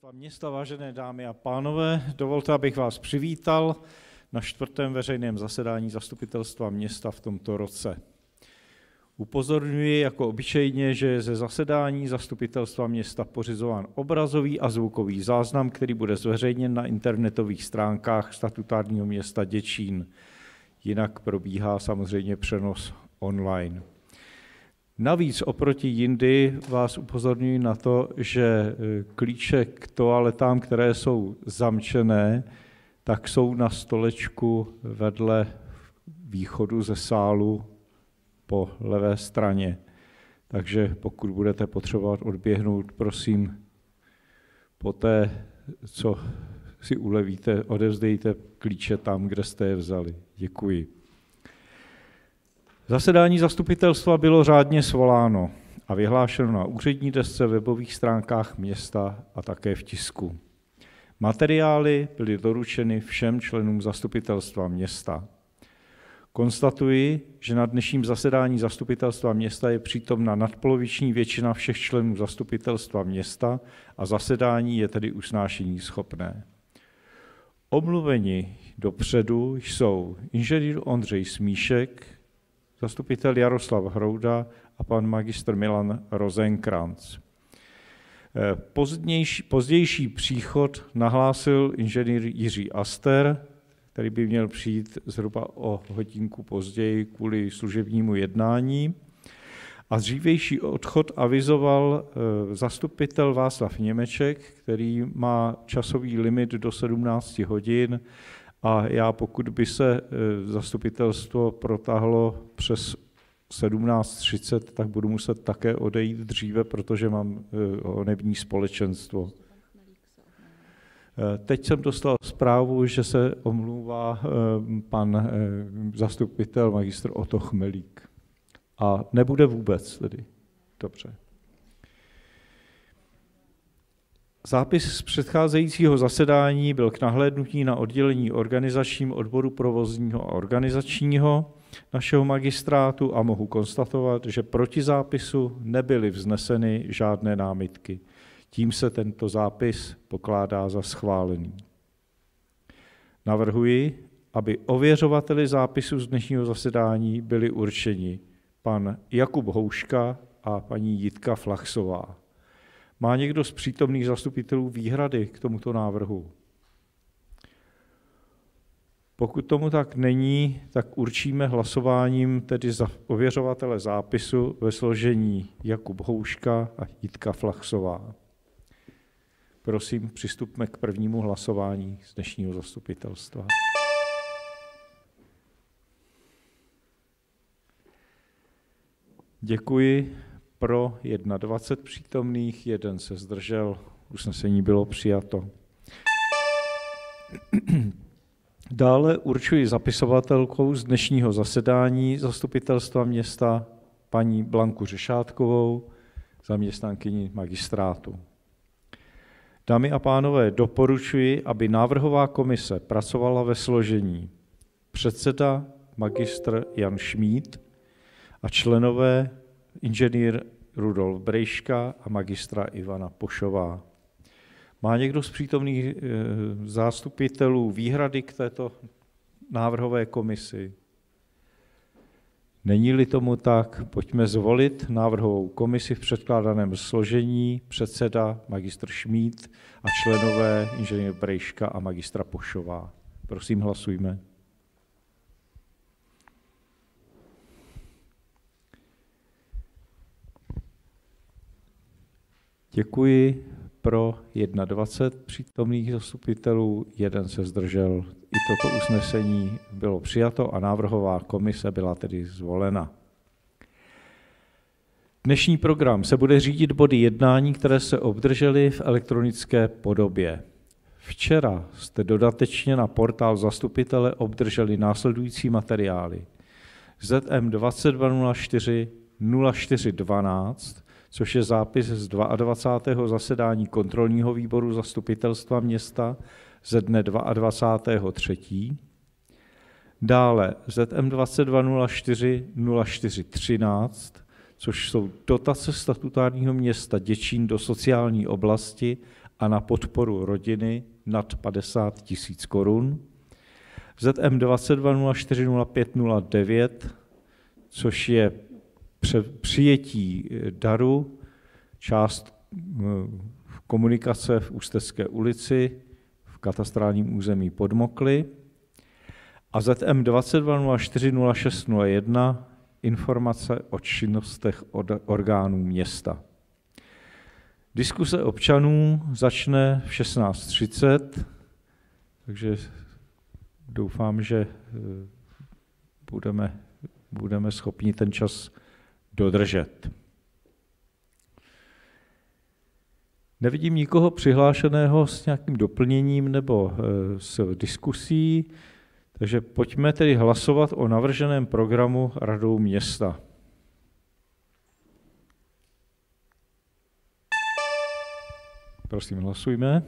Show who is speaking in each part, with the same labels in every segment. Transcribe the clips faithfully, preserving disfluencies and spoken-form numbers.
Speaker 1: Zastupitelstva města, vážené dámy a pánové, dovolte, abych vás přivítal na čtvrtém veřejném zasedání Zastupitelstva města v tomto roce. Upozorňuji jako obyčejně, že je ze zasedání Zastupitelstva města pořizován obrazový a zvukový záznam, který bude zveřejněn na internetových stránkách statutárního města Děčín. Jinak probíhá samozřejmě přenos online. Navíc oproti jindy vás upozorňuji na to, že klíče k toaletám, které jsou zamčené, tak jsou na stolečku vedle východu ze sálu po levé straně. Takže pokud budete potřebovat odběhnout, prosím, poté, co si ulevíte, odevzdejte klíče tam, kde jste je vzali. Děkuji. Zasedání zastupitelstva bylo řádně svoláno a vyhlášeno na úřední desce, webových stránkách města a také v tisku. Materiály byly doručeny všem členům zastupitelstva města. Konstatuji, že na dnešním zasedání zastupitelstva města je přítomna nadpoloviční většina všech členů zastupitelstva města a zasedání je tedy usnášení schopné. Omluveni dopředu jsou inženýr Ondřej Smíšek, zastupitel Jaroslav Hrouda a pan magistr Milan Rozenkranc. Pozdější, pozdější příchod nahlásil inženýr Jiří Aster, který by měl přijít zhruba o hodinku později kvůli služebnímu jednání. A dřívější odchod avizoval zastupitel Václav Němeček, který má časový limit do sedmnácti hodin a já, pokud by se zastupitelstvo protáhlo přes sedmnáct třicet, tak budu muset také odejít dříve, protože mám honební společenstvo. Teď jsem dostal zprávu, že se omlouvá pan zastupitel magistr Otto Chmelík. A nebude vůbec tedy. Dobře. Zápis z předcházejícího zasedání byl k nahlédnutí na oddělení organizačním odboru provozního a organizačního našeho magistrátu a mohu konstatovat, že proti zápisu nebyly vzneseny žádné námitky. Tím se tento zápis pokládá za schválený. Navrhuji, aby ověřovateli zápisu z dnešního zasedání byli určeni pan Jakub Houška a paní Jitka Flachsová. Má někdo z přítomných zastupitelů výhrady k tomuto návrhu? Pokud tomu tak není, tak určíme hlasováním tedy za ověřovatele zápisu ve složení Jakub Houška a Jitka Flachsová. Prosím, přistupme k prvnímu hlasování z dnešního zastupitelstva. Děkuji. Pro dvacet jedna přítomných, jeden se zdržel, usnesení bylo přijato. Dále určuji zapisovatelkou z dnešního zasedání zastupitelstva města paní Blanku Řešátkovou, zaměstnankyni magistrátu. Dámy a pánové, doporučuji, aby návrhová komise pracovala ve složení předseda magistr Jan Šmíd a členové inženýr Rudolf Brejška a magistra Ivana Pošová. Má někdo z přítomných zástupitelů výhrady k této návrhové komisi? Není-li tomu tak, pojďme zvolit návrhovou komisi v předkládaném složení předseda magistr Šmíd a členové inženýr Brejška a magistra Pošová. Prosím, hlasujme. Děkuji. Pro dvacet jedna přítomných zastupitelů, jeden se zdržel. I toto usnesení bylo přijato a návrhová komise byla tedy zvolena. Dnešní program se bude řídit body jednání, které se obdržely v elektronické podobě. Včera jste dodatečně na portál zastupitele obdrželi následující materiály. Z M dvacet dva nula čtyři nula čtyři dvanáct, což je zápis z dvacátého druhého zasedání kontrolního výboru zastupitelstva města ze dne dvacátého druhého třetího Dále Z M dvacet dva nula čtyři nula čtyři třináct, což jsou dotace statutárního města Děčín do sociální oblasti a na podporu rodiny nad padesát tisíc korun. Z M dvacet dva nula čtyři nula pět nula devět, což je přijetí daru, část komunikace v Ústecké ulici v katastrálním území Podmokly. A Z M dvacet dva nula čtyři nula šest nula jedna, informace o činnostech orgánů města. Diskuse občanů začne v šestnáct třicet, takže doufám, že budeme, budeme schopni ten čas dodržet. Nevidím nikoho přihlášeného s nějakým doplněním nebo s diskusí, takže pojďme tedy hlasovat o navrženém programu radou města. Prosím, hlasujme.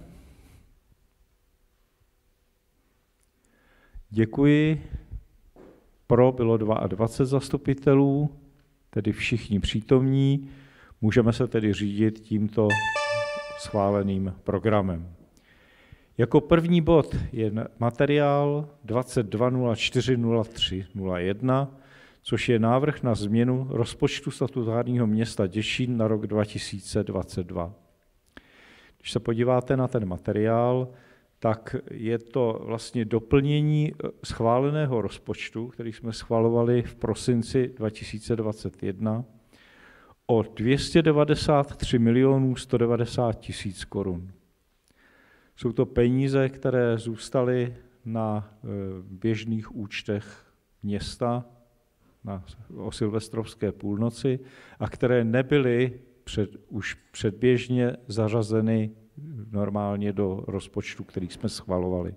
Speaker 1: Děkuji. Pro bylo dvacet dva zastupitelů, tedy všichni přítomní. Můžeme se tedy řídit tímto schváleným programem. Jako první bod je materiál dvacet dva nula čtyři nula tři nula jedna, což je návrh na změnu rozpočtu statutárního města Děčín na rok dva tisíce dvacet dva. Když se podíváte na ten materiál, tak je to vlastně doplnění schváleného rozpočtu, který jsme schvalovali v prosinci dva tisíce dvacet jedna, o dvě stě devadesát tři milionů sto devadesát tisíc korun. Jsou to peníze, které zůstaly na běžných účtech města na, o silvestrovské půlnoci a které nebyly před, už předběžně zařazeny normálně do rozpočtu, který jsme schvalovali.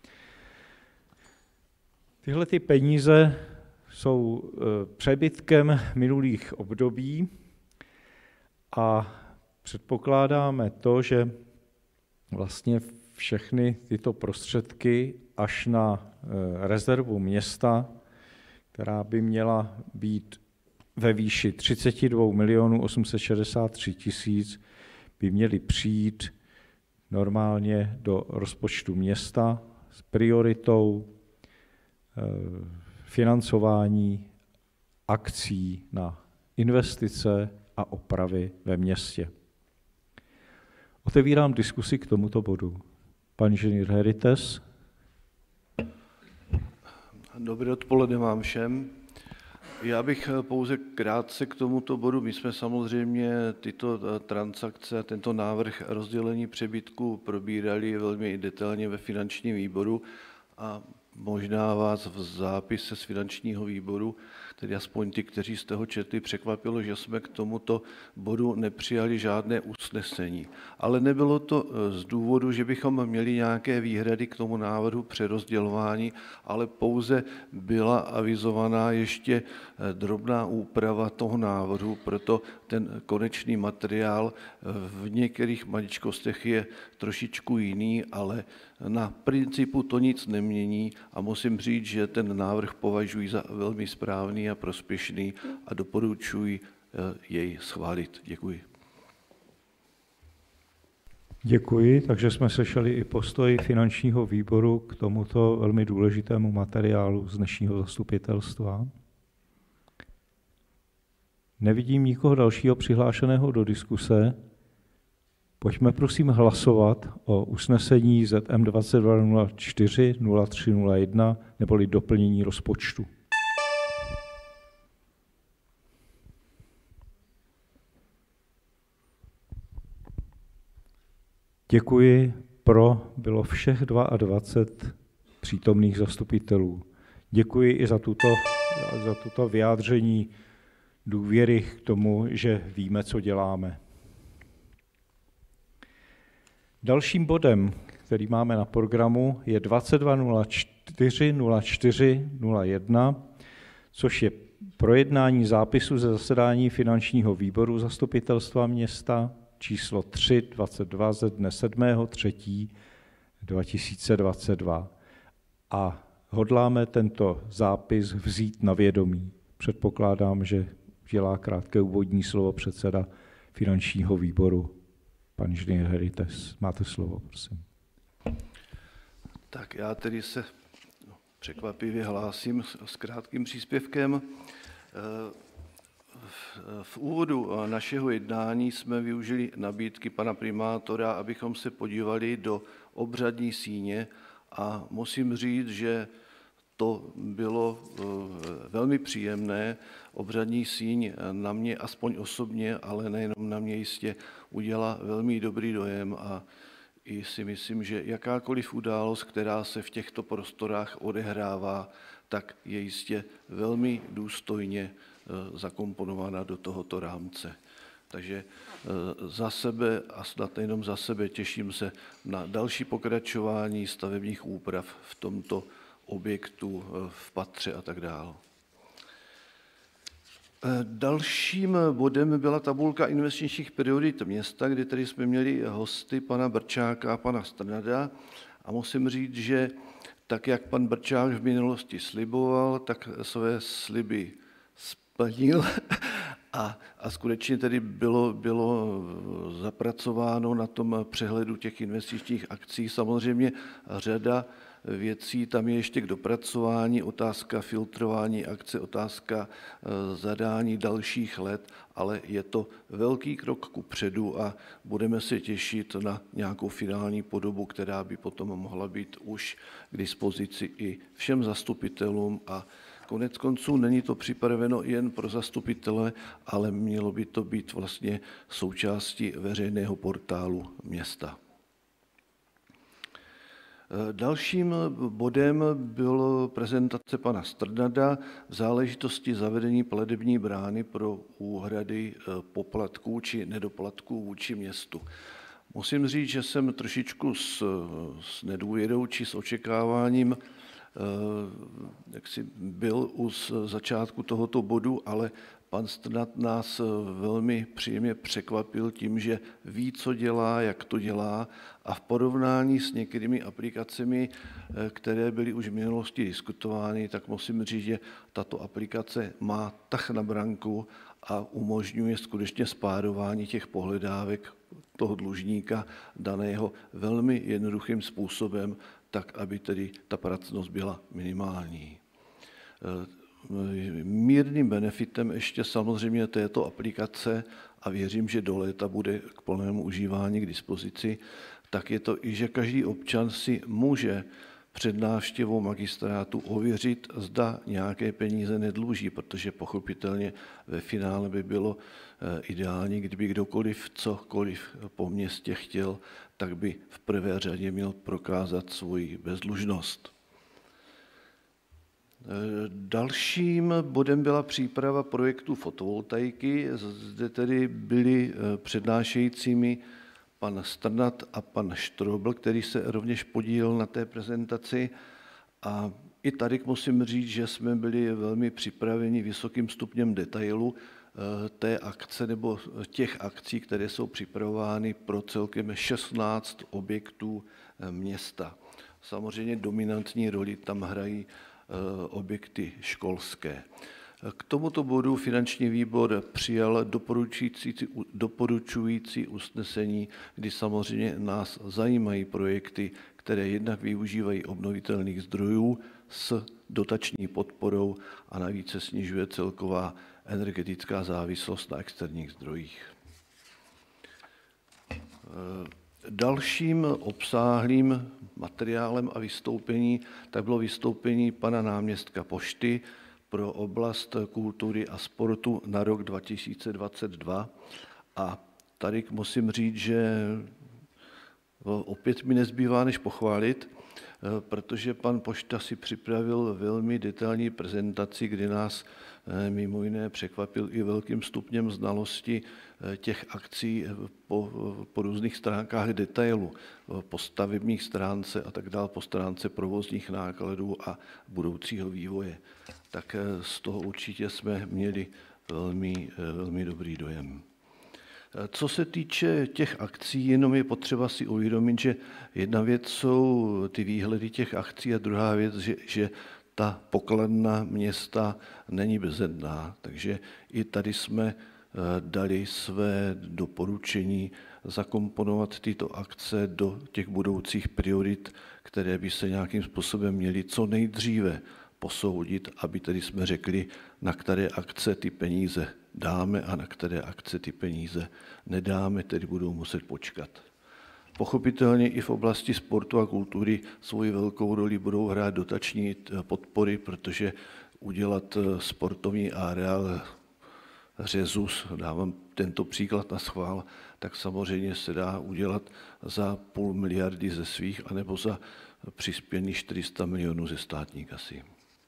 Speaker 1: Tyhle ty peníze jsou přebytkem minulých období a předpokládáme to, že vlastně všechny tyto prostředky až na rezervu města, která by měla být ve výši třicet dva milionů osm set šedesát tři tisíc, by měly přijít normálně do rozpočtu města s prioritou financování akcí na investice a opravy ve městě. Otevírám diskusi k tomuto bodu. Pan inženýr Herites.
Speaker 2: Dobré odpoledne vám všem. Já bych pouze krátce k tomuto bodu. My jsme samozřejmě tyto transakce, tento návrh rozdělení přebytku probírali velmi detailně ve finančním výboru a možná vás v zápise z finančního výboru, tedy aspoň ty, kteří jste ho četli, překvapilo, že jsme k tomuto bodu nepřijali žádné usnesení. Ale nebylo to z důvodu, že bychom měli nějaké výhrady k tomu návrhu přerozdělování, ale pouze byla avizovaná ještě drobná úprava toho návrhu, proto ten konečný materiál v některých maličkostech je trošičku jiný, ale na principu to nic nemění a musím říct, že ten návrh považuji za velmi správný a prospěšný a doporučuji jej schválit. Děkuji.
Speaker 1: Děkuji, takže jsme slyšeli i postoj finančního výboru k tomuto velmi důležitému materiálu z dnešního zastupitelstva. Nevidím nikoho dalšího přihlášeného do diskuse. Pojďme prosím hlasovat o usnesení Z M dvacet dva nula čtyři nula tři nula jedna neboli doplnění rozpočtu. Děkuji. Pro bylo všech dvacet dva přítomných zastupitelů. Děkuji i za tuto, za tuto vyjádření důvěry k tomu, že víme, co děláme. Dalším bodem, který máme na programu, je dvacet dva nula čtyři nula čtyři nula jedna, což je projednání zápisu ze zasedání finančního výboru zastupitelstva města číslo tři dvacet dva ze dne sedmého třetího dva tisíce dvacet dva. A hodláme tento zápis vzít na vědomí. Předpokládám, že dělá krátké úvodní slovo předseda finančního výboru, Pan inženýr Herites, máte slovo, prosím.
Speaker 2: Tak já tedy se překvapivě hlásím s krátkým příspěvkem. V úvodu našeho jednání jsme využili nabídky pana primátora, abychom se podívali do obřadní síně a musím říct, že to bylo velmi příjemné. Obřadní síň na mě, aspoň osobně, ale nejenom na mě, jistě udělala velmi dobrý dojem a i si myslím, že jakákoliv událost, která se v těchto prostorách odehrává, tak je jistě velmi důstojně zakomponována do tohoto rámce. Takže za sebe a snad nejenom za sebe těším se na další pokračování stavebních úprav v tomto objektu, v patře a tak dále. Dalším bodem byla tabulka investičních priorit města, kde tady jsme měli hosty pana Brčáka a pana Strnada a musím říct, že tak, jak pan Brčák v minulosti sliboval, tak své sliby splnil a, a skutečně tedy bylo, bylo zapracováno na tom přehledu těch investičních akcí. Samozřejmě řada věcí tam je ještě k dopracování, otázka filtrování akce, otázka zadání dalších let, ale je to velký krok kupředu a budeme se těšit na nějakou finální podobu, která by potom mohla být už k dispozici i všem zastupitelům a konec konců není to připraveno jen pro zastupitele, ale mělo by to být vlastně součástí veřejného portálu města. Dalším bodem byla prezentace pana Strnada v záležitosti zavedení pladební brány pro úhrady poplatků či nedoplatků vůči městu. Musím říct, že jsem trošičku s, s nedůvěrou či s očekáváním jak si byl u začátku tohoto bodu, ale pan Strnad nás velmi příjemně překvapil tím, že ví, co dělá, jak to dělá a v porovnání s některými aplikacemi, které byly už v minulosti diskutovány, tak musím říct, že tato aplikace má tah na branku a umožňuje skutečně spárování těch pohledávek toho dlužníka daného velmi jednoduchým způsobem, tak, aby tedy ta pracnost byla minimální. Mírným benefitem ještě samozřejmě této aplikace, a věřím, že do léta bude k plnému užívání k dispozici, tak je to i, že každý občan si může před návštěvou magistrátu ověřit, zda nějaké peníze nedluží, protože pochopitelně ve finále by bylo ideální, kdyby kdokoliv cokoliv po městě chtěl, tak by v prvé řadě měl prokázat svoji bezdlužnost. Dalším bodem byla příprava projektu fotovoltaiky. Zde tedy byli přednášejícími pan Strnad a pan Štrobl, který se rovněž podílel na té prezentaci. A i tady musím říct, že jsme byli velmi připraveni vysokým stupněm detailu té akce nebo těch akcí, které jsou připravovány pro celkem šestnáct objektů města. Samozřejmě dominantní roli tam hrají objekty školské. K tomuto bodu finanční výbor přijal doporučující, doporučující usnesení, kdy samozřejmě nás zajímají projekty, které jednak využívají obnovitelných zdrojů s dotační podporou a navíc se snižuje celková energetická závislost na externích zdrojích. Dalším obsáhlým materiálem a vystoupení tak bylo vystoupení pana náměstka pošty pro oblast kultury a sportu na rok dva tisíce dvacet dva. A tady musím říct, že opět mi nezbývá než pochválit, protože pan Pošta si připravil velmi detailní prezentaci, kdy nás mimo jiné překvapil i velkým stupněm znalosti těch akcí po, po různých stránkách detailu, po stavebních stránce a tak dále, po stránce provozních nákladů a budoucího vývoje. Tak z toho určitě jsme měli velmi, velmi dobrý dojem. Co se týče těch akcí, jenom je potřeba si uvědomit, že jedna věc jsou ty výhledy těch akcí a druhá věc, že, že ta pokladna města není bezedná. Takže i tady jsme dali své doporučení zakomponovat tyto akce do těch budoucích priorit, které by se nějakým způsobem měly co nejdříve posoudit, aby tedy jsme řekli, na které akce ty peníze dáme a na které akce ty peníze nedáme, tedy budou muset počkat. Pochopitelně i v oblasti sportu a kultury svoji velkou roli budou hrát dotační podpory, protože udělat sportovní areál Řezus, dávám tento příklad na schvál, tak samozřejmě se dá udělat za půl miliardy ze svých anebo za přispěných čtyři sta milionů ze státní kasy.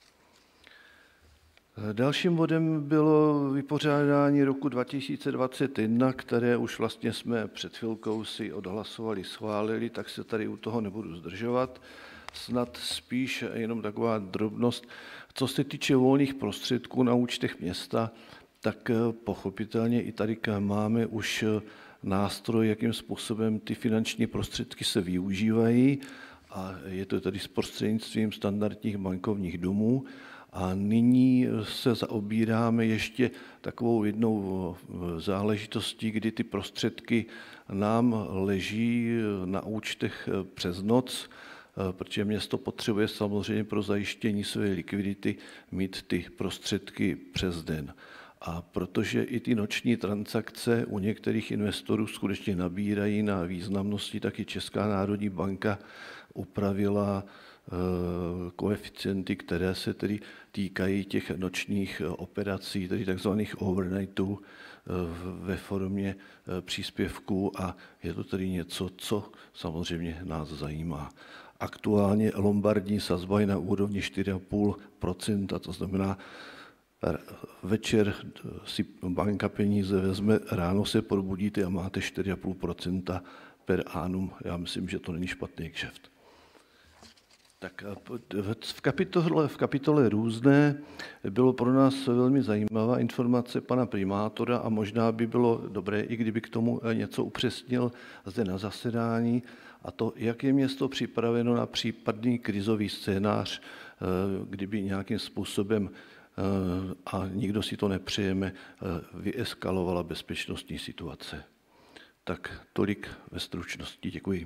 Speaker 2: Dalším bodem bylo vypořádání roku dva tisíce dvacet jedna, které už vlastně jsme před chvilkou si odhlasovali, schválili, tak se tady u toho nebudu zdržovat. Snad spíš jenom taková drobnost. Co se týče volných prostředků na účtech města, tak pochopitelně i tady máme už nástroj, jakým způsobem ty finanční prostředky se využívají, a je to tedy s prostřednictvím standardních bankovních domů. A nyní se zaobíráme ještě takovou jednou záležitostí, kdy ty prostředky nám leží na účtech přes noc, protože město potřebuje samozřejmě pro zajištění své likvidity mít ty prostředky přes den. A protože i ty noční transakce u některých investorů skutečně nabírají na významnosti, tak i Česká národní banka upravila koeficienty, které se tedy týkají těch nočních operací, tedy takzvaných overnightů ve formě příspěvků, a je to tedy něco, co samozřejmě nás zajímá. Aktuálně lombardní sazba je na úrovni čtyři a půl procenta, to znamená, večer si banka peníze vezme, ráno se probudíte a máte čtyři a půl procenta per annum. Já myslím, že to není špatný kšeft. Tak v kapitole, v kapitole různé bylo pro nás velmi zajímavá informace pana primátora a možná by bylo dobré, i kdyby k tomu něco upřesnil zde na zasedání, a to, jak je město připraveno na případný krizový scénář, kdyby nějakým způsobem, a nikdo si to nepřejeme, vyeskalovala bezpečnostní situace. Tak tolik ve stručnosti. Děkuji.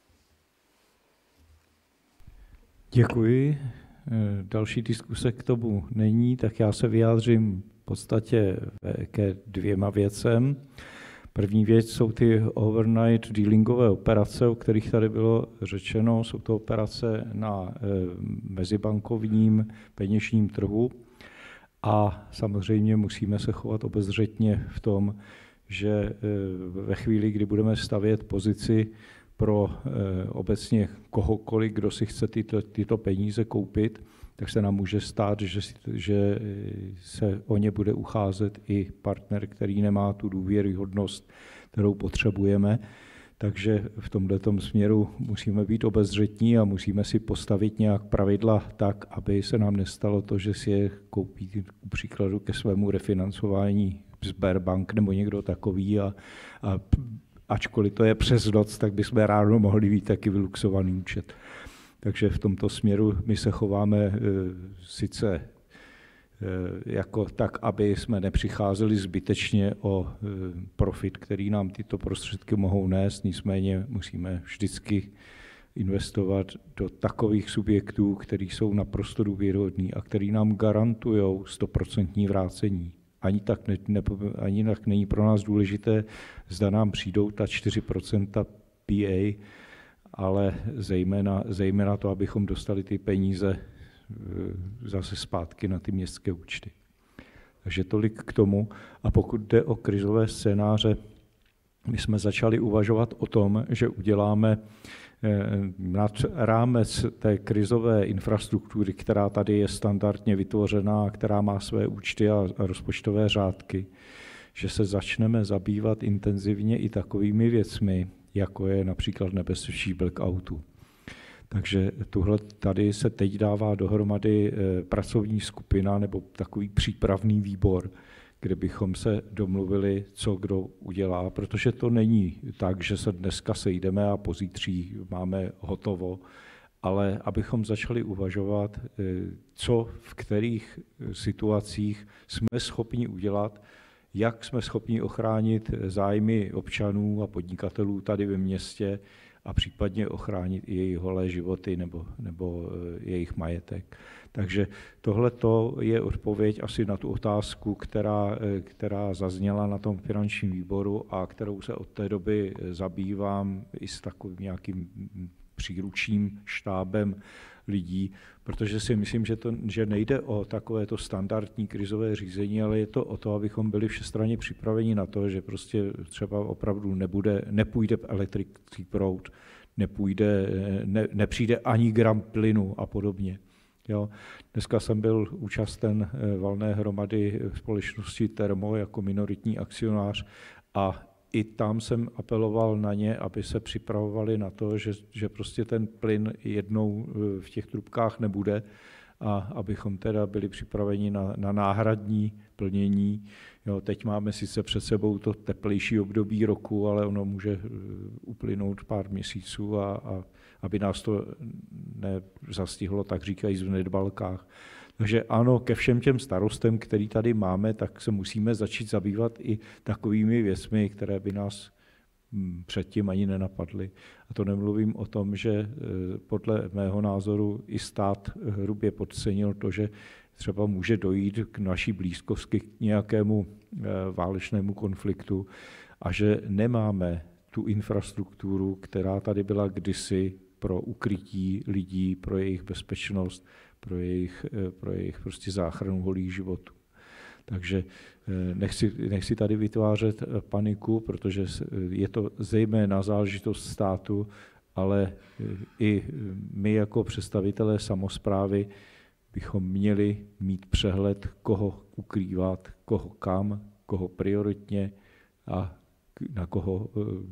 Speaker 1: Děkuji. Další diskuse k tomu není, tak já se vyjádřím v podstatě ke dvěma věcem. První věc jsou ty overnight dealingové operace, o kterých tady bylo řečeno. Jsou to operace na mezibankovním peněžním trhu a samozřejmě musíme se chovat obezřetně v tom, že ve chvíli, kdy budeme stavět pozici pro obecně kohokoliv, kdo si chce tyto, tyto peníze koupit, tak se nám může stát, že, že se o ně bude ucházet i partner, který nemá tu důvěryhodnost, kterou potřebujeme. Takže v tomto směru musíme být obezřetní a musíme si postavit nějak pravidla tak, aby se nám nestalo to, že si je koupí k příkladu ke svému refinancování Sberbank nebo někdo takový, a, a ačkoliv to je přes noc, tak bychom ráno mohli být taky vyluxovaný účet. Takže v tomto směru my se chováme e, sice e, jako tak, aby jsme nepřicházeli zbytečně o e, profit, který nám tyto prostředky mohou nést, nicméně musíme vždycky investovat do takových subjektů, který jsou naprosto důvěryhodní a který nám garantují stoprocentní vrácení. Ani tak, ne, ne, ani tak není pro nás důležité, zda nám přijdou ta čtyři procenta P A, ale zejména, zejména to, abychom dostali ty peníze zase zpátky na ty městské účty. Takže tolik k tomu. A pokud jde o krizové scénáře, my jsme začali uvažovat o tom, že uděláme nad rámec té krizové infrastruktury, která tady je standardně vytvořená, která má své účty a rozpočtové řádky, že se začneme zabývat intenzivně i takovými věcmi, jako je například nebezpečí blackoutu. Takže tuhle tady se teď dává dohromady pracovní skupina nebo takový přípravný výbor, kde bychom se domluvili, co kdo udělá, protože to není tak, že se dneska sejdeme a pozítří máme hotovo, ale abychom začali uvažovat, co v kterých situacích jsme schopni udělat, jak jsme schopni ochránit zájmy občanů a podnikatelů tady ve městě a případně ochránit i jejich holé životy nebo, nebo jejich majetek. Takže tohle je odpověď asi na tu otázku, která, která zazněla na tom finančním výboru a kterou se od té doby zabývám i s takovým nějakým příručním štábem lidí, protože si myslím, že, to, že nejde o takovéto standardní krizové řízení, ale je to o to, abychom byli všestranně připraveni na to, že prostě třeba opravdu nebude, nepůjde elektrický proud, nepůjde, ne, nepřijde ani gram plynu a podobně. Jo. Dneska jsem byl účasten valné hromady společnosti Termo jako minoritní akcionář a i tam jsem apeloval na ně, aby se připravovali na to, že, že prostě ten plyn jednou v těch trubkách nebude a abychom teda byli připraveni na, na náhradní plnění. Jo, teď máme sice před sebou to teplejší období roku, ale ono může uplynout pár měsíců a, a aby nás to nezastihlo, tak říkají, v nedbalkách. Takže ano, ke všem těm starostem, který tady máme, tak se musíme začít zabývat i takovými věcmi, které by nás předtím ani nenapadly. A to nemluvím o tom, že podle mého názoru i stát hrubě podcenil to, že třeba může dojít k naší blízkosti k nějakému válečnému konfliktu a že nemáme tu infrastrukturu, která tady byla kdysi pro ukrytí lidí, pro jejich bezpečnost, pro jejich, pro jejich prostě záchranu holých životů. Takže nechci, nechci tady vytvářet paniku, protože je to zejména záležitost státu, ale i my jako představitelé samosprávy bychom měli mít přehled, koho ukrývat, koho kam, koho prioritně a na koho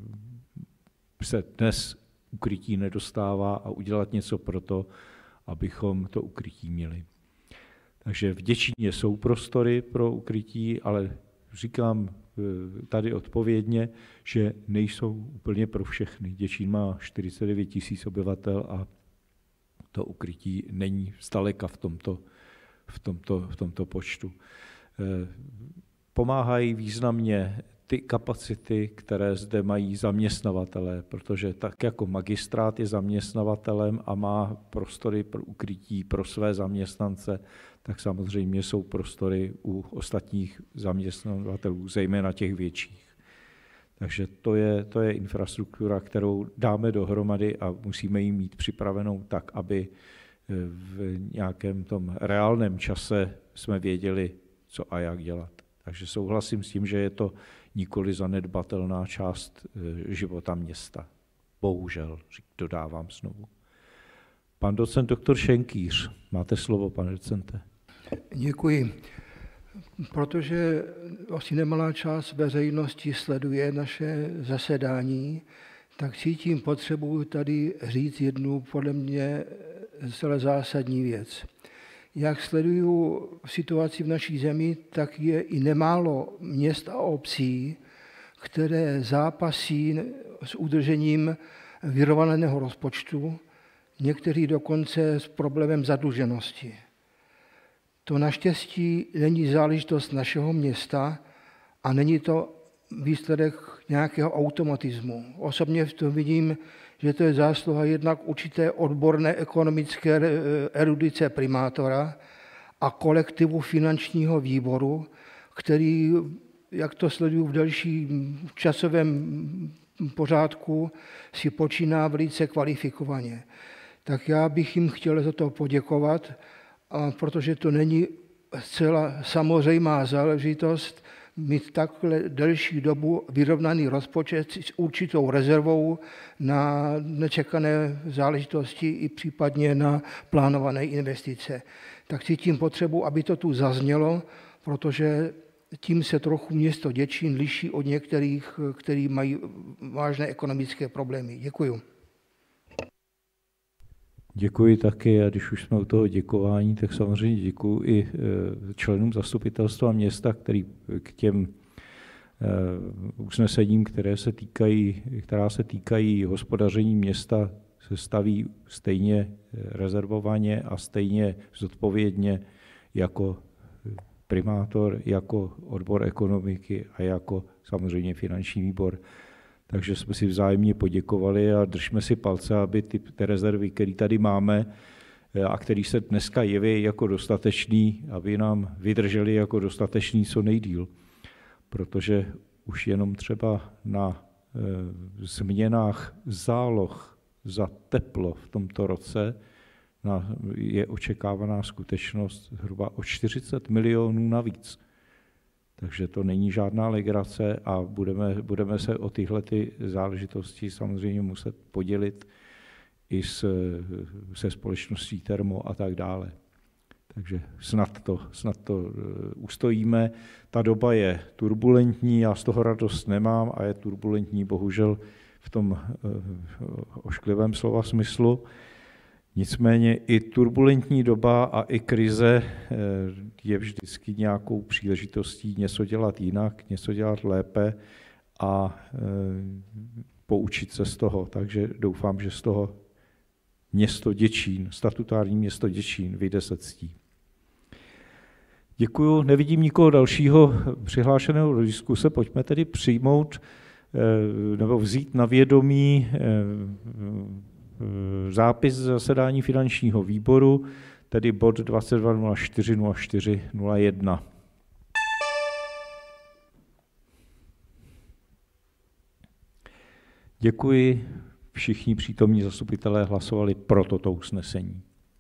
Speaker 1: se dnes ukrytí nedostává a udělat něco pro to, abychom to ukrytí měli. Takže v Děčíně jsou prostory pro ukrytí, ale říkám tady odpovědně, že nejsou úplně pro všechny. Děčín má čtyřicet devět tisíc obyvatel a to ukrytí není zdaleka v tomto, v tomto, v tomto počtu. Pomáhají významně ty kapacity, které zde mají zaměstnavatelé, protože tak jako magistrát je zaměstnavatelem a má prostory pro ukrytí pro své zaměstnance, tak samozřejmě jsou prostory u ostatních zaměstnavatelů, zejména těch větších. Takže to je, to je infrastruktura, kterou dáme dohromady a musíme ji mít připravenou tak, aby v nějakém tom reálném čase jsme věděli, co a jak dělat. Takže souhlasím s tím, že je to nikoli zanedbatelná část života města. Bohužel, dodávám znovu. Pan docent doktor Šenkýř, máte slovo, pane docente.
Speaker 3: Děkuji. Protože asi nemalá část veřejnosti sleduje naše zasedání, tak cítím potřebu tady říct jednu podle mě zcela zásadní věc. Jak sleduju situaci v naší zemi, tak je i nemálo měst a obcí, které zápasí s udržením vyrovnaného rozpočtu, někteří dokonce s problémem zadluženosti. To naštěstí není záležitost našeho města a není to výsledek nějakého automatismu. Osobně v tom vidím, že to je zásluha jednak určité odborné ekonomické erudice primátora a kolektivu finančního výboru, který, jak to sleduju v delším časovém pořádku, si počíná velice kvalifikovaně. Tak já bych jim chtěl za to poděkovat, a protože to není zcela samozřejmá záležitost mít takhle delší dobu vyrovnaný rozpočet s určitou rezervou na nečekané záležitosti i případně na plánované investice. Tak cítím potřebu, aby to tu zaznělo, protože tím se trochu město Děčín liší od některých, kteří mají vážné ekonomické problémy. Děkuju.
Speaker 1: Děkuji taky a když už jsme u toho děkování, tak samozřejmě děkuji i členům zastupitelstva města, který k těm usnesením, které se týkají, která se týkají hospodaření města, se staví stejně rezervovaně a stejně zodpovědně jako primátor, jako odbor ekonomiky a jako samozřejmě finanční výbor. Takže jsme si vzájemně poděkovali a držme si palce, aby ty, ty rezervy, které tady máme a které se dneska jeví jako dostatečný, aby nám vydrželi jako dostatečný co nejdýl. Protože už jenom třeba na e, změnách záloh za teplo v tomto roce na, je očekávaná skutečnost zhruba o čtyřicet milionů navíc. Takže to není žádná legrace a budeme, budeme se o tyhle ty záležitosti samozřejmě muset podělit i s, se společností Termo a tak dále. Takže snad to, snad to ustojíme. Ta doba je turbulentní, já z toho radost nemám a je turbulentní bohužel v tom ošklivém slova smyslu. Nicméně i turbulentní doba a i krize je vždycky nějakou příležitostí něco dělat jinak, něco dělat lépe a poučit se z toho. Takže doufám, že z toho město Děčín, statutární město Děčín, vyjde se ctí. Děkuju, nevidím nikoho dalšího přihlášeného do diskuse, pojďme tedy přijmout nebo vzít na vědomí zápis zasedání finančního výboru, tedy bod dvacet dva nula čtyři nula čtyři nula jedna. Děkuji. Všichni přítomní zastupitelé hlasovali pro toto usnesení.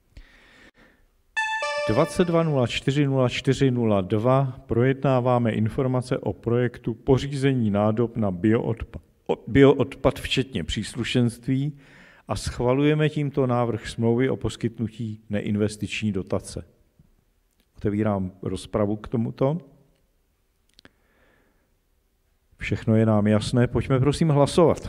Speaker 1: dvacet dva nula čtyři nula čtyři nula dva projednáváme informace o projektu pořízení nádob na bioodpad, bioodpad včetně příslušenství a schvalujeme tímto návrh smlouvy o poskytnutí neinvestiční dotace. Otevírám rozpravu k tomuto. Všechno je nám jasné, pojďme prosím hlasovat.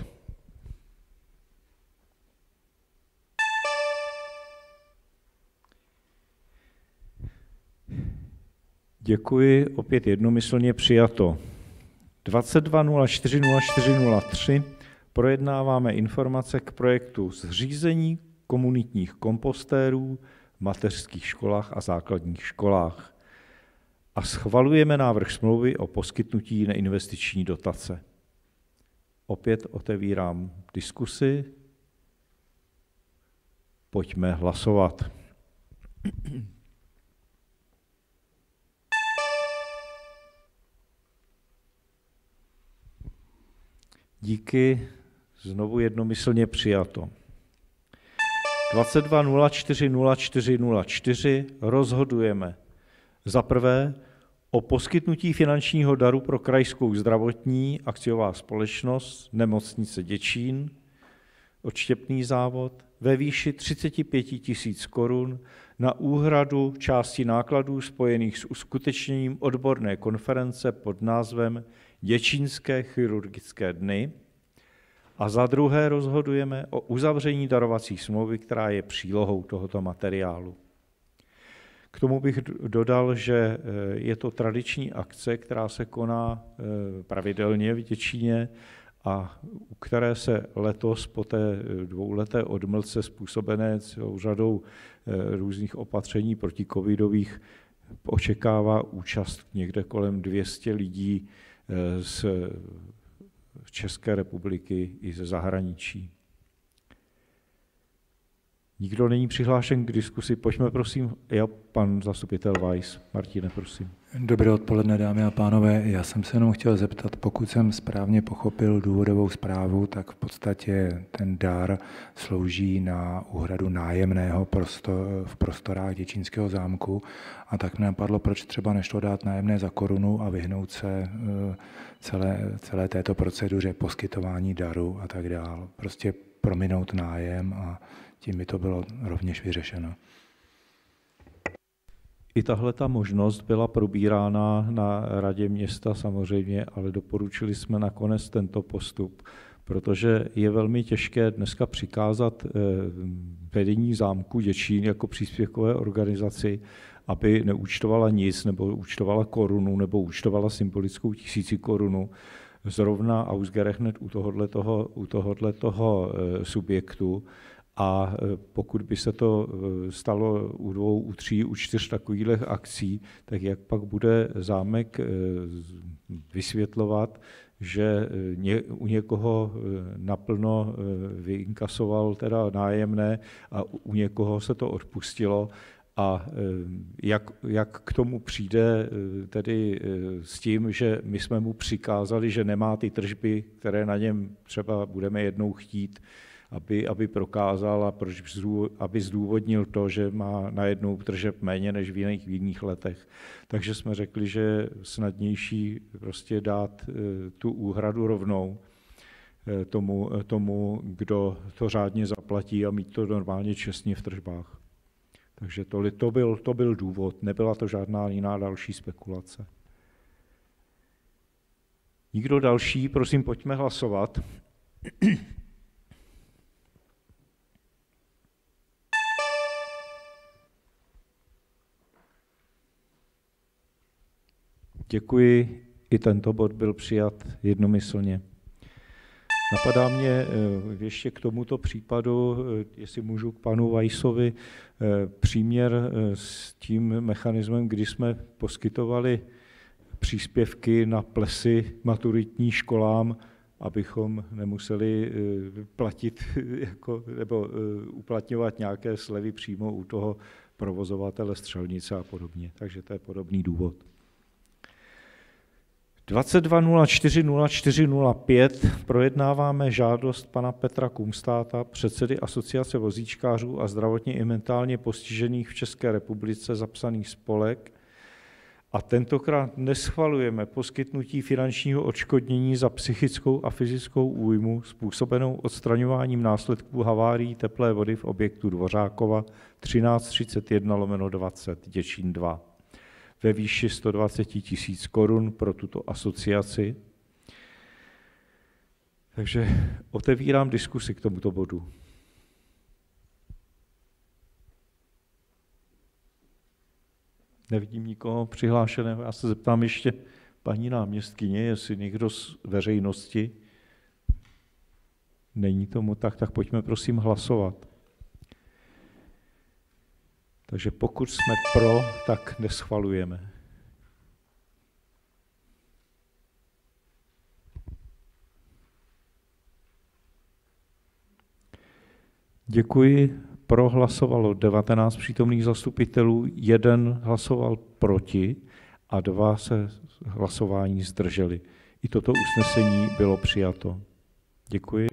Speaker 1: Děkuji, opět jednomyslně přijato. dvacet dva nula čtyři nula čtyři nula tři projednáváme informace k projektu zřízení komunitních kompostérů v mateřských školách a základních školách a schvalujeme návrh smlouvy o poskytnutí neinvestiční dotace. Opět otevírám diskusi. Pojďme hlasovat. Díky, znovu jednomyslně přijato. dvacet dva nula čtyři nula čtyři nula čtyři rozhodujeme za prvé o poskytnutí finančního daru pro Krajskou zdravotní akciová společnost Nemocnice Děčín, odštěpný závod, ve výši třicet pět tisíc korun na úhradu části nákladů spojených s uskutečněním odborné konference pod názvem Děčínské chirurgické dny a za druhé rozhodujeme o uzavření darovací smlouvy, která je přílohou tohoto materiálu. K tomu bych dodal, že je to tradiční akce, která se koná pravidelně v Děčíně a u které se letos po té dvouleté odmlce způsobené celou řadou různých opatření protikovidových očekává účast někde kolem dvě stě lidí z České republiky i ze zahraničí. Nikdo není přihlášen k diskusi. Pojďme prosím, já, pan zastupitel Weiss. Martine, prosím.
Speaker 4: Dobré odpoledne, dámy a pánové. Já jsem se jenom chtěl zeptat, pokud jsem správně pochopil důvodovou zprávu, tak v podstatě ten dar slouží na úhradu nájemného prostor, v prostorách Děčínského zámku a tak mě napadlo, proč třeba nešlo dát nájemné za korunu a vyhnout se celé, celé této proceduře poskytování daru a tak dále. Prostě prominout nájem a tím by to bylo rovněž vyřešeno.
Speaker 1: I tahle ta možnost byla probírána na radě města samozřejmě, ale doporučili jsme nakonec tento postup, protože je velmi těžké dneska přikázat vedení zámku Děčín jako příspěvkové organizaci, aby neúčtovala nic, nebo účtovala korunu, nebo účtovala symbolickou tisíci korunu. Zrovna ausgerechnet u tohoto, u tohoto subjektu A pokud by se to stalo u dvou, u tří, u čtyř takových akcí, tak jak pak bude zámek vysvětlovat, že u někoho naplno vyinkasoval teda nájemné a u někoho se to odpustilo, a jak, jak k tomu přijde tedy s tím, že my jsme mu přikázali, že nemá ty tržby, které na něm třeba budeme jednou chtít, aby, aby prokázal a proč, aby zdůvodnil to, že má najednou tržeb méně než v jiných, v jiných letech. Takže jsme řekli, že je snadnější prostě dát tu úhradu rovnou tomu, tomu, kdo to řádně zaplatí a mít to normálně čestně v tržbách. Takže to, to, byl, to byl důvod, nebyla to žádná jiná další spekulace. Nikdo další, prosím, pojďme hlasovat. Děkuji, i tento bod byl přijat jednomyslně. Napadá mě ještě k tomuto případu, jestli můžu k panu Weissovi, příměr s tím mechanismem, kdy jsme poskytovali příspěvky na plesy maturitní školám, abychom nemuseli platit jako, nebo uplatňovat nějaké slevy přímo u toho provozovatele střelnice a podobně. Takže to je podobný důvod. dvacet dva nula čtyři nula čtyři nula pět projednáváme žádost pana Petra Kumstáta, předsedy Asociace vozíčkářů a zdravotně i mentálně postižených v České republice zapsaných spolek, a tentokrát neschvalujeme poskytnutí finančního odškodnění za psychickou a fyzickou újmu způsobenou odstraňováním následků havárií teplé vody v objektu Dvořákova třináct třicet jedna lomeno dvacet Děčín dva ve výši sto dvacet tisíc korun pro tuto asociaci. Takže otevírám diskusi k tomuto bodu. Nevidím nikoho přihlášeného. Já se zeptám ještě paní náměstkyně, jestli někdo z veřejnosti. Není tomu tak, tak pojďme prosím hlasovat. Takže pokud jsme pro, tak neschvalujeme. Děkuji. Pro hlasovalo devatenáct přítomných zastupitelů, jeden hlasoval proti a dva se hlasování zdrželi. I toto usnesení bylo přijato. Děkuji.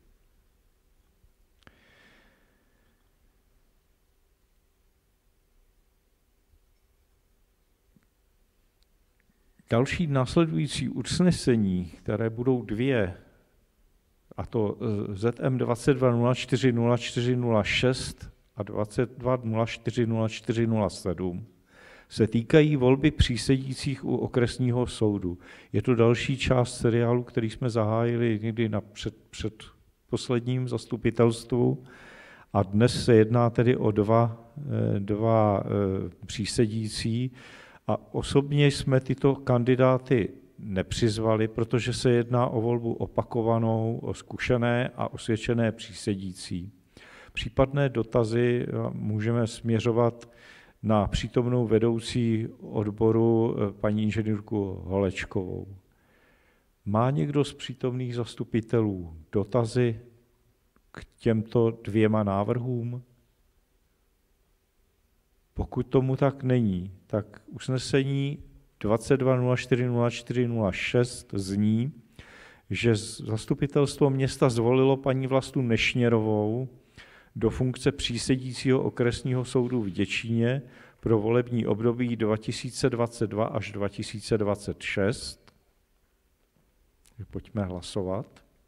Speaker 1: Další následující usnesení, které budou dvě, a to Z M dvacet dva nula čtyři nula čtyři nula šest a dvacet dva nula čtyři nula čtyři nula sedm, se týkají volby přísedících u okresního soudu. Je to další část seriálu, který jsme zahájili někdy na před, před posledním zastupitelstvu, a dnes se jedná tedy o dva, dva přísedící. A osobně jsme tyto kandidáty nepřizvali, protože se jedná o volbu opakovanou, o zkušené a osvědčené přísedící. Případné dotazy můžeme směřovat na přítomnou vedoucí odboru paní inženýrku Holečkovou. Má někdo z přítomných zastupitelů dotazy k těmto dvěma návrhům? Pokud tomu tak není, tak usnesení dvacet dva nula čtyři nula čtyři nula šest zní, že zastupitelstvo města zvolilo paní Vlastu Nešněrovou do funkce přísedícího okresního soudu v Děčíně pro volební období dva tisíce dvacet dva až dva tisíce dvacet šest. Pojďme hlasovat.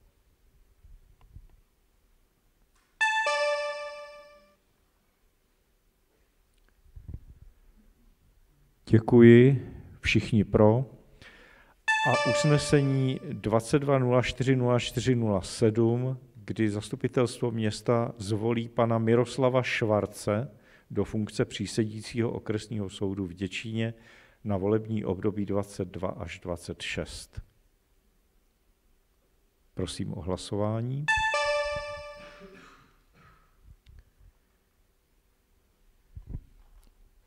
Speaker 1: Děkuji, všichni pro. A usnesení dvacet dva nula čtyři nula čtyři nula sedm, kdy zastupitelstvo města zvolí pana Miroslava Švarce do funkce přísedícího okresního soudu v Děčíně na volební období dvacet dva až dvacet šest. Prosím o hlasování.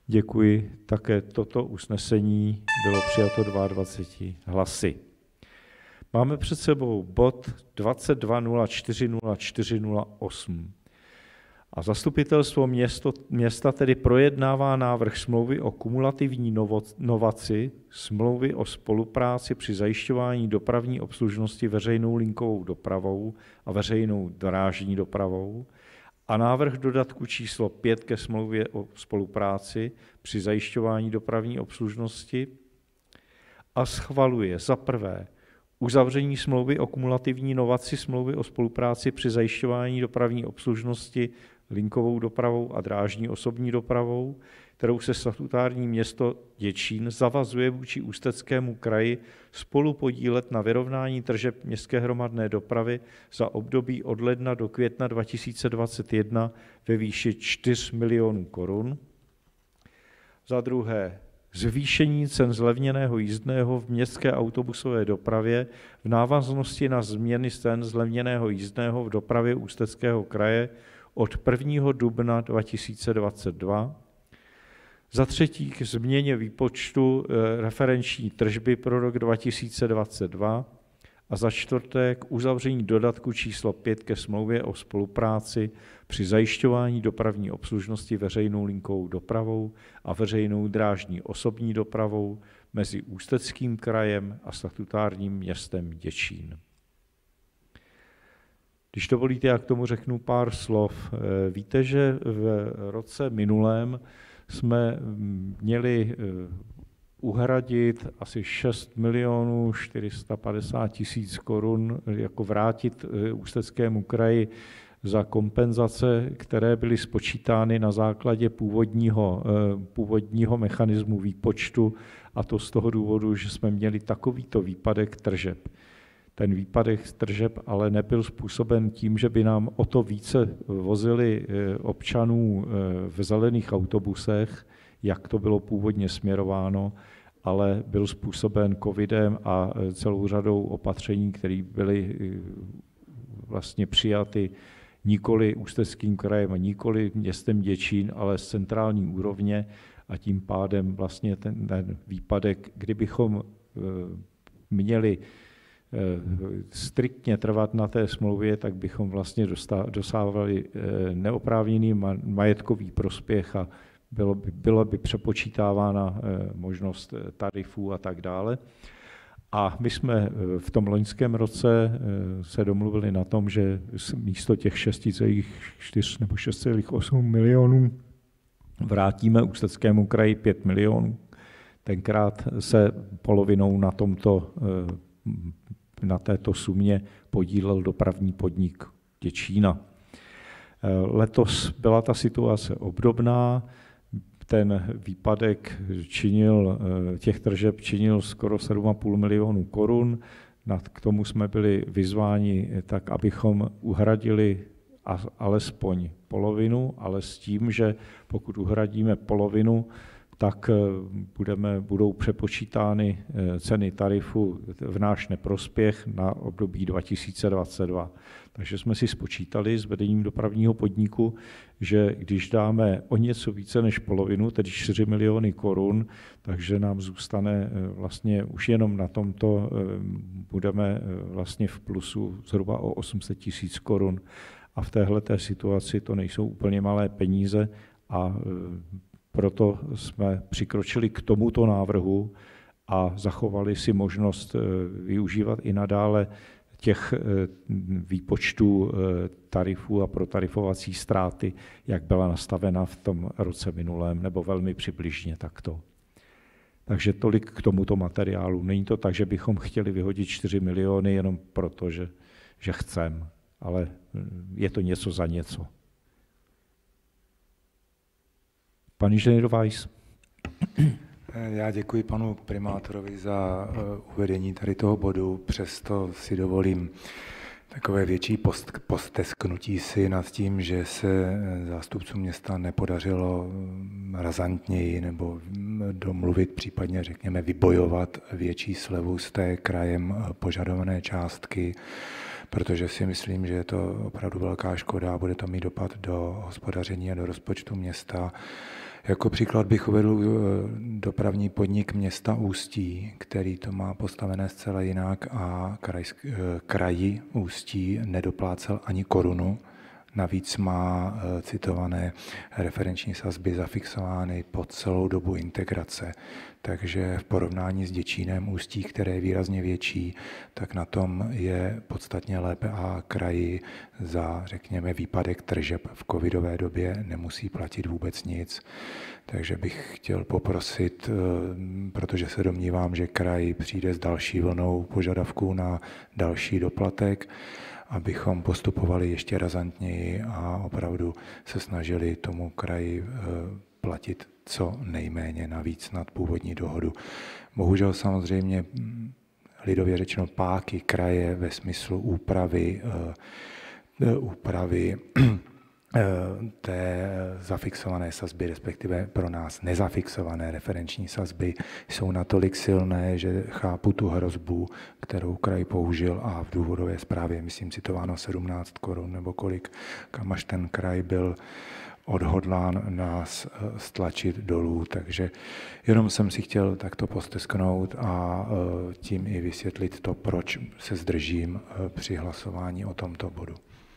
Speaker 1: Děkuji. Také toto usnesení bylo přijato dvaceti dvěma hlasy. Máme před sebou bod dvacet dva nula čtyři nula čtyři nula osm. A zastupitelstvo město, města tedy projednává návrh smlouvy o kumulativní novo, novaci, smlouvy o spolupráci při zajišťování dopravní obslužnosti veřejnou linkovou dopravou a veřejnou drážní dopravou a návrh dodatku číslo pět ke smlouvě o spolupráci při zajišťování dopravní obslužnosti a schvaluje za prvé uzavření smlouvy o kumulativní novaci smlouvy o spolupráci při zajišťování dopravní obslužnosti linkovou dopravou a drážní osobní dopravou, kterou se statutární město Děčín zavazuje vůči Ústeckému kraji spolu podílet na vyrovnání tržeb městské hromadné dopravy za období od ledna do května dva tisíce dvacet jedna ve výši čtyři milionů korun. Za druhé, zvýšení cen zlevněného jízdného v městské autobusové dopravě v návaznosti na změny cen zlevněného jízdného v dopravě Ústeckého kraje od prvního dubna dva tisíce dvacet dva. Za třetí k změně výpočtu referenční tržby pro rok dva tisíce dvacet dva. A za čtvrté k uzavření dodatku číslo pět ke smlouvě o spolupráci při zajišťování dopravní obslužnosti veřejnou linkovou dopravou a veřejnou drážní osobní dopravou mezi Ústeckým krajem a statutárním městem Děčín. Když dovolíte, já k tomu řeknu pár slov. Víte, že v roce minulém jsme měli uhradit asi šest milionů čtyři sta padesát tisíc korun, jako vrátit Ústeckému kraji za kompenzace, které byly spočítány na základě původního, původního mechanismu výpočtu, a to z toho důvodu, že jsme měli takovýto výpadek tržeb. Ten výpadek tržeb ale nebyl způsoben tím, že by nám o to více vozili občanů v zelených autobusech, jak to bylo původně směrováno, ale byl způsoben covidem a celou řadou opatření, které byly vlastně přijaty nikoli Ústeckým krajem a nikoli městem Děčín, ale z centrální úrovně, a tím pádem vlastně ten, ten výpadek, kdybychom měli striktně trvat na té smlouvě, tak bychom vlastně dosávali neoprávněný majetkový prospěch a bylo by, byla by přepočítávána možnost tarifů a tak dále. A my jsme v tom loňském roce se domluvili na tom, že místo těch šest celá čtyři nebo šest celá osm milionů vrátíme Ústeckému kraji pět milionů. Tenkrát se polovinou na tomto na této sumě podílel dopravní podnik Děčína. Letos byla ta situace obdobná, ten výpadek činil, těch tržeb činil skoro sedm a půl milionů korun, k tomu jsme byli vyzváni tak, abychom uhradili alespoň polovinu, ale s tím, že pokud uhradíme polovinu, tak budeme, budou přepočítány ceny tarifu v náš neprospěch na období dva tisíce dvacet dva. Takže jsme si spočítali s vedením dopravního podniku, že když dáme o něco více než polovinu, tedy čtyři miliony korun, takže nám zůstane vlastně už jenom na tomto, budeme vlastně v plusu zhruba o osm set tisíc korun. A v téhleté situaci to nejsou úplně malé peníze a proto jsme přikročili k tomuto návrhu a zachovali si možnost využívat i nadále těch výpočtů tarifů a protarifovací ztráty, jak byla nastavena v tom roce minulém, nebo velmi přibližně takto. Takže tolik k tomuto materiálu. Není to tak, že bychom chtěli vyhodit čtyři miliony jenom proto, že, že chceme, ale je to něco za něco. Pan inženýr Weiss.
Speaker 4: Já děkuji panu primátorovi za uvedení tady toho bodu, přesto si dovolím takové větší post, postesknutí si nad tím, že se zástupcům města nepodařilo razantněji nebo domluvit, případně řekněme vybojovat větší slevu z té krajem požadované částky, protože si myslím, že je to opravdu velká škoda a bude to mít dopad do hospodaření a do rozpočtu města. Jako příklad bych uvedl dopravní podnik města Ústí, který to má postavené zcela jinak a krajsk, kraji Ústí nedoplácel ani korunu. Navíc má citované referenční sazby zafixovány po celou dobu integrace. Takže v porovnání s Děčínem Ústí, které je výrazně větší, tak na tom je podstatně lépe a kraji za, řekněme, výpadek tržeb v covidové době nemusí platit vůbec nic. Takže bych chtěl poprosit, protože se domnívám, že kraj přijde s další vlnou požadavků na další doplatek, abychom postupovali ještě razantněji a opravdu se snažili tomu kraji platit co nejméně navíc nad původní dohodu. Bohužel samozřejmě lidově řečeno páky kraje ve smyslu úpravy, úpravy té zafixované sazby, respektive pro nás nezafixované referenční sazby, jsou natolik silné, že chápu tu hrozbu, kterou kraj použil a v důvodové zprávě, myslím, citováno sedmnáct korun nebo kolik, kam až ten kraj byl odhodlán nás stlačit dolů. Takže jenom jsem si chtěl takto postesknout a tím i vysvětlit to, proč se zdržím při hlasování o tomto bodu.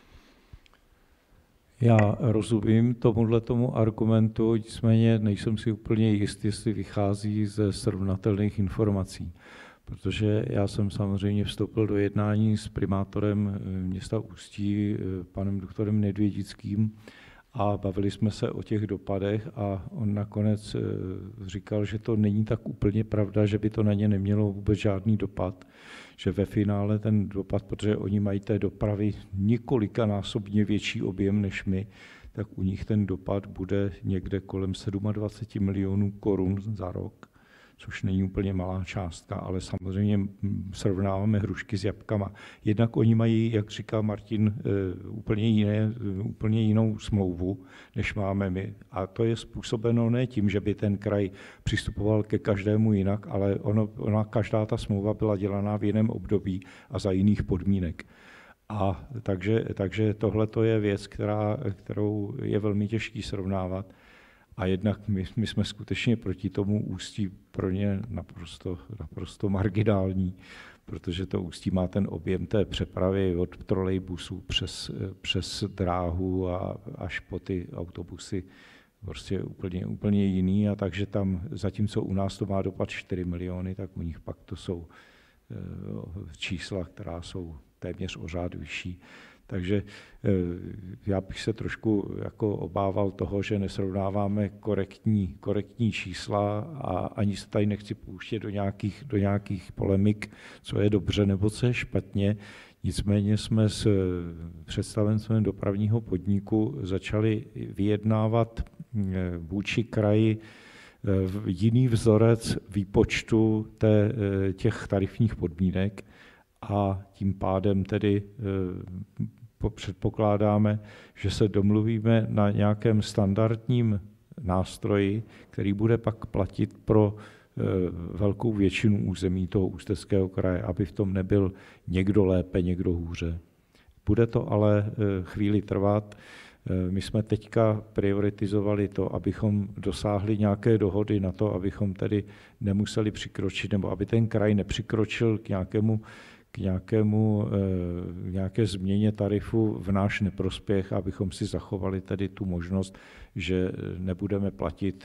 Speaker 1: Já rozumím tomuhle tomu argumentu, nicméně nejsem si úplně jist, jestli vychází ze srovnatelných informací, protože já jsem samozřejmě vstoupil do jednání s primátorem města Ústí, panem doktorem Nedvědickým, a bavili jsme se o těch dopadech a on nakonec říkal, že to není tak úplně pravda, že by to na ně nemělo vůbec žádný dopad, že ve finále ten dopad, protože oni mají té dopravy několikanásobně větší objem než my, tak u nich ten dopad bude někde kolem dvacet sedm milionů korun za rok, což není úplně malá částka, ale samozřejmě srovnáváme hrušky s jabkama. Jednak oni mají, jak říká Martin, úplně, jiné, úplně jinou smlouvu, než máme my. A to je způsobeno ne tím, že by ten kraj přistupoval ke každému jinak, ale ono, ona, každá ta smlouva byla dělaná v jiném období a za jiných podmínek. A takže, takže tohle je věc, která, kterou je velmi těžký srovnávat. A jednak my, my jsme skutečně proti tomu Ústí pro ně naprosto, naprosto marginální, protože to Ústí má ten objem té přepravy od trolejbusů přes, přes dráhu a až po ty autobusy prostě úplně, úplně jiný. A takže tam, zatímco u nás to má dopad čtyři miliony, tak u nich pak to jsou čísla, která jsou téměř o řád vyšší. Takže já bych se trošku jako obával toho, že nesrovnáváme korektní, korektní čísla a ani se tady nechci pouštět do nějakých, do nějakých polemik, co je dobře nebo co je špatně. Nicméně jsme s představenstvem dopravního podniku začali vyjednávat vůči kraji jiný vzorec výpočtu té, těch tarifních podmínek, a tím pádem tedy předpokládáme, že se domluvíme na nějakém standardním nástroji, který bude pak platit pro velkou většinu území toho Ústeckého kraje, aby v tom nebyl někdo lépe, někdo hůře. Bude to ale chvíli trvat. My jsme teďka prioritizovali to, abychom dosáhli nějaké dohody na to, abychom tedy nemuseli přikročit, nebo aby ten kraj nepřikročil k nějakému k nějakému, nějaké změně tarifu v náš neprospěch, abychom si zachovali tedy tu možnost, že nebudeme platit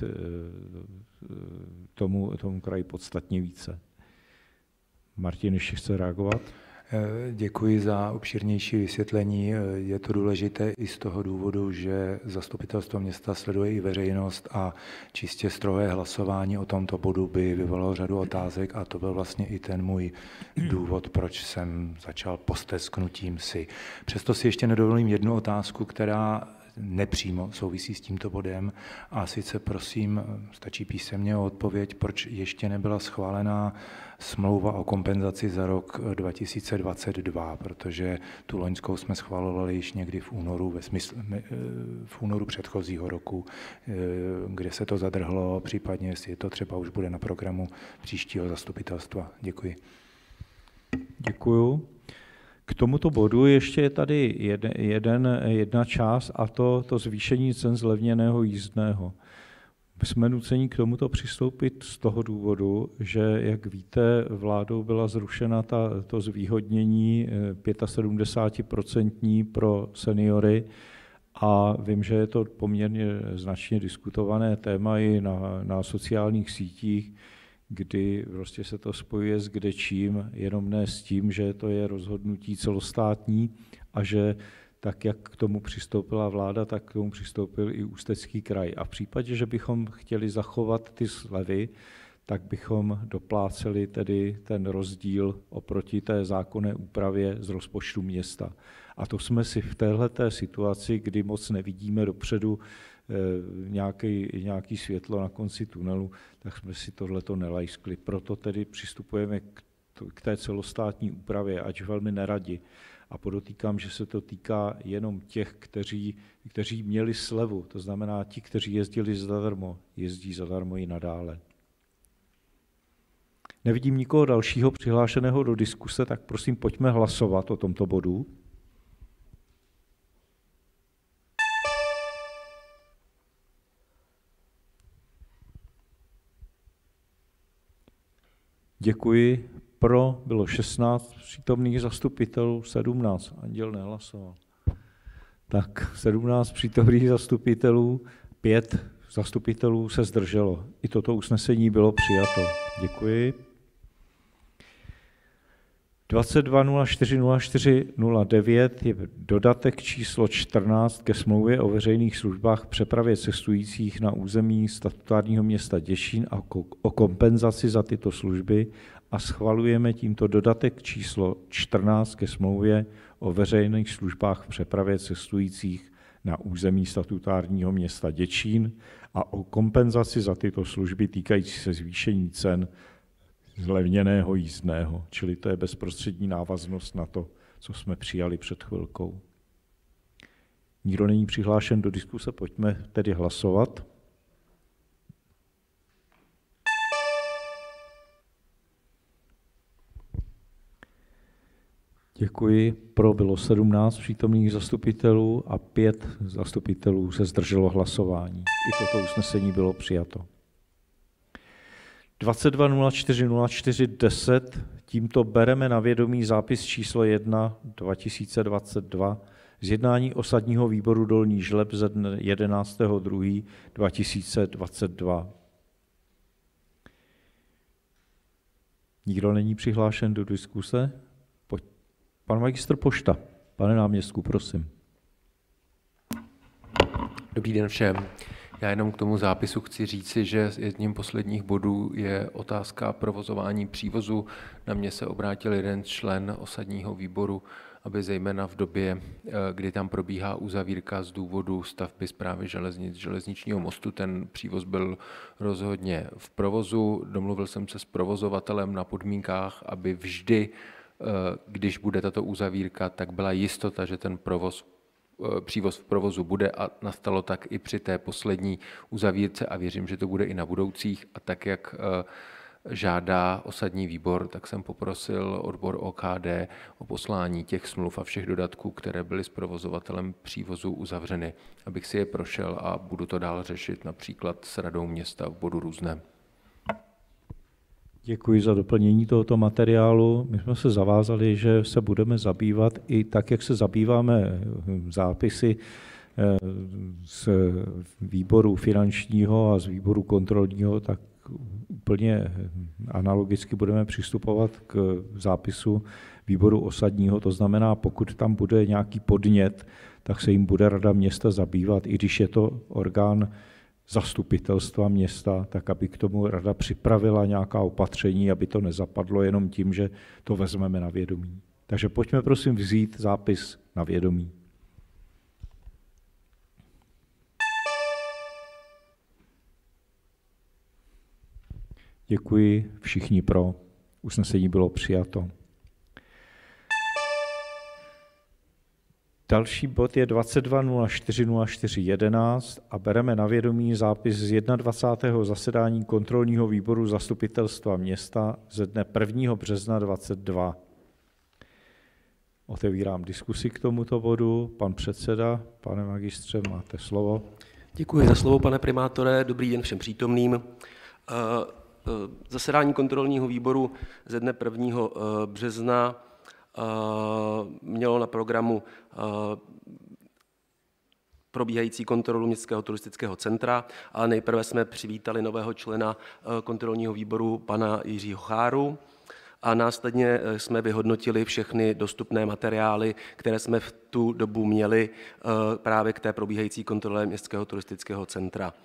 Speaker 1: tomu, tomu kraji podstatně více. Martin, ještě chce reagovat?
Speaker 4: Děkuji za obširnější vysvětlení. Je to důležité i z toho důvodu, že zastupitelstvo města sleduje i veřejnost a čistě strohé hlasování o tomto bodu by vyvolalo řadu otázek a to byl vlastně i ten můj důvod, proč jsem začal postesknutím si. Přesto si ještě nedovolím jednu otázku, která nepřímo souvisí s tímto bodem a sice prosím, stačí písemně o odpověď, proč ještě nebyla schválená smlouva o kompenzaci za rok dva tisíce dvacet dva, protože tu loňskou jsme schvalovali již někdy v únoru, ve smyslu, v únoru předchozího roku, kde se to zadrhlo, případně jestli to třeba už bude na programu příštího zastupitelstva. Děkuji.
Speaker 1: Děkuju. K tomuto bodu ještě je tady jeden, jedna část a to, to zvýšení cen zlevněného jízdného. My jsme nuceni k tomuto přistoupit z toho důvodu, že, jak víte, vládou byla zrušena ta, to zvýhodnění sedmdesát pět procent pro seniory a vím, že je to poměrně značně diskutované téma i na, na sociálních sítích, kdy prostě se to spojuje s kdečím, jenom ne s tím, že to je rozhodnutí celostátní a že tak, jak k tomu přistoupila vláda, tak k tomu přistoupil i Ústecký kraj. A v případě, že bychom chtěli zachovat ty slevy, tak bychom dopláceli tedy ten rozdíl oproti té zákonné úpravě z rozpočtu města. A to jsme si v téhleté situaci, kdy moc nevidíme dopředu nějaký, nějaký světlo na konci tunelu, tak jsme si tohleto nelajskli. Proto tedy přistupujeme k, k té celostátní úpravě, ať velmi neradi. A podotýkám, že se to týká jenom těch, kteří, kteří měli slevu, to znamená ti, kteří jezdili zadarmo, jezdí zadarmo i nadále. Nevidím nikoho dalšího přihlášeného do diskuse, tak prosím, pojďme hlasovat o tomto bodu. Děkuji. Pro bylo šestnáct přítomných zastupitelů, sedmnáct. Anděl nehlasoval. Tak sedmnáct přítomných zastupitelů, pět zastupitelů se zdrželo. I toto usnesení bylo přijato. Děkuji. dvacet dva nula čtyři nula čtyři nula devět je dodatek číslo čtrnáct ke smlouvě o veřejných službách přepravě cestujících na území statutárního města Děčín a o kompenzaci za tyto služby a schvalujeme tímto dodatek číslo čtrnáct ke smlouvě o veřejných službách přepravě cestujících na území statutárního města Děčín a o kompenzaci za tyto služby týkající se zvýšení cen zlevněného jízdného, čili to je bezprostřední návaznost na to, co jsme přijali před chvilkou. Nikdo není přihlášen do diskuse, pojďme tedy hlasovat. Děkuji. Pro bylo sedmnáct přítomných zastupitelů a pět zastupitelů se zdrželo hlasování. I toto usnesení bylo přijato. dvacet dva nula čtyři nula čtyři deset, tímto bereme na vědomí zápis číslo jedna dva tisíce dvacet dva z jednání osadního výboru Dolní Žleb ze dne jedenáctého druhého dva tisíce dvacet dva. Nikdo není přihlášen do diskuse? Pojď. Pan magistr Pošta, pane náměstku, prosím.
Speaker 5: Dobrý den všem. Já jenom k tomu zápisu chci říci, že jedním posledních bodů je otázka provozování přívozu. Na mě se obrátil jeden člen osadního výboru, aby zejména v době, kdy tam probíhá uzavírka z důvodu stavby správy železnic, železničního mostu, ten přívoz byl rozhodně v provozu. Domluvil jsem se s provozovatelem na podmínkách, aby vždy, když bude tato uzavírka, tak byla jistota, že ten provoz přívoz v provozu bude a nastalo tak i při té poslední uzavírce a věřím, že to bude i na budoucích. A tak, jak žádá osadní výbor, tak jsem poprosil odbor O K D o poslání těch smluv a všech dodatků, které byly s provozovatelem přívozu uzavřeny, abych si je prošel a budu to dál řešit například s radou města v bodu různé.
Speaker 1: Děkuji za doplnění tohoto materiálu. My jsme se zavázali, že se budeme zabývat i tak, jak se zabýváme zápisy z výboru finančního a z výboru kontrolního, tak úplně analogicky budeme přistupovat k zápisu výboru osadního. To znamená, pokud tam bude nějaký podnět, tak se jim bude rada města zabývat, i když je to orgán zastupitelstva města, tak aby k tomu rada připravila nějaká opatření, aby to nezapadlo jenom tím, že to vezmeme na vědomí. Takže pojďme prosím vzít zápis na vědomí. Děkuji, všichni pro. Usnesení bylo přijato. Další bod je dvacet dva nula čtyři nula čtyři jedenáct a bereme na vědomí zápis z dvacátého prvního zasedání kontrolního výboru zastupitelstva města ze dne prvního března dvacet dva. Otevírám diskusi k tomuto bodu. Pan předseda, pane magistře, máte slovo.
Speaker 6: Děkuji za slovo, pane primátore. Dobrý den všem přítomným. Zasedání kontrolního výboru ze dne prvního března mělo na programu probíhající kontrolu Městského turistického centra, ale nejprve jsme přivítali nového člena kontrolního výboru, pana Jiřího Cháru, a následně jsme vyhodnotili všechny dostupné materiály, které jsme v tu dobu měli právě k té probíhající kontrole Městského turistického centra.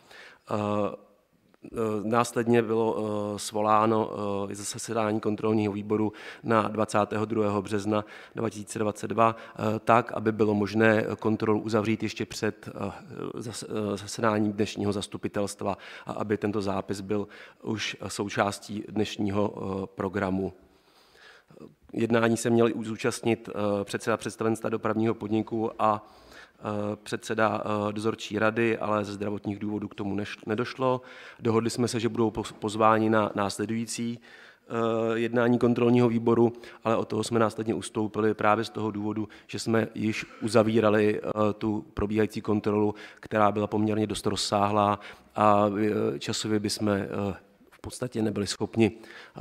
Speaker 6: Následně bylo svoláno zasedání kontrolního výboru na dvacátého druhého března dva tisíce dvacet dva tak, aby bylo možné kontrolu uzavřít ještě před zasedáním dnešního zastupitelstva a aby tento zápis byl už součástí dnešního programu. Jednání se měli zúčastnit předseda představenstva dopravního podniku a předseda dozorčí rady, ale ze zdravotních důvodů k tomu nedošlo. Dohodli jsme se, že budou pozváni na následující jednání kontrolního výboru, ale od toho jsme následně ustoupili právě z toho důvodu, že jsme již uzavírali tu probíhající kontrolu, která byla poměrně dost rozsáhlá a časově bychom v podstatě nebyli schopni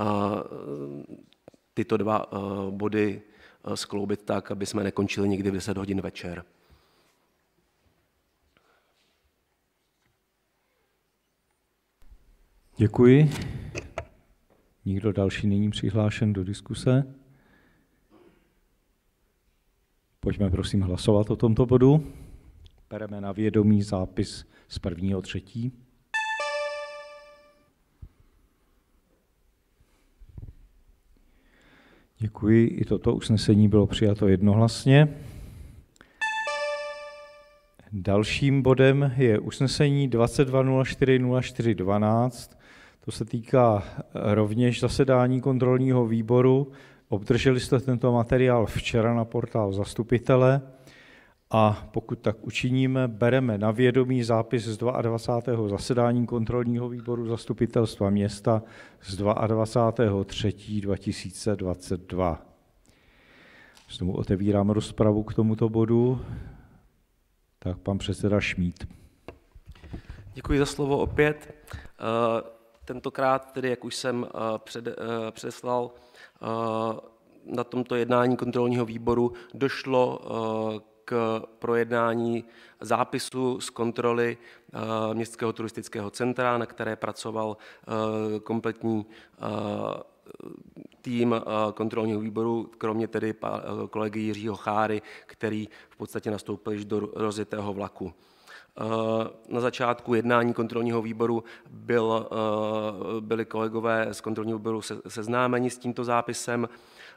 Speaker 6: tyto dva body skloubit tak, aby jsme nekončili někdy v deset hodin večer.
Speaker 1: Děkuji. Nikdo další není přihlášen do diskuse? Pojďme prosím hlasovat o tomto bodu. Bereme na vědomí zápis z prvního třetí. Děkuji. I toto usnesení bylo přijato jednohlasně. Dalším bodem je usnesení dvacet dva nula čtyři nula čtyři dvanáct. To se týká rovněž zasedání kontrolního výboru. Obdrželi jste tento materiál včera na portál zastupitele a pokud tak učiníme, bereme na vědomí zápis z dvacátého druhého zasedání kontrolního výboru zastupitelstva města z dvacátého druhého třetího dva tisíce dvacet dva. Znovu otevírám rozpravu k tomuto bodu. Tak pan předseda Šmíd.
Speaker 6: Děkuji za slovo opět. Tentokrát, tedy, jak už jsem před, předeslal, na tomto jednání kontrolního výboru došlo k projednání zápisu z kontroly Městského turistického centra, na které pracoval kompletní tým kontrolního výboru, kromě tedy kolegy Jiřího Cháry, který v podstatě nastoupil již do rozjetého vlaku. Na začátku jednání kontrolního výboru byl, byli kolegové z kontrolního výboru seznámeni s tímto zápisem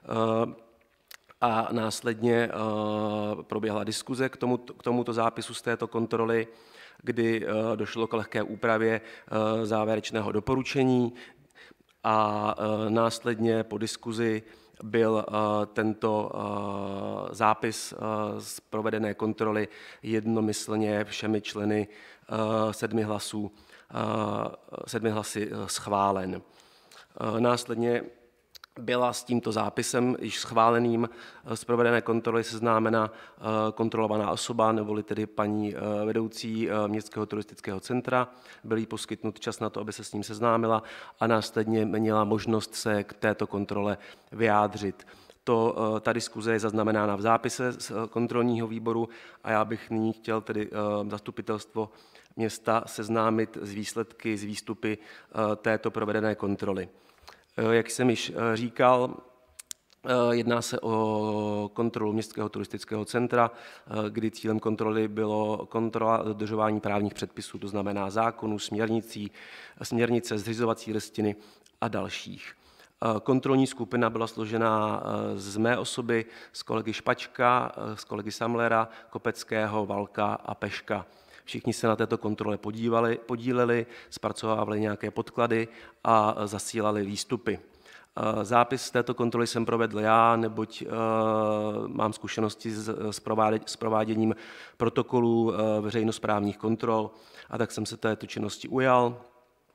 Speaker 6: a následně proběhla diskuze k, tomu, k tomuto zápisu z této kontroly, kdy došlo k lehké úpravě závěrečného doporučení a následně po diskuzi byl tento zápis z provedené kontroly jednomyslně všemi členy sedmi hlasů, sedmi hlasy schválen. Následně byla s tímto zápisem již schváleným z provedené kontroly seznámena kontrolovaná osoba, neboli tedy paní vedoucí Městského turistického centra. Byl jí poskytnut čas na to, aby se s ním seznámila a následně měla možnost se k této kontrole vyjádřit. To, ta diskuze je zaznamenána v zápise z kontrolního výboru a já bych nyní chtěl tedy zastupitelstvo města seznámit s výsledky, s výstupy této provedené kontroly. Jak jsem již říkal, jedná se o kontrolu Městského turistického centra, kdy cílem kontroly bylo kontrola dodržování právních předpisů, to znamená zákonů, směrnicí, směrnice, zřizovací listiny a dalších. Kontrolní skupina byla složena z mé osoby, z kolegy Špačka, z kolegy Samlera, Kopeckého, Valka a Peška. Všichni se na této kontrole podívali, podíleli, zpracovávali nějaké podklady a zasílali výstupy. Zápis z této kontroly jsem provedl já, neboť mám zkušenosti s prováděním protokolů veřejnosprávních kontrol a tak jsem se této činnosti ujal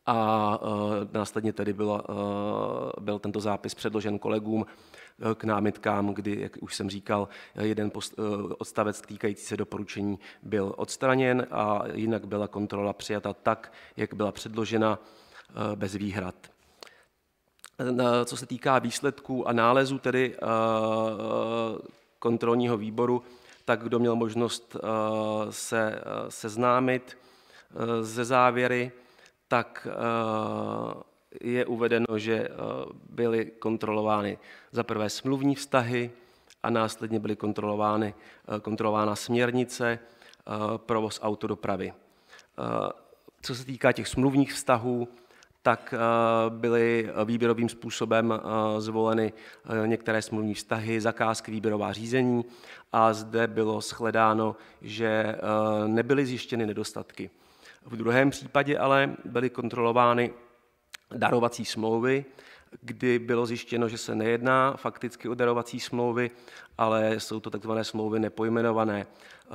Speaker 6: a následně tedy byl, byl tento zápis předložen kolegům k námitkám, kdy, jak už jsem říkal, jeden odstavec týkající se doporučení byl odstraněn a jinak byla kontrola přijata tak, jak byla předložena, bez výhrad. Co se týká výsledků a nálezů tedy kontrolního výboru, tak kdo měl možnost se seznámit se závěry, tak je uvedeno, že byly kontrolovány za prvé smluvní vztahy a následně byly kontrolovány, kontrolována směrnice, provoz autodopravy. Co se týká těch smluvních vztahů, tak byly výběrovým způsobem zvoleny některé smluvní vztahy, zakázky, výběrová řízení a zde bylo shledáno, že nebyly zjištěny nedostatky. V druhém případě ale byly kontrolovány darovací smlouvy, kdy bylo zjištěno, že se nejedná fakticky o darovací smlouvy, ale jsou to takzvané smlouvy nepojmenované,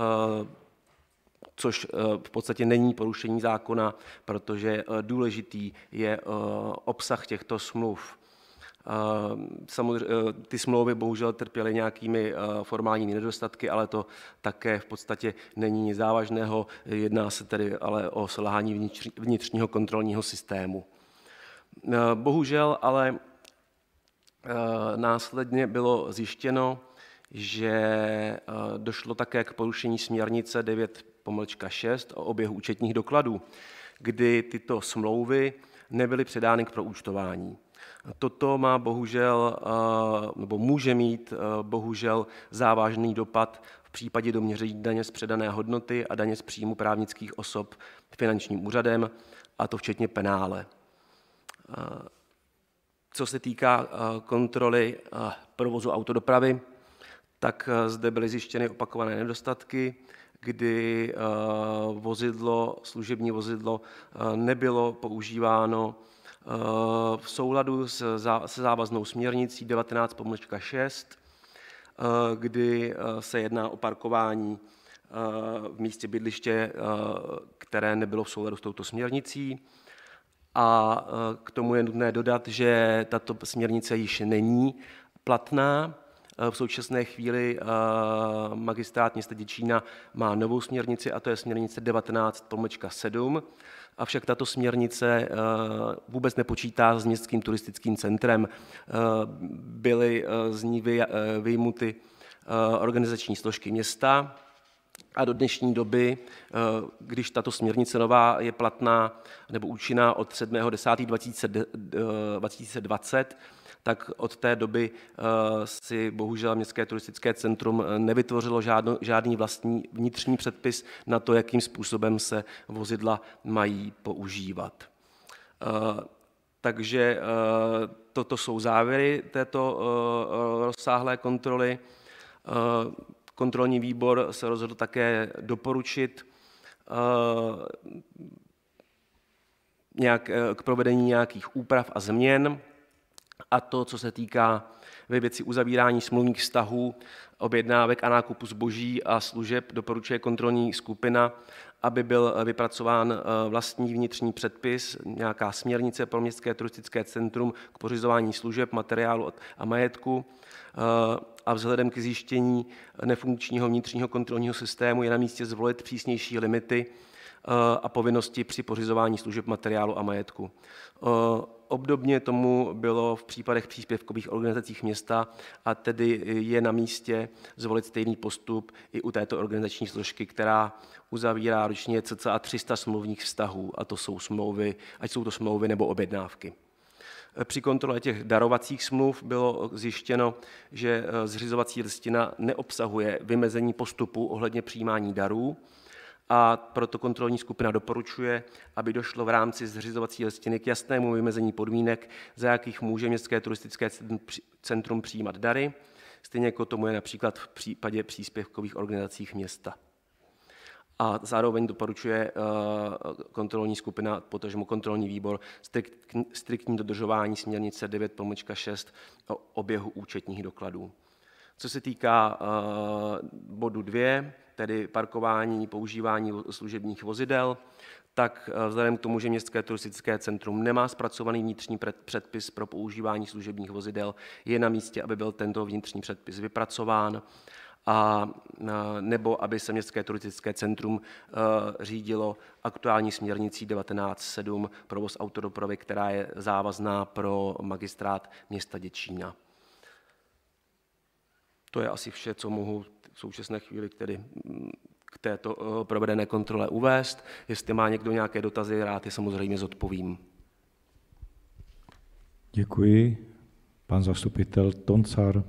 Speaker 6: což v podstatě není porušení zákona, protože důležitý je obsah těchto smluv. Samozřejmě ty smlouvy bohužel trpěly nějakými formálními nedostatky, ale to také v podstatě není nic závažného, jedná se tedy ale o selhání vnitřního kontrolního systému. Bohužel ale následně bylo zjištěno, že došlo také k porušení směrnice devět pomlčka šest o oběhu účetních dokladů, kdy tyto smlouvy nebyly předány k proúčtování. Toto má bohužel, nebo může mít bohužel závažný dopad v případě doměření daně z předané hodnoty a daně z příjmu právnických osob finančním úřadem, a to včetně penále. Co se týká kontroly provozu autodopravy, tak zde byly zjištěny opakované nedostatky, kdy vozidlo, služební vozidlo nebylo používáno v souladu se závaznou směrnicí devatenáct pomlčka šest, kdy se jedná o parkování v místě bydliště, které nebylo v souladu s touto směrnicí. A k tomu je nutné dodat, že tato směrnice již není platná. V současné chvíli magistrát města Děčína má novou směrnici, a to je směrnice devatenáct pomlčka sedm. Avšak tato směrnice vůbec nepočítá s městským turistickým centrem. Byly z ní vyjmuty organizační složky města a do dnešní doby, když tato směrnice nová je platná nebo účinná od sedmého desátého dva tisíce dvacet, tak od té doby si bohužel Městské turistické centrum nevytvořilo žádný, žádný vlastní vnitřní předpis na to, jakým způsobem se vozidla mají používat. Takže toto jsou závěry této rozsáhlé kontroly. Kontrolní výbor se rozhodl také doporučit nějak, k provedení nějakých úprav a změn, a to, co se týká ve věci uzavírání smluvních vztahů, objednávek a nákupu zboží a služeb, doporučuje kontrolní skupina, aby byl vypracován vlastní vnitřní předpis, nějaká směrnice pro Městské turistické centrum k pořizování služeb, materiálu a majetku. A vzhledem k zjištění nefunkčního vnitřního kontrolního systému je na místě zvolit přísnější limity a povinnosti při pořizování služeb, materiálu a majetku. Obdobně tomu bylo v případech příspěvkových organizacích města, a tedy je na místě zvolit stejný postup i u této organizační složky, která uzavírá ročně cca tři sta smluvních vztahů, a to jsou smlouvy, ať jsou to smlouvy nebo objednávky. Při kontrole těch darovacích smluv bylo zjištěno, že zřizovací listina neobsahuje vymezení postupu ohledně přijímání darů, a proto kontrolní skupina doporučuje, aby došlo v rámci zřizovací listiny k jasnému vymezení podmínek, za jakých může Městské turistické centrum přijímat dary, stejně jako tomu je například v případě příspěvkových organizacích města. A zároveň doporučuje kontrolní skupina, potažmo kontrolní výbor, striktní dodržování směrnice devět pomlčka šest o oběhu účetních dokladů. Co se týká bodu dvě, tedy parkování, používání služebních vozidel, tak vzhledem k tomu, že Městské turistické centrum nemá zpracovaný vnitřní předpis pro používání služebních vozidel, je na místě, aby byl tento vnitřní předpis vypracován, a nebo aby se Městské turistické centrum řídilo aktuální směrnicí devatenáct sedm provoz autodopravy, která je závazná pro magistrát města Děčína. To je asi vše, co mohu v současné chvíli tedy k této provedené kontrole uvést. Jestli má někdo nějaké dotazy, rád je samozřejmě zodpovím.
Speaker 1: Děkuji. Pan zastupitel Toncar.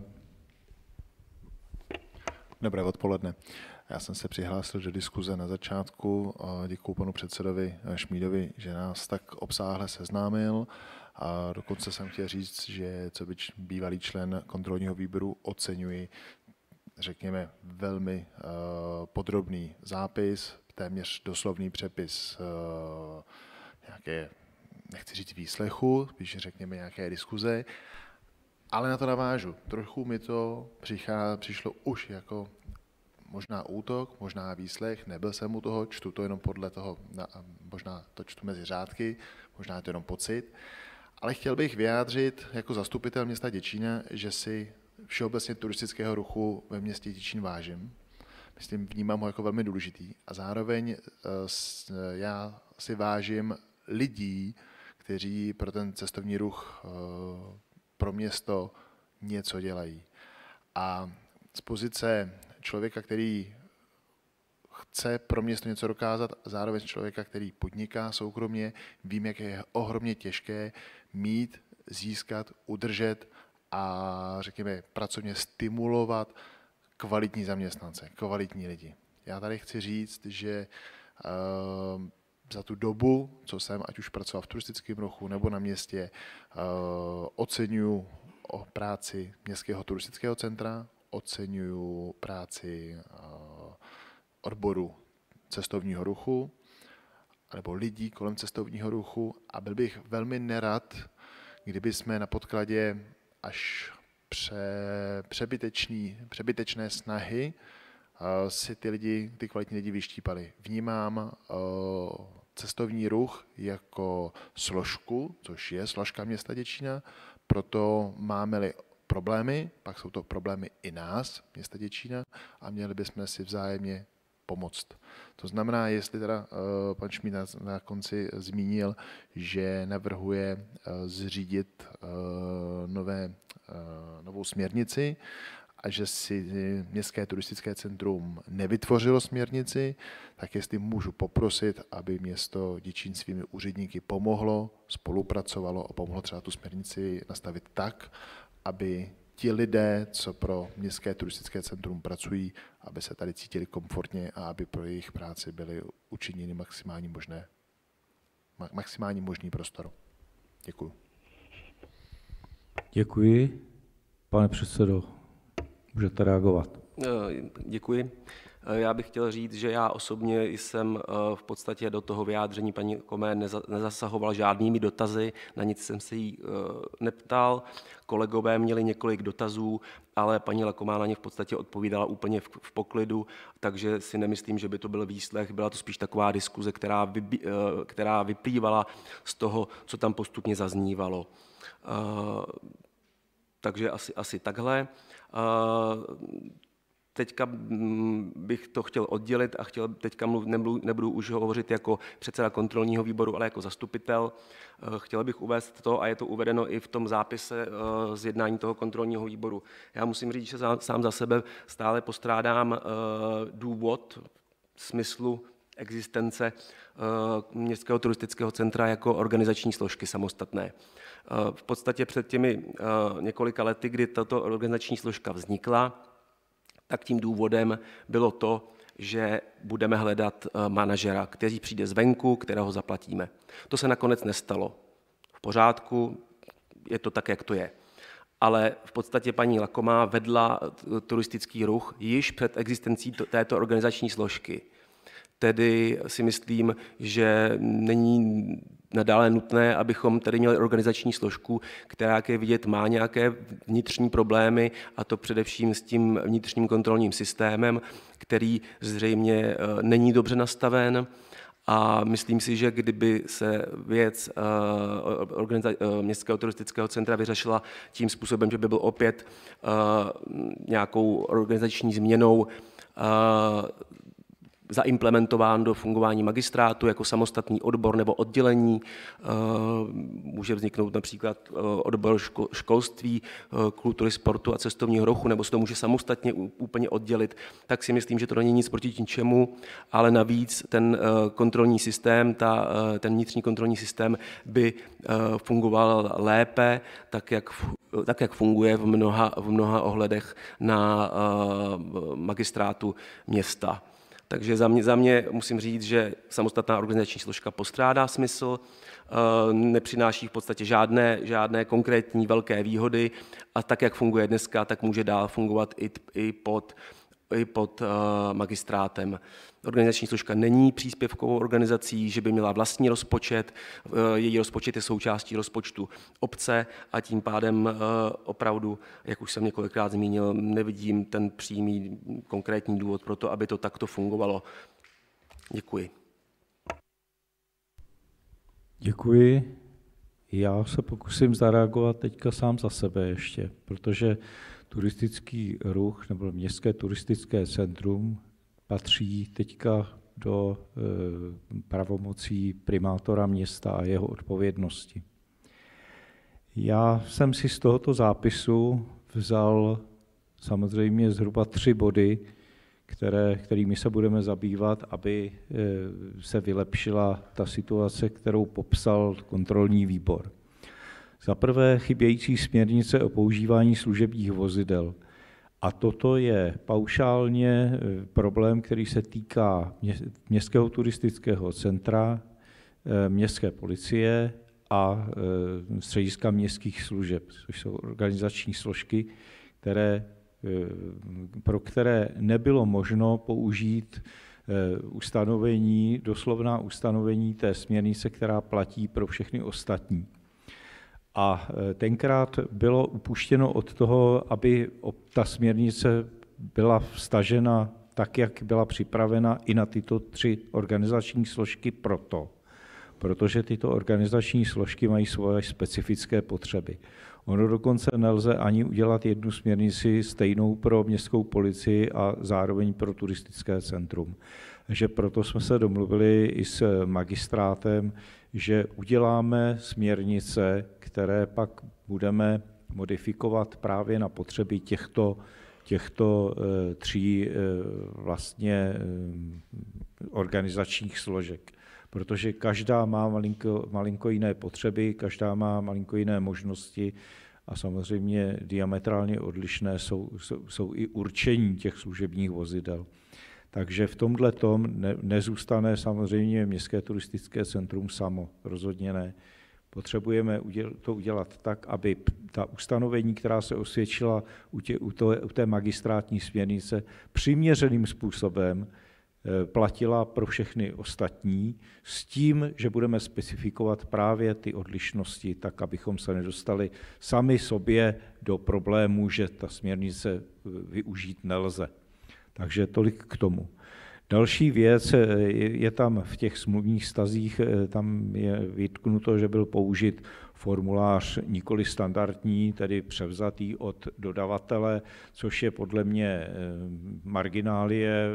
Speaker 7: Dobré odpoledne. Já jsem se přihlásil do diskuze na začátku. Děkuji panu předsedovi Šmídovi, že nás tak obsáhle seznámil. A dokonce jsem chtěl říct, že co by bývalý člen kontrolního výboru oceňuji, řekněme, velmi podrobný zápis, téměř doslovný přepis nějaké, nechci říct výslechu, spíš řekněme nějaké diskuze, ale na to navážu. Trochu mi to přichá, přišlo už jako možná útok, možná výslech, nebyl jsem u toho, čtu to jenom podle toho, možná to čtu mezi řádky, možná je to jenom pocit, ale chtěl bych vyjádřit jako zastupitel města Děčína, že si všeobecně turistického ruchu ve městě Děčín vážím. Myslím, vnímám ho jako velmi důležitý a zároveň já si vážím lidí, kteří pro ten cestovní ruch pro město něco dělají. A z pozice člověka, který chce pro město něco dokázat, a zároveň člověka, který podniká soukromně, vím, jak je ohromně těžké mít, získat, udržet a řekněme pracovně stimulovat kvalitní zaměstnance, kvalitní lidi. Já tady chci říct, že uh, za tu dobu, co jsem ať už pracoval v turistickém ruchu nebo na městě, uh, oceňuji o práci Městského turistického centra, oceňuji práci uh, odboru cestovního ruchu nebo lidí kolem cestovního ruchu a byl bych velmi nerad, kdyby jsme na podkladě až pře, přebytečný, přebytečné snahy uh, si ty lidi, ty kvalitní lidi vyštípali. Vnímám uh, cestovní ruch jako složku, což je složka města Děčína, proto máme-li problémy, pak jsou to problémy i nás, města Děčína, a měli bychom si vzájemně pomoct. To znamená, jestli teda uh, pan Šmíd na, na konci zmínil, že navrhuje uh, zřídit uh, nové, uh, novou směrnici a že si Městské turistické centrum nevytvořilo směrnici, tak jestli můžu poprosit, aby město Děčín svými úředníky pomohlo, spolupracovalo a pomohlo třeba tu směrnici nastavit tak, aby ti lidé, co pro Městské turistické centrum pracují, aby se tady cítili komfortně a aby pro jejich práci byly učiněny maximální možné, maximální možný prostor. Děkuji.
Speaker 1: Děkuji. Pane předsedo, můžete reagovat.
Speaker 6: Děkuji. Já bych chtěl říct, že já osobně jsem v podstatě do toho vyjádření paní Lakové nezasahoval žádnými dotazy, na nic jsem se jí neptal. Kolegové měli několik dotazů, ale paní Laková na ně v podstatě odpovídala úplně v poklidu, takže si nemyslím, že by to byl výslech. Byla to spíš taková diskuze, která, vybí, která vyplývala z toho, co tam postupně zaznívalo. Takže asi, asi takhle. Teďka bych to chtěl oddělit a chtěl, teďka mluv, nebudu, nebudu už hovořit jako předseda kontrolního výboru, ale jako zastupitel. Chtěl bych uvést to, a je to uvedeno i v tom zápise z jednání toho kontrolního výboru. Já musím říct, že sám za sebe stále postrádám důvod v smyslu existence Městského turistického centra jako organizační složky samostatné. V podstatě před těmi několika lety, kdy tato organizační složka vznikla, tak tím důvodem bylo to, že budeme hledat manažera, který přijde zvenku, kterého zaplatíme. To se nakonec nestalo. V pořádku, je to tak, jak to je. Ale v podstatě paní Lakomá vedla turistický ruch již před existencí této organizační složky. Tedy si myslím, že není nadále nutné, abychom tady měli organizační složku, která, jak je vidět, má nějaké vnitřní problémy, a to především s tím vnitřním kontrolním systémem, který zřejmě není dobře nastaven. A myslím si, že kdyby se věc uh, Městského turistického centra vyřešila tím způsobem, že by byl opět uh, nějakou organizační změnou uh, zaimplementován do fungování magistrátu jako samostatný odbor nebo oddělení. Může vzniknout například odbor školství, kultury, sportu a cestovního ruchu, nebo se to může samostatně úplně oddělit, tak si myslím, že to není nic proti ničemu, ale navíc ten kontrolní systém, ta, ten vnitřní kontrolní systém by fungoval lépe, tak jak, tak jak funguje v mnoha, v mnoha ohledech na magistrátu města. Takže za mě, za mě musím říct, že samostatná organizační složka postrádá smysl, nepřináší v podstatě žádné, žádné konkrétní velké výhody a tak, jak funguje dneska, tak může dál fungovat i, i pod, i pod magistrátem. Organizační složka není příspěvkovou organizací, že by měla vlastní rozpočet, její rozpočet je součástí rozpočtu obce a tím pádem opravdu, jak už jsem několikrát zmínil, nevidím ten přímý konkrétní důvod pro to, aby to takto fungovalo. Děkuji.
Speaker 1: Děkuji. Já se pokusím zareagovat teďka sám za sebe ještě, protože turistický ruch nebo Městské turistické centrum patří teďka do e, pravomocí primátora města a jeho odpovědnosti. Já jsem si z tohoto zápisu vzal samozřejmě zhruba tři body, které, kterými se budeme zabývat, aby e, se vylepšila ta situace, kterou popsal kontrolní výbor. Za prvé chybějící směrnice o používání služebních vozidel. A toto je paušálně problém, který se týká Městského turistického centra, městské policie a střediska městských služeb, což jsou organizační složky, které, pro které nebylo možno použít ustanovení, doslovná ustanovení té směrnice, která platí pro všechny ostatní. A tenkrát bylo upuštěno od toho, aby ta směrnice byla vztažena tak, jak byla připravena i na tyto tři organizační složky proto, protože tyto organizační složky mají svoje specifické potřeby. Ono dokonce nelze ani udělat jednu směrnici stejnou pro městskou policii a zároveň pro turistické centrum. Takže proto jsme se domluvili i s magistrátem, že uděláme směrnice, které pak budeme modifikovat právě na potřeby těchto, těchto tří vlastně organizačních složek. Protože každá má malinko, malinko jiné potřeby, každá má malinko jiné možnosti a samozřejmě diametrálně odlišné jsou, jsou, jsou i určení těch služebních vozidel. Takže v tomhle tom ne, nezůstane samozřejmě Městské turistické centrum samo, rozhodně ne. Potřebujeme to udělat tak, aby ta ustanovení, která se osvědčila u, tě, u, to, u té magistrátní směrnice, přiměřeným způsobem platila pro všechny ostatní, s tím, že budeme specifikovat právě ty odlišnosti, tak abychom se nedostali sami sobě do problému, že ta směrnice využít nelze. Takže tolik k tomu. Další věc je tam v těch smluvních vztazích, tam je vytknuto, že byl použit formulář nikoli standardní, tedy převzatý od dodavatele, což je podle mě marginálie.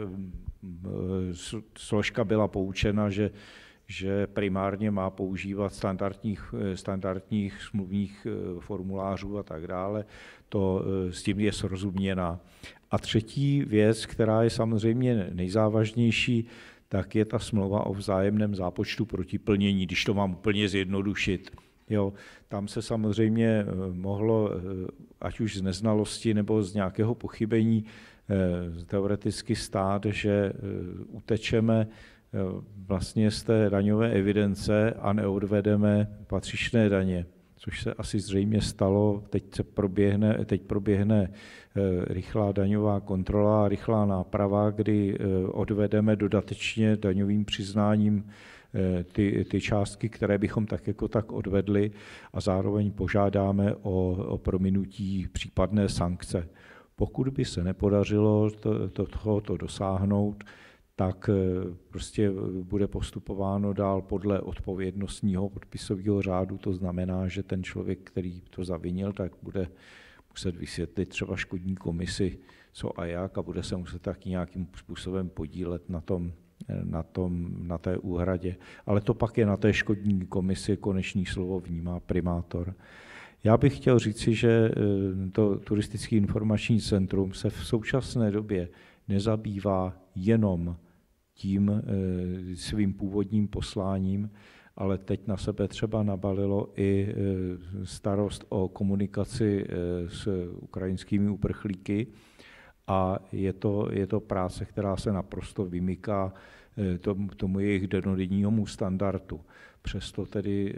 Speaker 1: Složka byla poučena, že, že primárně má používat standardních, standardních smluvních formulářů a tak dále. To s tím je srozuměná. A třetí věc, která je samozřejmě nejzávažnější, tak je ta smlouva o vzájemném zápočtu proti plnění, když to mám úplně zjednodušit. Jo, tam se samozřejmě mohlo, ať už z neznalosti nebo z nějakého pochybení, teoreticky stát, že utečeme vlastně z té daňové evidence a neodvedeme patřičné daně, což se asi zřejmě stalo. Teď, se proběhne, teď proběhne rychlá daňová kontrola, rychlá náprava, kdy odvedeme dodatečně daňovým přiznáním ty, ty částky, které bychom tak jako tak odvedli a zároveň požádáme o, o prominutí případné sankce. Pokud by se nepodařilo to, to, tohoto dosáhnout, tak prostě bude postupováno dál podle odpovědnostního podpisového řádu. To znamená, že ten člověk, který to zavinil, tak bude muset vysvětlit třeba škodní komisi, co a jak, a bude se muset taky nějakým způsobem podílet na tom, na, tom, na té úhradě. Ale to pak je na té škodní komisi, konečný slovo vnímá primátor. Já bych chtěl říci, že to turistické informační centrum se v současné době nezabývá jenom tím svým původním posláním, ale teď na sebe třeba nabalilo i starost o komunikaci s ukrajinskými uprchlíky a je to, je to práce, která se naprosto vymyká tomu, tomu jejich dennodennímu standardu. Přesto tedy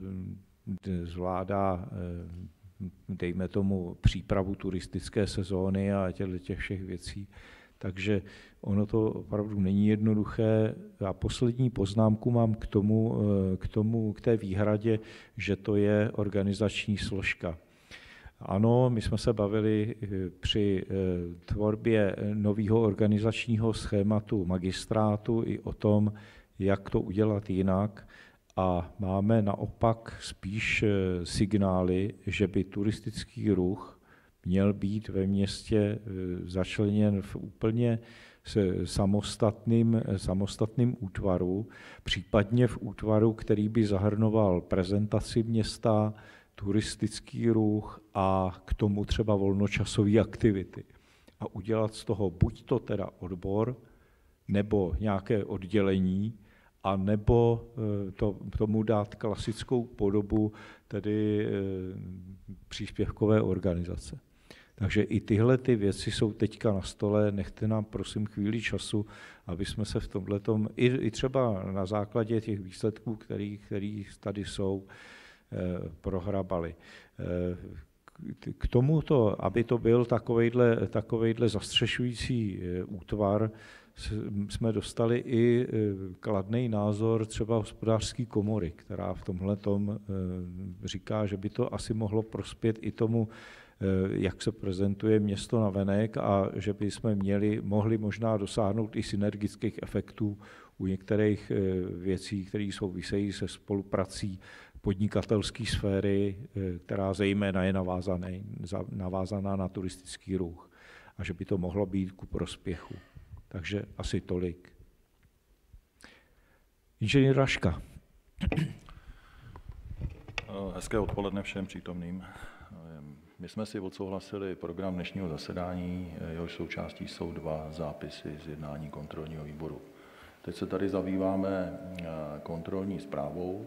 Speaker 1: zvládá, dejme tomu, přípravu turistické sezóny a těch všech věcí. Takže ono to opravdu není jednoduché. A poslední poznámku mám k tomu, k tomu, k té výhradě, že to je organizační složka. Ano, my jsme se bavili při tvorbě nového organizačního schématu magistrátu i o tom, jak to udělat jinak. A máme naopak spíš signály, že by turistický ruch měl být ve městě začleněn v úplně samostatným, samostatným útvaru, případně v útvaru, který by zahrnoval prezentaci města, turistický ruch a k tomu třeba volnočasové aktivity. A udělat z toho buď to teda odbor, nebo nějaké oddělení, a nebo to, tomu dát klasickou podobu, tedy příspěvkové organizace. Takže i tyhle ty věci jsou teďka na stole, nechte nám prosím chvíli času, aby jsme se v tomhletom, i, i třeba na základě těch výsledků, který, který tady jsou, eh, prohrabali. Eh, k tomuto, aby to byl takovejhle, takovejhle zastřešující útvar, jsme dostali i kladný názor třeba hospodářské komory, která v tomhletom říká, že by to asi mohlo prospět i tomu, jak se prezentuje město navenek a že by jsme měli, mohli možná dosáhnout i synergických efektů u některých věcí, které souvisejí se spoluprací podnikatelské sféry, která zejména je navázaný, navázaná na turistický ruch a že by to mohlo být ku prospěchu. Takže asi tolik. Inženýr Raška.
Speaker 8: Hezké odpoledne všem přítomným. My jsme si odsouhlasili program dnešního zasedání, jehož součástí jsou dva zápisy z jednání kontrolního výboru. Teď se tady zabýváme kontrolní zprávou.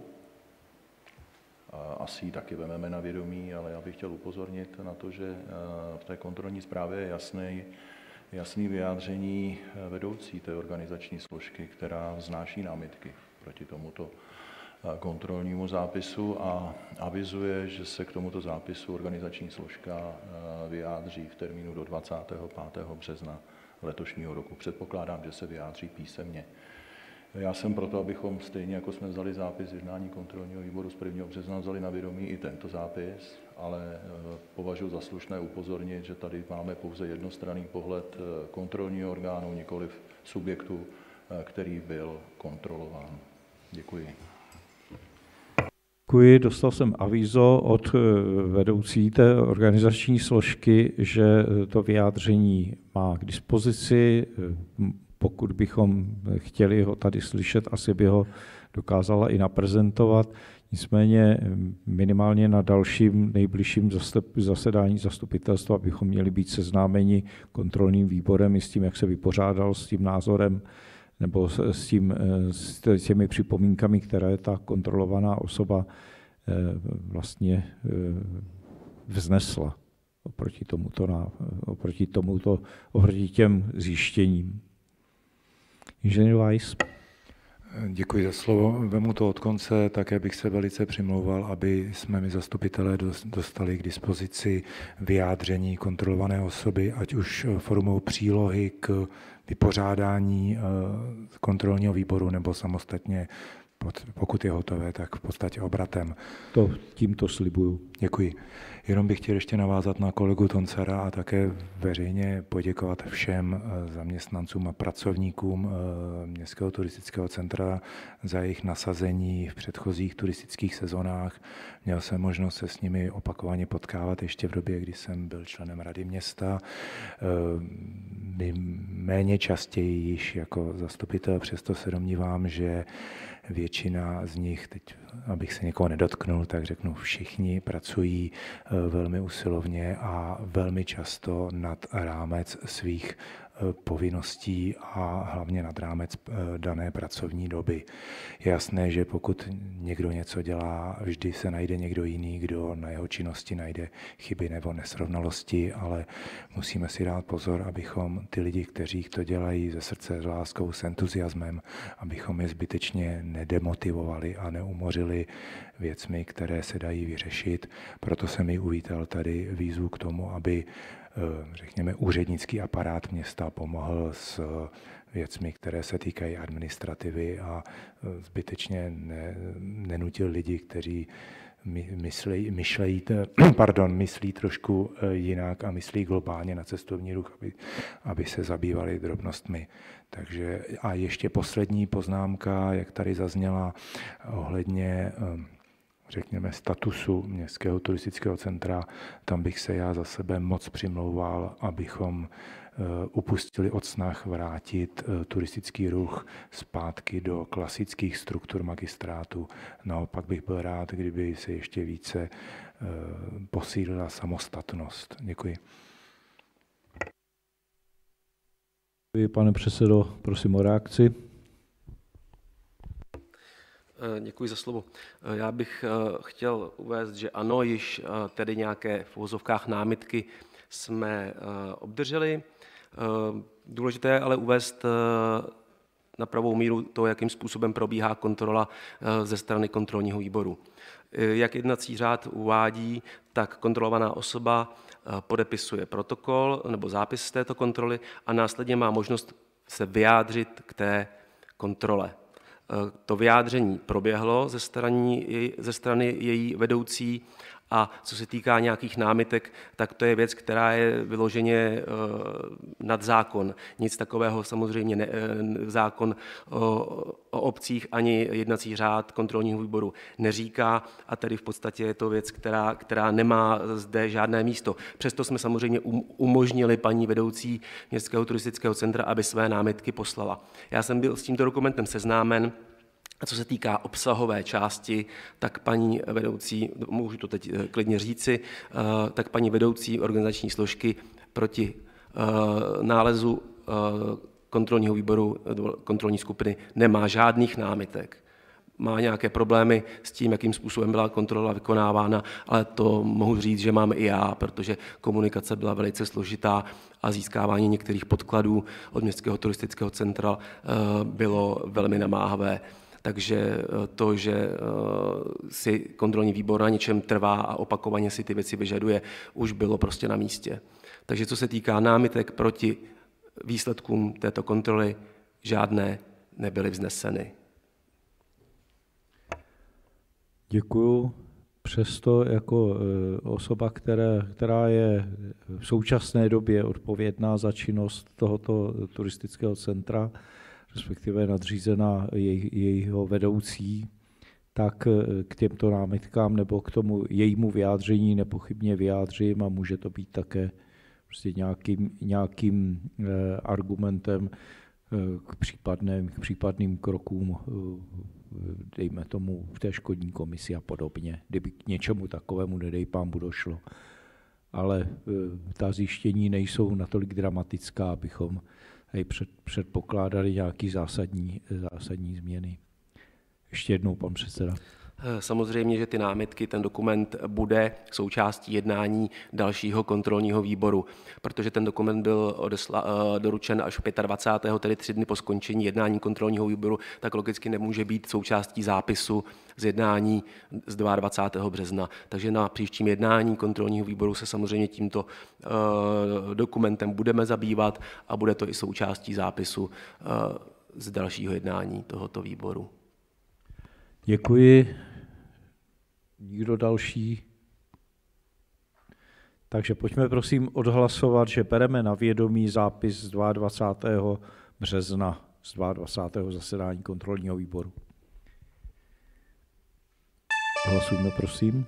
Speaker 8: Asi ji taky vezmeme na vědomí, ale já bych chtěl upozornit na to, že v té kontrolní zprávě je jasný, jasný vyjádření vedoucí té organizační složky, která vznáší námitky proti tomuto kontrolnímu zápisu a avizuje, že se k tomuto zápisu organizační složka vyjádří v termínu do dvacátého pátého března letošního roku. Předpokládám, že se vyjádří písemně. Já jsem proto, abychom stejně jako jsme vzali zápis jednání kontrolního výboru z prvního března, vzali na vědomí i tento zápis, ale považuji za slušné upozornit, že tady máme pouze jednostranný pohled kontrolního orgánu, nikoliv subjektu, který byl kontrolován. Děkuji.
Speaker 1: Děkuji. Dostal jsem avízo od vedoucí té organizační složky, že to vyjádření má k dispozici. Pokud bychom chtěli ho tady slyšet, asi by ho dokázala i naprezentovat. Nicméně minimálně na dalším nejbližším zasedání zastupitelstva bychom měli být seznámeni kontrolním výborem i s tím, jak se vypořádal s tím názorem nebo s, tím, s těmi připomínkami, které ta kontrolovaná osoba vlastně vznesla oproti tomuto, oproti tomuto, oproti těm zjištěním. Inženýr Weiss.
Speaker 4: Děkuji za slovo. Vemu to od konce, také bych se velice přimlouval, aby jsme my zastupitelé dostali k dispozici vyjádření kontrolované osoby, ať už formou přílohy k vypořádání kontrolního výboru nebo samostatně pokud je hotové, tak v podstatě obratem.
Speaker 1: To tímto slibuju.
Speaker 4: Děkuji. Jenom bych chtěl ještě navázat na kolegu Toncara a také veřejně poděkovat všem zaměstnancům a pracovníkům Městského turistického centra za jejich nasazení v předchozích turistických sezonách. Měl jsem možnost se s nimi opakovaně potkávat ještě v době, kdy jsem byl členem Rady města. Méně častěji již jako zastupitel, přesto se domnívám, že většina z nich, teď abych se někoho nedotknul, tak řeknu, všichni pracují velmi usilovně a velmi často nad rámec svých povinností a hlavně nad rámec dané pracovní doby. Je jasné, že pokud někdo něco dělá, vždy se najde někdo jiný, kdo na jeho činnosti najde chyby nebo nesrovnalosti, ale musíme si dát pozor, abychom ty lidi, kteří to dělají ze srdce, s láskou, s entuziasmem, abychom je zbytečně nedemotivovali a neumořili věcmi, které se dají vyřešit. Proto jsem i uvítal tady výzvu k tomu, aby řekněme, úřednický aparát města pomohl s věcmi, které se týkají administrativy a zbytečně ne, nenutil lidi, kteří myslí, myšlejí, pardon, myslí trošku jinak a myslí globálně na cestovní ruch, aby, aby se zabývali drobnostmi. Takže a ještě poslední poznámka, jak tady zazněla ohledně řekněme, statusu Městského turistického centra, tam bych se já za sebe moc přimlouval, abychom upustili od snah vrátit turistický ruch zpátky do klasických struktur magistrátu. Naopak bych byl rád, kdyby se ještě více posílila samostatnost. Děkuji.
Speaker 1: Děkuji, pane předsedo, prosím o reakci.
Speaker 6: Děkuji za slovo. Já bych chtěl uvést, že ano, již tedy nějaké v uvozovkách námitky jsme obdrželi. Důležité je ale uvést na pravou míru to, jakým způsobem probíhá kontrola ze strany kontrolního výboru. Jak jednací řád uvádí, tak kontrolovaná osoba podepisuje protokol nebo zápis z této kontroly a následně má možnost se vyjádřit k té kontrole. To vyjádření proběhlo ze strany, ze strany její vedoucí a co se týká nějakých námitek, tak to je věc, která je vyloženě nad zákon. Nic takového samozřejmě ne, zákon o, o obcích ani jednací řád kontrolního výboru neříká a tedy v podstatě je to věc, která, která nemá zde žádné místo. Přesto jsme samozřejmě umožnili paní vedoucí Městského turistického centra, aby své námitky poslala. Já jsem byl s tímto dokumentem seznámen. A co se týká obsahové části, tak paní vedoucí, můžu to teď klidně říci, tak paní vedoucí organizační složky proti nálezu kontrolního výboru, kontrolní skupiny nemá žádných námitek. Má nějaké problémy s tím, jakým způsobem byla kontrola vykonávána, ale to mohu říct, že mám i já, protože komunikace byla velice složitá a získávání některých podkladů od Městského turistického centra bylo velmi namáhavé. Takže to, že si kontrolní výbor na něčem trvá a opakovaně si ty věci vyžaduje, už bylo prostě na místě. Takže co se týká námitek proti výsledkům této kontroly, žádné nebyly vzneseny.
Speaker 1: Děkuju. Přesto jako osoba, která, která je v současné době odpovědná za činnost tohoto turistického centra, respektive nadřízená jej, jejího vedoucí, tak k těmto námitkám nebo k tomu jejímu vyjádření nepochybně vyjádřím a může to být také prostě nějakým, nějakým argumentem k případným, k případným krokům, dejme tomu v té škodní komisi a podobně, kdyby k něčemu takovému, nedej pánbu, došlo. Ale ta zjištění nejsou natolik dramatická, abychom Před, předpokládali nějaké zásadní, zásadní změny. Ještě jednou, pan předseda.
Speaker 6: Samozřejmě, že ty námitky, ten dokument bude součástí jednání dalšího kontrolního výboru, protože ten dokument byl odesla, doručen až dvacátého pátého tedy tři dny po skončení jednání kontrolního výboru, tak logicky nemůže být součástí zápisu z jednání z dvacátého druhého března. Takže na příštím jednání kontrolního výboru se samozřejmě tímto uh, dokumentem budeme zabývat a bude to i součástí zápisu uh, z dalšího jednání tohoto výboru.
Speaker 1: Děkuji. Nikdo další? Takže pojďme prosím odhlasovat, že bereme na vědomí zápis z dvacátého druhého března z dvacátého druhého zasedání kontrolního výboru. Hlasujme prosím.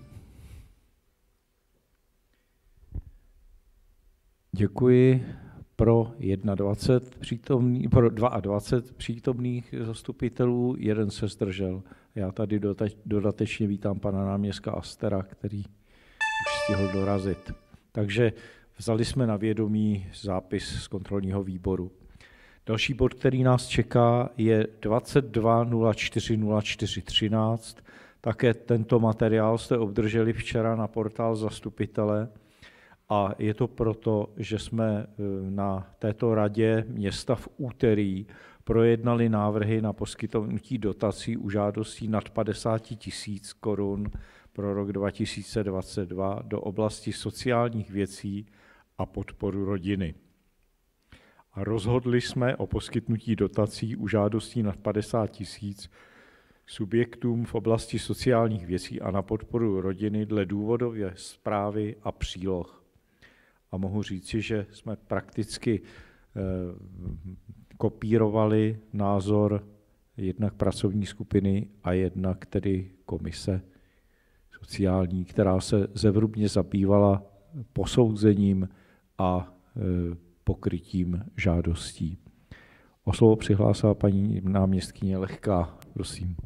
Speaker 1: Děkuji. Pro dvacet jedna přítomný, pro dvacet dva přítomných zastupitelů, jeden se zdržel. Já tady dodatečně vítám pana náměstka Astera, který už stihl dorazit. Takže vzali jsme na vědomí zápis z kontrolního výboru. Další bod, který nás čeká, je dvacet dva nula čtyři nula čtyři třináct. Také tento materiál jste obdrželi včera na portál zastupitele a je to proto, že jsme na této radě města v úterý projednali návrhy na poskytnutí dotací u žádostí nad padesát tisíc korun pro rok dva tisíce dvacet dva do oblasti sociálních věcí a podporu rodiny. A rozhodli jsme o poskytnutí dotací u žádostí nad padesát tisíc subjektům v oblasti sociálních věcí a na podporu rodiny dle důvodové zprávy a příloh. A mohu říci, že jsme prakticky eh, kopírovali názor jednak pracovní skupiny a jednak tedy komise sociální, která se zevrubně zabývala posouzením a eh, pokrytím žádostí. O slovo přihlásila paní náměstkyně Lehká, prosím.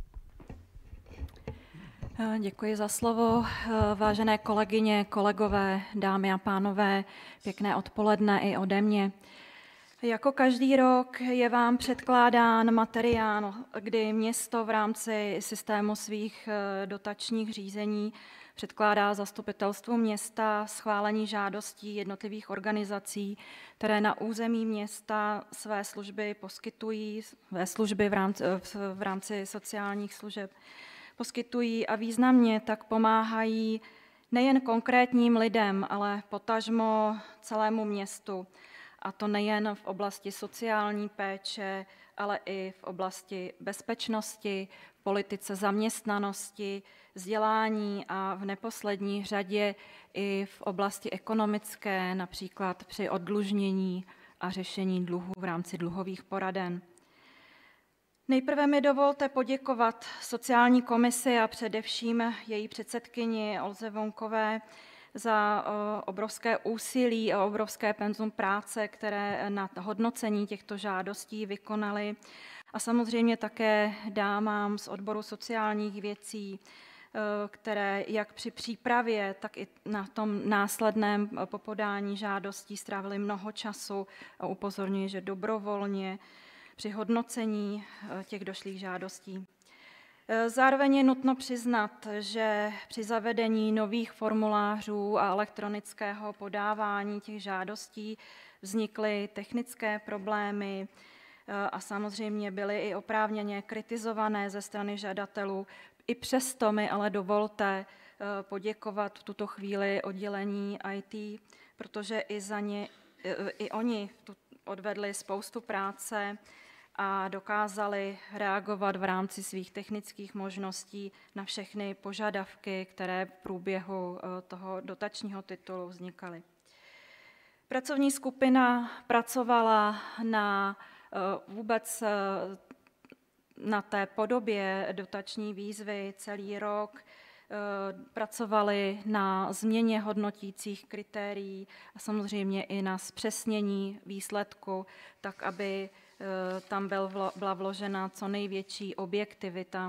Speaker 9: Děkuji za slovo. Vážené kolegyně, kolegové, dámy a pánové, pěkné odpoledne i ode mě. Jako každý rok je vám předkládán materiál, kdy město v rámci systému svých dotačních řízení předkládá zastupitelstvu města schválení žádostí jednotlivých organizací, které na území města své služby poskytují, své služby v rámci, v rámci sociálních služeb poskytují a významně tak pomáhají nejen konkrétním lidem, ale potažmo celému městu. A to nejen v oblasti sociální péče, ale i v oblasti bezpečnosti, politice zaměstnanosti, vzdělání a v neposlední řadě i v oblasti ekonomické, například při oddlužnění a řešení dluhů v rámci dluhových poraden. Nejprve mi dovolte poděkovat sociální komisi a především její předsedkyni Olze Vonkové za obrovské úsilí a obrovské penzum práce, které na hodnocení těchto žádostí vykonali. A samozřejmě také dámám z odboru sociálních věcí, které jak při přípravě, tak i na tom následném popodání žádostí strávili mnoho času a upozorňuji, že dobrovolně při hodnocení těch došlých žádostí. Zároveň je nutno přiznat, že při zavedení nových formulářů a elektronického podávání těch žádostí vznikly technické problémy a samozřejmě byly i oprávněně kritizované ze strany žadatelů. I přesto mi ale dovolte poděkovat v tuto chvíli oddělení í té, protože i, za ně, i oni odvedli spoustu práce a dokázali reagovat v rámci svých technických možností na všechny požadavky, které v průběhu toho dotačního titulu vznikaly. Pracovní skupina pracovala na vůbec na té podobě dotační výzvy celý rok, pracovali na změně hodnotících kritérií a samozřejmě i na zpřesnění výsledku, tak aby tam byla vložena co největší objektivita.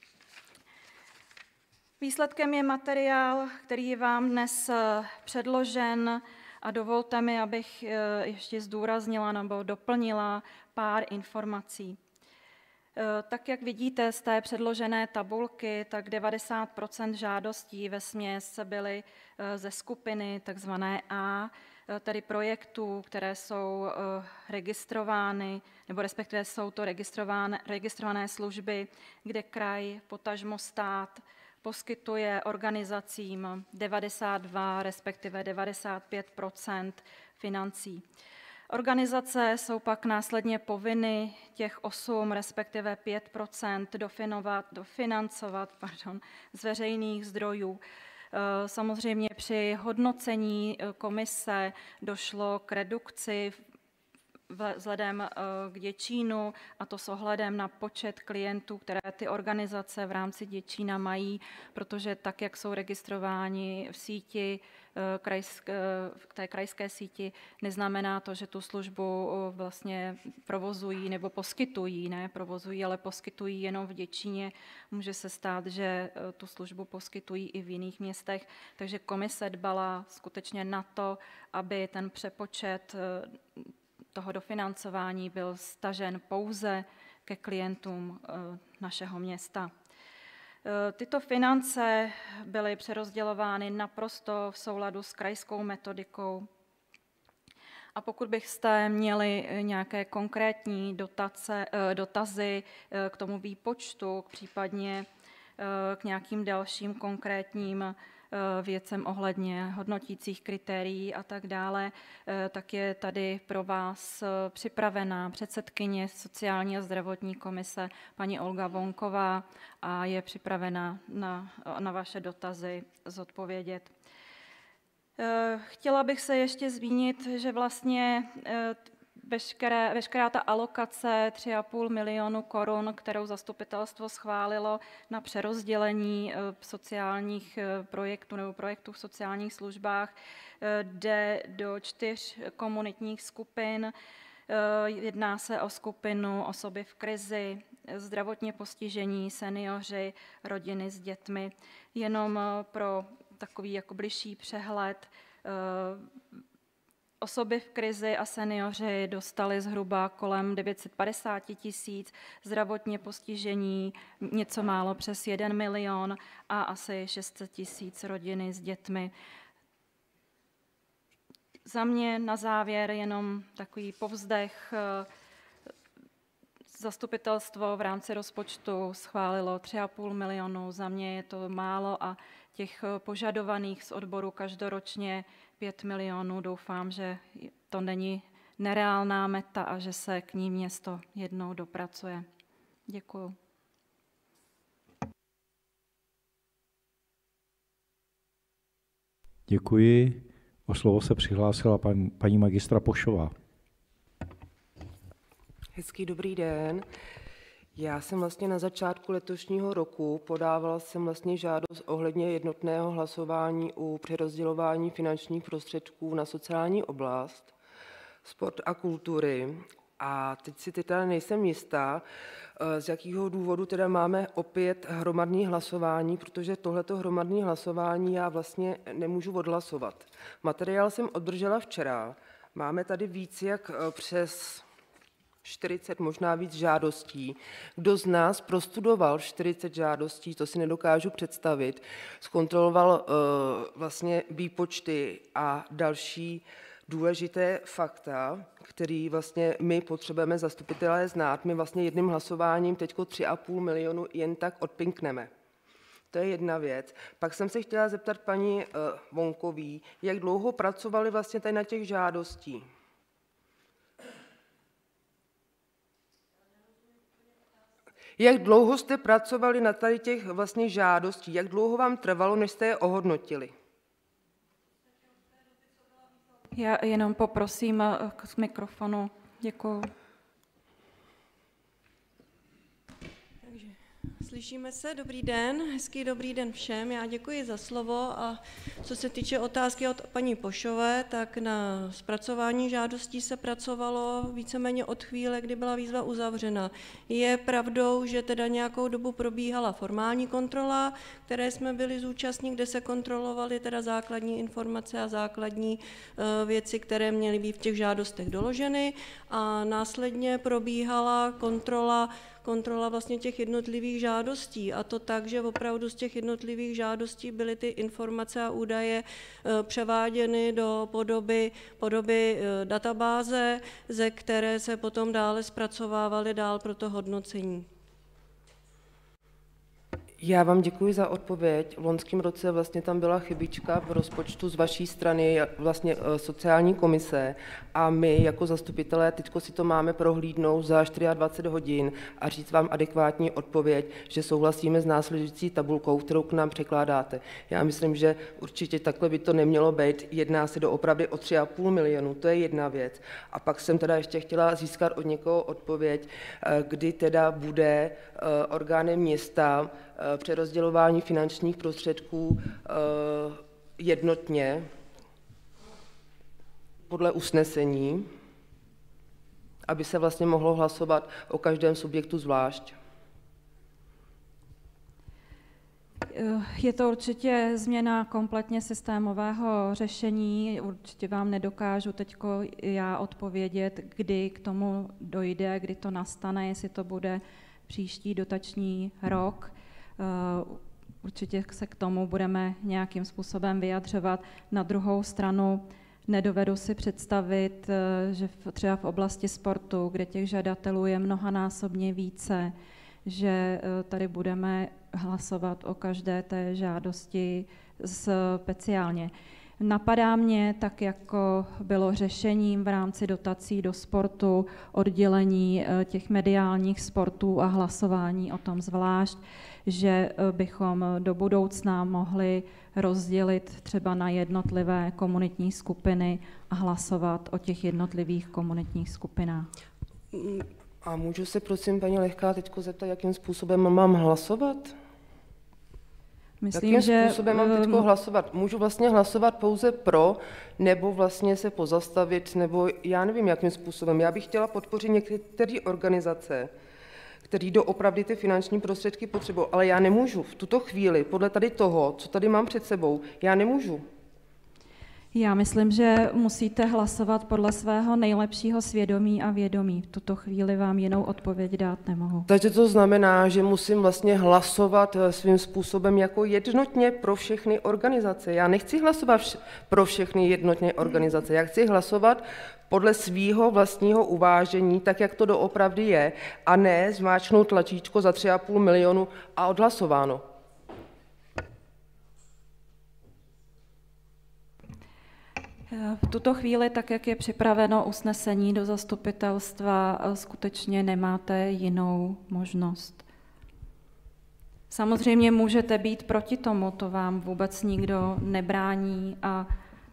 Speaker 9: Výsledkem je materiál, který je vám dnes předložen a dovolte mi, abych ještě zdůraznila nebo doplnila pár informací. Tak, jak vidíte z té předložené tabulky, tak devadesát procent žádostí vesměs byly ze skupiny takzvané A, tedy projektů, které jsou registrovány, nebo respektive jsou to registrované, registrované služby, kde kraj, potažmo stát, poskytuje organizacím devadesát dva, respektive devadesát pět procent financí. Organizace jsou pak následně povinny těch osm, respektive pět procent dofinovat, dofinancovat pardon, z veřejných zdrojů. Samozřejmě při hodnocení komise došlo k redukci vzhledem k Děčínu, a to s ohledem na počet klientů, které ty organizace v rámci Děčína mají, protože tak, jak jsou registrováni v síti, v té krajské síti, neznamená to, že tu službu vlastně provozují nebo poskytují, ne provozují, ale poskytují jenom v Děčíně. Může se stát, že tu službu poskytují i v jiných městech, takže komise dbala skutečně na to, aby ten přepočet toho dofinancování byl stažen pouze ke klientům našeho města. Tyto finance byly přerozdělovány naprosto v souladu s krajskou metodikou. A pokud byste měli nějaké konkrétní dotace, dotazy k tomu výpočtu, případně k nějakým dalším konkrétním věcem ohledně hodnotících kritérií a tak dále, tak je tady pro vás připravená předsedkyně sociální a zdravotní komise paní Olga Vonková a je připravena na, na vaše dotazy zodpovědět. Chtěla bych se ještě zmínit, že vlastně Veškeré, veškerá ta alokace tři a půl milionu korun, kterou zastupitelstvo schválilo na přerozdělení sociálních projektů nebo projektů v sociálních službách, jde do čtyř komunitních skupin. Jedná se o skupinu osoby v krizi, zdravotně postižení, seniori, rodiny s dětmi. Jenom pro takový jako bližší přehled, osoby v krizi a seniori dostali zhruba kolem devět set padesát tisíc, zdravotně postižení něco málo přes jeden milion a asi šest set tisíc rodiny s dětmi. Za mě na závěr jenom takový povzdech. Zastupitelstvo v rámci rozpočtu schválilo tři a půl milionu, za mě je to málo a těch požadovaných z odboru každoročně pět milionů. Doufám, že to není nereálná meta a že se k ní město jednou dopracuje. Děkuju.
Speaker 1: Děkuji. O slovo se přihlásila paní, paní magistra Pošová.
Speaker 10: Hezký dobrý den. Já jsem vlastně na začátku letošního roku podávala jsem vlastně žádost ohledně jednotného hlasování u přerozdělování finančních prostředků na sociální oblast, sport a kultury. A teď si teda nejsem jistá, z jakého důvodu teda máme opět hromadné hlasování, protože tohleto hromadné hlasování já vlastně nemůžu odhlasovat. Materiál jsem obdržela včera. Máme tady víc jak přes čtyřicet, možná víc žádostí. Kdo z nás prostudoval čtyřicet žádostí, to si nedokážu představit, zkontroloval uh, vlastně výpočty a další důležité fakta, který vlastně my potřebujeme zastupitelé znát. My vlastně jedním hlasováním teďko tři a půl milionu jen tak odpinkneme. To je jedna věc. Pak jsem se chtěla zeptat paní uh, Vonkový, jak dlouho pracovali vlastně tady na těch žádostí. Jak dlouho jste pracovali na tady těch vlastně žádostí? Jak dlouho vám trvalo, než jste je ohodnotili?
Speaker 9: Já jenom poprosím k mikrofonu. Děkuju.
Speaker 11: Takže slyšíme se, dobrý den, hezký dobrý den všem. Já děkuji za slovo a co se týče otázky od paní Pošové, tak na zpracování žádostí se pracovalo víceméně od chvíle, kdy byla výzva uzavřena. Je pravdou, že teda nějakou dobu probíhala formální kontrola, které jsme byli zúčastní, kde se kontrolovaly teda základní informace a základní věci, které měly být v těch žádostech doloženy a následně probíhala kontrola kontrola vlastně těch jednotlivých žádostí a to tak, že opravdu z těch jednotlivých žádostí byly ty informace a údaje převáděny do podoby, podoby databáze, ze které se potom dále zpracovávaly dál pro to hodnocení.
Speaker 10: Já vám děkuji za odpověď. V loňském roce vlastně tam byla chybička v rozpočtu z vaší strany, vlastně sociální komise, a my jako zastupitelé teďko si to máme prohlídnout za dvacet čtyři hodin a říct vám adekvátní odpověď, že souhlasíme s následující tabulkou, kterou k nám překládáte. Já myslím, že určitě takhle by to nemělo být. Jedná se doopravdy o tři a půl milionu, to je jedna věc. A pak jsem teda ještě chtěla získat od někoho odpověď, kdy teda bude orgánem města přerozdělování finančních prostředků jednotně podle usnesení, aby se vlastně mohlo hlasovat o každém subjektu zvlášť.
Speaker 9: Je to určitě změna kompletně systémového řešení. Určitě vám nedokážu teď já odpovědět, kdy k tomu dojde, kdy to nastane, jestli to bude příští dotační rok. Určitě se k tomu budeme nějakým způsobem vyjadřovat. Na druhou stranu nedovedu si představit, že třeba v oblasti sportu, kde těch žadatelů je mnohanásobně více, že tady budeme hlasovat o každé té žádosti speciálně. Napadá mě, tak jako bylo řešením v rámci dotací do sportu, oddělení těch mediálních sportů a hlasování o tom zvlášť, že bychom do budoucna mohli rozdělit třeba na jednotlivé komunitní skupiny a hlasovat o těch jednotlivých komunitních skupinách.
Speaker 10: A můžu se prosím, paní Lehká, teď zeptat, jakým způsobem mám hlasovat?
Speaker 9: Myslím,
Speaker 10: Jakým
Speaker 9: že
Speaker 10: způsobem mám teď hlasovat? Můžu vlastně hlasovat pouze pro, nebo vlastně se pozastavit, nebo já nevím, jakým způsobem. Já bych chtěla podpořit některé organizace, které doopravdy ty finanční prostředky potřebují, ale já nemůžu v tuto chvíli, podle tady toho, co tady mám před sebou, já nemůžu.
Speaker 9: Já myslím, že musíte hlasovat podle svého nejlepšího svědomí a vědomí. V tuto chvíli vám jinou odpověď dát nemohu.
Speaker 10: Takže to znamená, že musím vlastně hlasovat svým způsobem jako jednotně pro všechny organizace. Já nechci hlasovat vš- pro všechny jednotně organizace. Já chci hlasovat podle svého vlastního uvážení, tak jak to doopravdy je, a ne zmáčknout tlačítko za tři a půl milionu a odhlasováno.
Speaker 9: V tuto chvíli, tak jak je připraveno usnesení do zastupitelstva, skutečně nemáte jinou možnost. Samozřejmě můžete být proti tomu, to vám vůbec nikdo nebrání a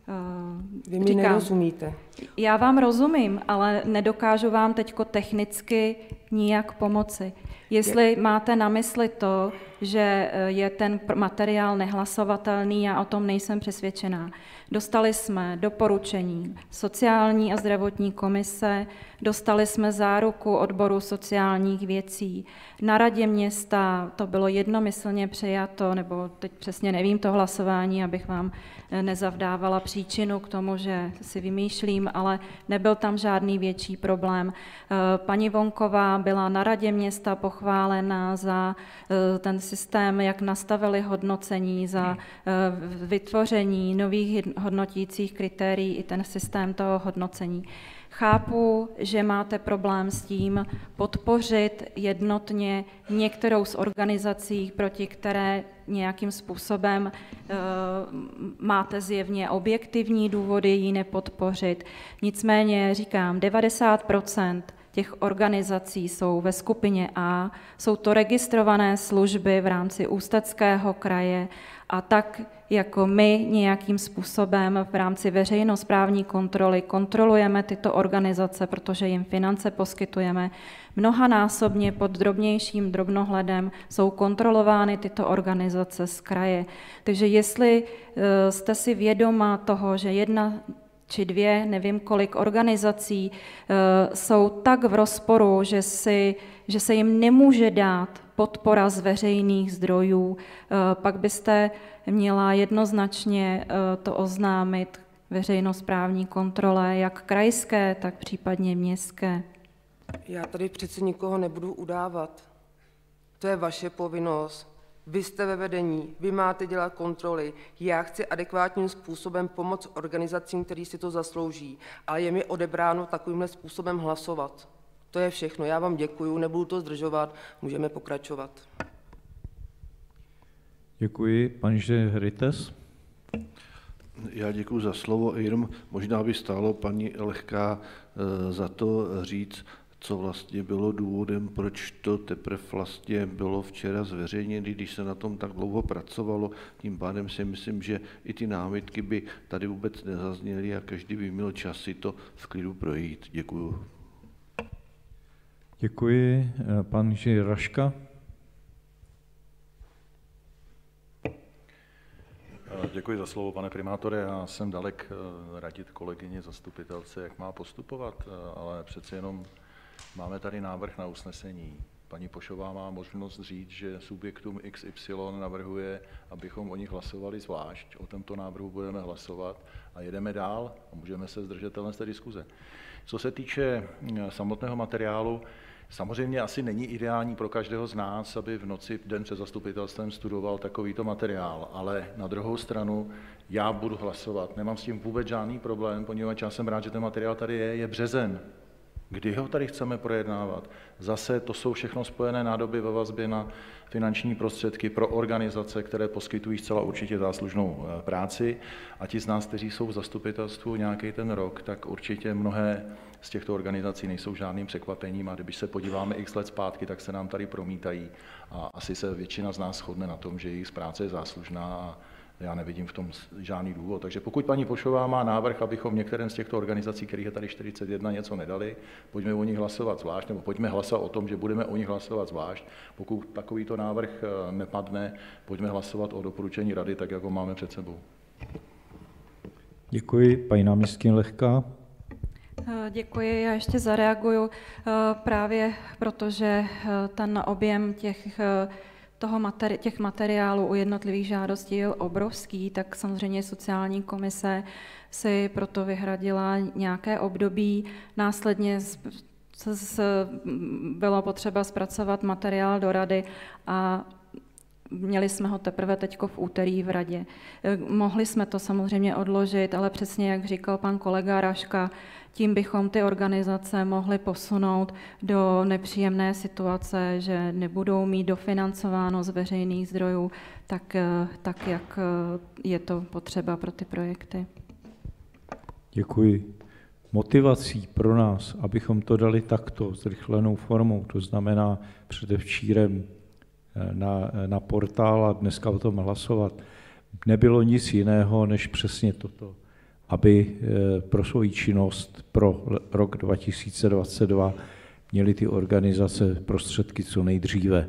Speaker 10: Vy mi nerozumíte.
Speaker 9: Já vám rozumím, ale nedokážu vám teďko technicky nijak pomoci. Jestli máte na mysli to, že je ten materiál nehlasovatelný, já o tom nejsem přesvědčená. Dostali jsme doporučení sociální a zdravotní komise, dostali jsme záruku odboru sociálních věcí. Na radě města to bylo jednomyslně přijato, nebo teď přesně nevím to hlasování, abych vám nezavdávala příčinu k tomu, že si vymýšlím, ale nebyl tam žádný větší problém. Paní Vonková byla na radě města pochválena za ten systém, jak nastavili hodnocení, za vytvoření nových hodnotících kritérií i ten systém toho hodnocení. Chápu, že máte problém s tím podpořit jednotně některou z organizací, proti které nějakým způsobem e, máte zjevně objektivní důvody ji nepodpořit. Nicméně říkám, devadesát procent těch organizací jsou ve skupině A, jsou to registrované služby v rámci Ústeckého kraje a tak jako my nějakým způsobem v rámci veřejnosprávní kontroly kontrolujeme tyto organizace, protože jim finance poskytujeme, mnohanásobně pod drobnějším drobnohledem jsou kontrolovány tyto organizace z kraje. Takže jestli jste si vědoma toho, že jedna či dvě, nevím kolik organizací jsou tak v rozporu, že, si, že se jim nemůže dát podpora z veřejných zdrojů, pak byste měla jednoznačně to oznámit veřejnosprávní kontrole, jak krajské, tak případně městské.
Speaker 10: Já tady přece nikoho nebudu udávat. To je vaše povinnost. Vy jste ve vedení, vy máte dělat kontroly. Já chci adekvátním způsobem pomoct organizacím, který si to zaslouží, ale je mi odebráno takovýmhle způsobem hlasovat. To je všechno. Já vám děkuju, nebudu to zdržovat, můžeme pokračovat.
Speaker 1: Děkuji. Pan inženýr Herites.
Speaker 2: Já děkuji za slovo. Jenom možná by stálo paní Lehká za to říct, co vlastně bylo důvodem, proč to teprve vlastně bylo včera zveřejněno, když se na tom tak dlouho pracovalo. Tím pádem si myslím, že i ty námitky by tady vůbec nezazněly a každý by měl čas si to v klidu projít. Děkuji.
Speaker 1: Děkuji. Pan inženýr Raška.
Speaker 8: Děkuji za slovo, pane primátore. Já jsem dalek radit kolegyni zastupitelce, jak má postupovat, ale přeci jenom máme tady návrh na usnesení. Paní Pošová má možnost říct, že subjektům X Y navrhuje, abychom o nich hlasovali zvlášť. O tomto návrhu budeme hlasovat a jedeme dál a můžeme se zdržet z té diskuze. Co se týče samotného materiálu, samozřejmě asi není ideální pro každého z nás, aby v noci den před zastupitelstvem studoval takovýto materiál, ale na druhou stranu já budu hlasovat. Nemám s tím vůbec žádný problém, poněvadž já jsem rád, že ten materiál tady je, je březen. Kdy ho tady chceme projednávat? Zase to jsou všechno spojené nádoby ve vazbě na finanční prostředky pro organizace, které poskytují zcela určitě záslužnou práci. A ti z nás, kteří jsou v zastupitelstvu nějaký ten rok, tak určitě mnohé z těchto organizací nejsou žádným překvapením. A když se podíváme x let zpátky, tak se nám tady promítají. A asi se většina z nás shodne na tom, že jejich práce je záslužná a já nevidím v tom žádný důvod. Takže pokud paní Pošová má návrh, abychom některém z těchto organizací, kterých je tady čtyřicet jedna, něco nedali, pojďme o nich hlasovat zvlášť, nebo pojďme hlasovat o tom, že budeme o nich hlasovat zvlášť. Pokud takovýto návrh nepadne, pojďme hlasovat o doporučení rady, tak jak ho máme před sebou.
Speaker 1: Děkuji. Paní náměstkyně Lehká.
Speaker 9: Děkuji, já ještě zareaguju právě protože ten objem těch toho materi- těch materiálů u jednotlivých žádostí je obrovský, tak samozřejmě sociální komise si proto vyhradila nějaké období. Následně z, z, bylo potřeba zpracovat materiál do rady a měli jsme ho teprve teďko v úterý v radě. Mohli jsme to samozřejmě odložit, ale přesně jak říkal pan kolega Raška, tím bychom ty organizace mohli posunout do nepříjemné situace, že nebudou mít dofinancováno z veřejných zdrojů, tak, tak jak je to potřeba pro ty projekty.
Speaker 1: Děkuji. Motivací pro nás, abychom to dali takto zrychlenou formou, to znamená předevčírem na, na portál a dneska o tom hlasovat, nebylo nic jiného, než přesně toto, aby pro svoji činnost pro rok dva tisíce dvacet dva měly ty organizace prostředky co nejdříve.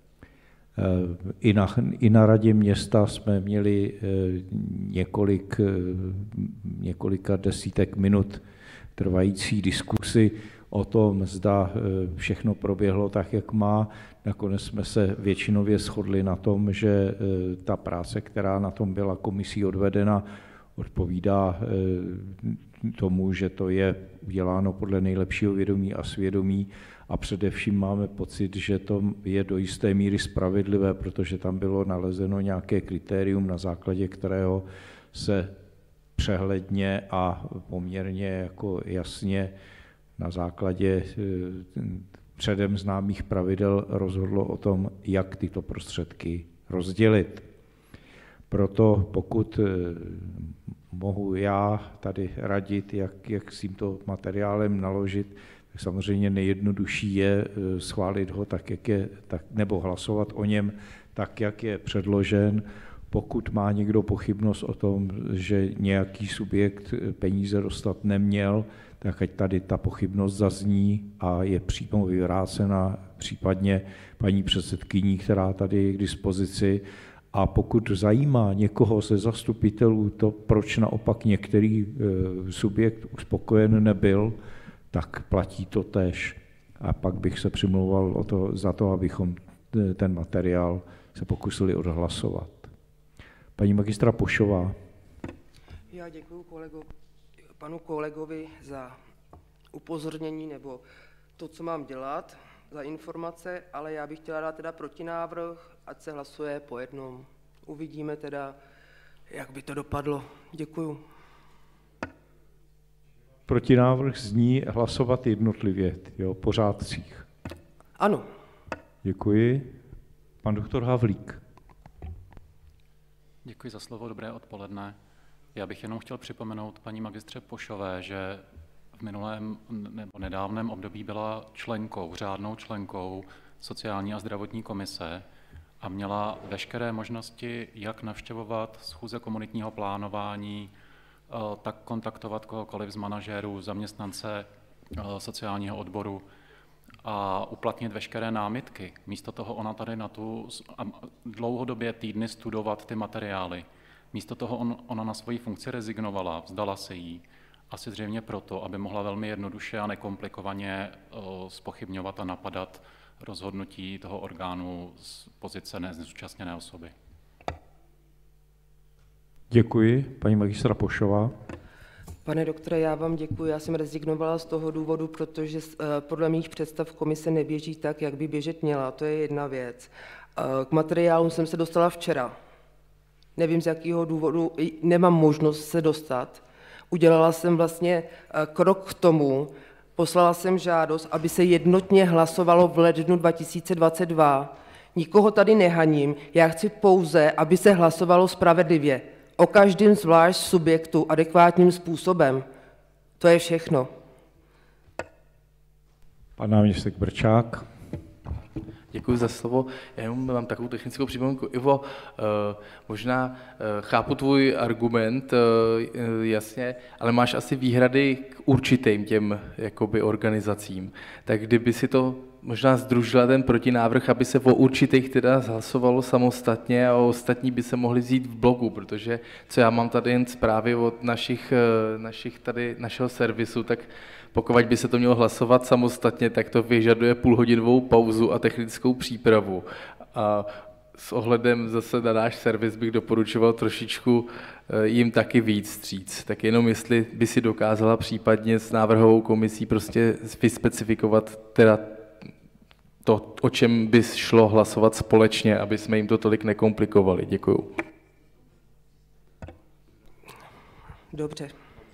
Speaker 1: I na, I na radě města jsme měli několik, několika desítek minut trvající diskusy o tom, zda všechno proběhlo tak, jak má. Nakonec jsme se většinově shodli na tom, že ta práce, která na tom byla komisí odvedena, odpovídá tomu, že to je uděláno podle nejlepšího vědomí a svědomí a především máme pocit, že to je do jisté míry spravedlivé, protože tam bylo nalezeno nějaké kritérium, na základě kterého se přehledně a poměrně jako jasně na základě předem známých pravidel rozhodlo o tom, jak tyto prostředky rozdělit. Proto pokud mohu já tady radit, jak, jak s tímto materiálem naložit, tak samozřejmě nejjednodušší je schválit ho tak, jak je, tak, nebo hlasovat o něm tak, jak je předložen. Pokud má někdo pochybnost o tom, že nějaký subjekt peníze dostat neměl, tak ať tady ta pochybnost zazní a je přímo vyvrácena případně paní předsedkyní, která tady je k dispozici. A pokud zajímá někoho ze zastupitelů to, proč naopak některý subjekt uspokojen nebyl, tak platí to též. A pak bych se přimlouval o to, za to, abychom ten materiál se pokusili odhlasovat. Paní magistra Pošová.
Speaker 10: Já děkuji kolego, panu kolegovi za upozornění nebo to, co mám dělat, za informace, ale já bych chtěla dát teda protinávrh, ať se hlasuje po jednom. Uvidíme teda, jak by to dopadlo. Děkuju.
Speaker 1: Protinávrh zní hlasovat jednotlivě, jo, po řádcích.
Speaker 10: Ano.
Speaker 1: Děkuji. Pan doktor Havlík.
Speaker 12: Děkuji za slovo, dobré odpoledne. Já bych jenom chtěl připomenout paní magistře Pošové, že v minulém nebo nedávném období byla členkou, řádnou členkou sociální a zdravotní komise a měla veškeré možnosti, jak navštěvovat schůze komunitního plánování, tak kontaktovat kohokoliv z manažérů, zaměstnance sociálního odboru a uplatnit veškeré námitky. Místo toho ona tady na tu dlouhodobě týdny studovat ty materiály. Místo toho on, ona na svoji funkci rezignovala, vzdala se jí. Asi zřejmě proto, aby mohla velmi jednoduše a nekomplikovaně zpochybňovat a napadat rozhodnutí toho orgánu z pozice nezúčastněné osoby.
Speaker 1: Děkuji. Paní magistra Pošová.
Speaker 10: Pane doktore, já vám děkuji. Já jsem rezignovala z toho důvodu, protože podle mých představ komise neběží tak, jak by běžet měla. To je jedna věc. K materiálům jsem se dostala včera. Nevím, z jakého důvodu nemám možnost se dostat. Udělala jsem vlastně krok k tomu, poslala jsem žádost, aby se jednotně hlasovalo v lednu dva tisíce dvacet dva. Nikoho tady nehaním, já chci pouze, aby se hlasovalo spravedlivě. O každém zvlášť subjektu adekvátním způsobem. To je všechno.
Speaker 1: Pan náměstek Brčák.
Speaker 13: Děkuji za slovo. Já jenom mám takovou technickou připomínku. Ivo, možná chápu tvůj argument, jasně, ale máš asi výhrady k určitým těm jakoby organizacím. Tak kdyby si to možná sdružila ten protinávrh, aby se o určitých teda hlasovalo samostatně a ostatní by se mohli vzít v bloku, protože co já mám tady jen zprávy od našich, našich tady, našeho servisu, tak pokud by se to mělo hlasovat samostatně, tak to vyžaduje půlhodinovou pauzu a technickou přípravu. A s ohledem zase na náš servis bych doporučoval trošičku jim taky víc vstříc. Tak jenom jestli by si dokázala případně s návrhovou komisí prostě vyspecifikovat teda to, o čem by šlo hlasovat společně, aby jsme jim to tolik nekomplikovali. Děkuju.
Speaker 10: Dobře.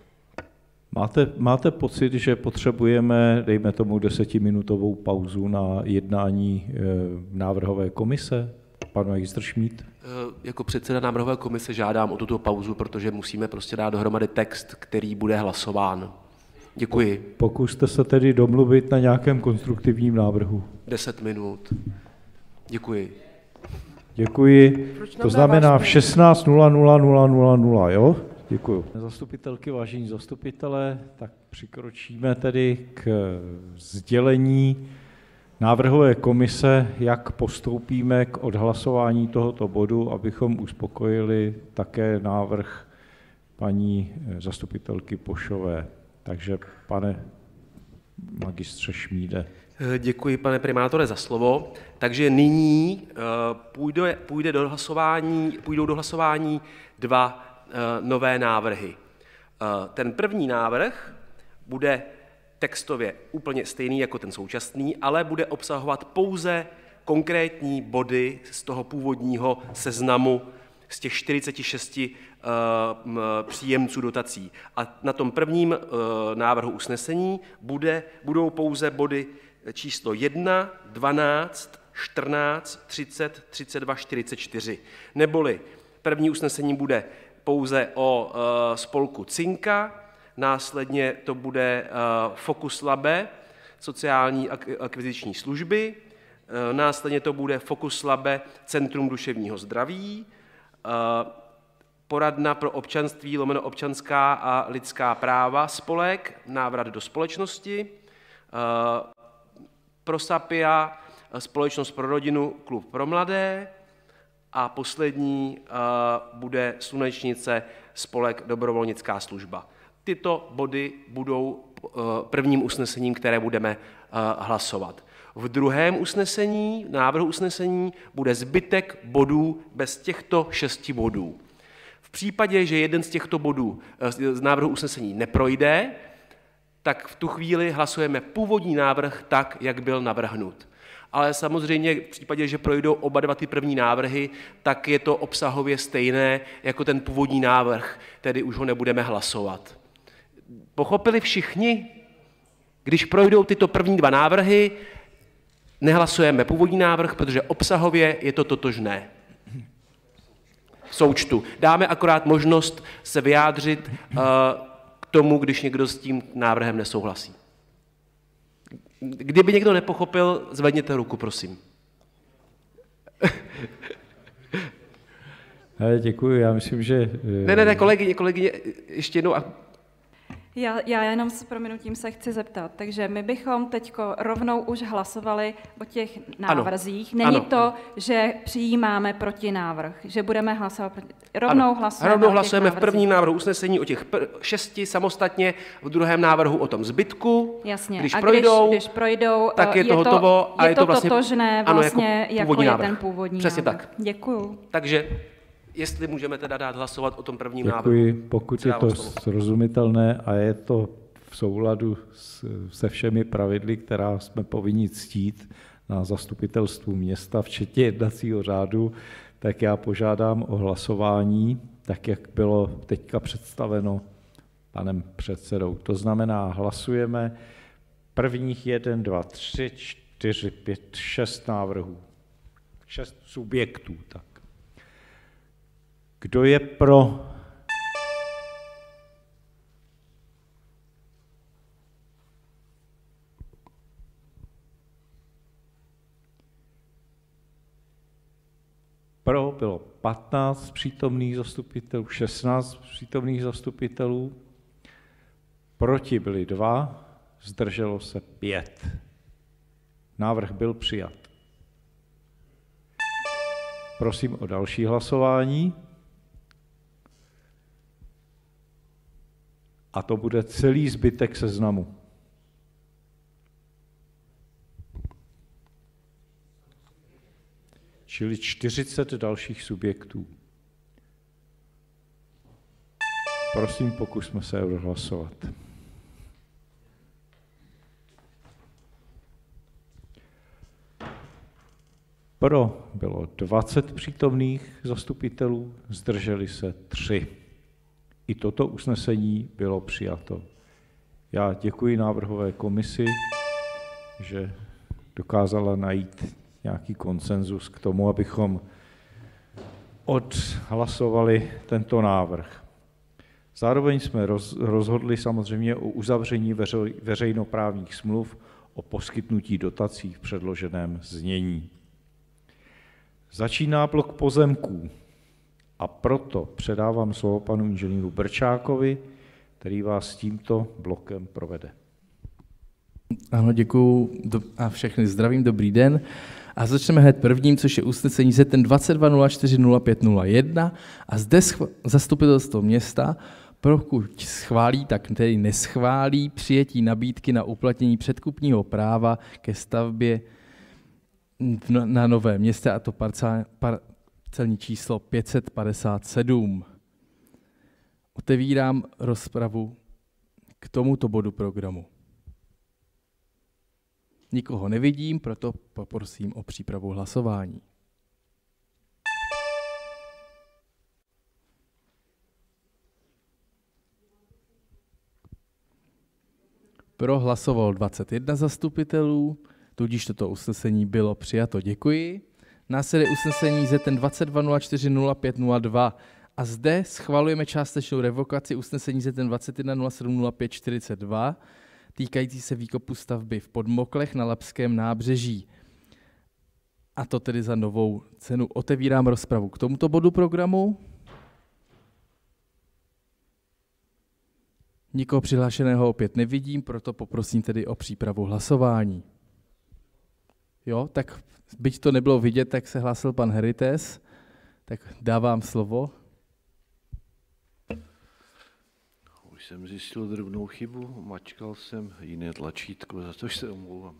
Speaker 1: Máte, máte pocit, že potřebujeme, dejme tomu, desetiminutovou pauzu na jednání e, návrhové komise? Pan magistr Šmíd?
Speaker 6: Jako předseda návrhové komise žádám o tuto pauzu, protože musíme prostě dát dohromady text, který bude hlasován. Děkuji.
Speaker 1: Pokuste se tedy domluvit na nějakém konstruktivním návrhu.
Speaker 6: Deset minut. Děkuji.
Speaker 1: Děkuji. To znamená v šestnáct nula nula nula nula nula, jo? Děkuji. Zastupitelky, vážení zastupitelé, tak přikročíme tedy k sdělení návrhové komise, jak postoupíme k odhlasování tohoto bodu, abychom uspokojili také návrh paní zastupitelky Pošové. Takže pane magistře Šmíde.
Speaker 6: Děkuji, pane primátore, za slovo. Takže nyní půjde, půjde do hlasování, půjdou do hlasování dva nové návrhy. Ten první návrh bude textově úplně stejný jako ten současný, ale bude obsahovat pouze konkrétní body z toho původního seznamu z těch čtyřiceti šesti uh, příjemců dotací. A na tom prvním uh, návrhu usnesení bude, budou pouze body číslo jedna, dvanáct, čtrnáct, třicet, třicet dva, čtyřicet čtyři. Neboli první usnesení bude pouze o uh, spolku Cinka, následně to bude uh, Focus Labe, sociální akviziční služby, uh, následně to bude Focus Labe, Centrum duševního zdraví, uh, Poradna pro občanství, lomeno občanská a lidská práva, spolek, návrat do společnosti, uh, Prosapia, Společnost pro rodinu, Klub pro mladé a poslední uh, bude Slunečnice, spolek Dobrovolnická služba. Tyto body budou uh, prvním usnesením, které budeme uh, hlasovat. V druhém usnesení, návrhu usnesení, bude zbytek bodů bez těchto šesti bodů. V případě, že jeden z těchto bodů z návrhu usnesení neprojde, tak v tu chvíli hlasujeme původní návrh tak, jak byl navrhnut. Ale samozřejmě v případě, že projdou oba dva ty první návrhy, tak je to obsahově stejné jako ten původní návrh, tedy už ho nebudeme hlasovat. Pochopili všichni? Když projdou tyto první dva návrhy, nehlasujeme původní návrh, protože obsahově je to totožné. v součtu. Dáme akorát možnost se vyjádřit k tomu, když někdo s tím návrhem nesouhlasí. Kdyby někdo nepochopil, zvedněte ruku, prosím.
Speaker 1: Děkuji, já myslím, že...
Speaker 6: Ne, ne, ne, kolegyně, kolegyně, ještě jednou. A...
Speaker 9: Já, já jenom s prominutím se chci zeptat. Takže my bychom teď rovnou už hlasovali o těch návrzích. Není
Speaker 6: ano.
Speaker 9: to, že přijímáme protinávrh, že budeme hlasovat proti... Rovnou
Speaker 6: ano.
Speaker 9: hlasujeme
Speaker 6: Rovnou
Speaker 9: o těch
Speaker 6: hlasujeme v
Speaker 9: návrzích.
Speaker 6: prvním návrhu usnesení o těch pr- šesti samostatně, v druhém návrhu o tom zbytku.
Speaker 9: Jasně.
Speaker 6: Když
Speaker 9: a
Speaker 6: projdou,
Speaker 9: když, když projdou,
Speaker 6: tak je to
Speaker 9: je
Speaker 6: hotovo a
Speaker 9: je
Speaker 6: je to vlastně
Speaker 9: totožné
Speaker 6: ano,
Speaker 9: vlastně,
Speaker 6: jako,
Speaker 9: jako je
Speaker 6: návrh.
Speaker 9: ten původní
Speaker 6: Přesně
Speaker 9: návrh.
Speaker 6: tak.
Speaker 9: Děkuju.
Speaker 6: Takže jestli můžeme teda dát hlasovat o tom prvním návrhu.
Speaker 1: Děkuji, pokud je to srozumitelné a je to v souladu s, se všemi pravidly, která jsme povinni ctít na zastupitelstvu města, včetně jednacího řádu, tak já požádám o hlasování, tak jak bylo teďka představeno panem předsedou. To znamená, hlasujeme prvních jeden, dva, tři, čtyři, pět, šest návrhů. Šest subjektů, tak. Kdo je pro? Pro bylo patnáct přítomných zastupitelů, šestnáct přítomných zastupitelů, proti byli dva, zdrželo se pět. Návrh byl přijat. Prosím o další hlasování. A to bude celý zbytek seznamu. Čili čtyřicet dalších subjektů. Prosím, pokusme se odhlasovat. Pro bylo dvacet přítomných zastupitelů, zdrželi se tři. I toto usnesení bylo přijato. Já děkuji návrhové komisi, že dokázala najít nějaký konsenzus k tomu, abychom odhlasovali tento návrh. Zároveň jsme rozhodli samozřejmě o uzavření veřejnoprávních smluv o poskytnutí dotací v předloženém znění. Začíná blok pozemků a proto předávám slovo panu inženýru Brčákovi, který vás tímto blokem provede.
Speaker 13: Ano, děkuju a všechny zdravím, dobrý den. A začneme hned prvním, což je usnesení Z N dvacet dva nula čtyři nula pět nula jedna a zde zastupitelstvo města, pokud schválí, tak tedy neschválí přijetí nabídky na uplatnění předkupního práva ke stavbě na Novém Městě, a to parcelní číslo pět set padesát sedm. Otevírám rozpravu k tomuto bodu programu. Nikoho nevidím, proto poprosím o přípravu hlasování. Pro hlasovalo dvacet jedna zastupitelů, tudíž toto usnesení bylo přijato. Děkuji. Následuje usnesení Z N dvacet dva nula čtyři nula pět nula dva a zde schvalujeme částečnou revokaci usnesení Z N dvacet jedna nula sedm nula pět čtyřicet dva týkající se výkopu stavby v Podmoklech na Labském nábřeží. A to tedy za novou cenu. Otevírám rozpravu k tomuto bodu programu. Nikoho přihlášeného opět nevidím, proto poprosím tedy o přípravu hlasování. Jo, tak byť to nebylo vidět, tak se hlásil pan Herites, tak dávám slovo.
Speaker 2: Už jsem zjistil drobnou chybu, mačkal jsem jiné tlačítko, za to se omlouvám.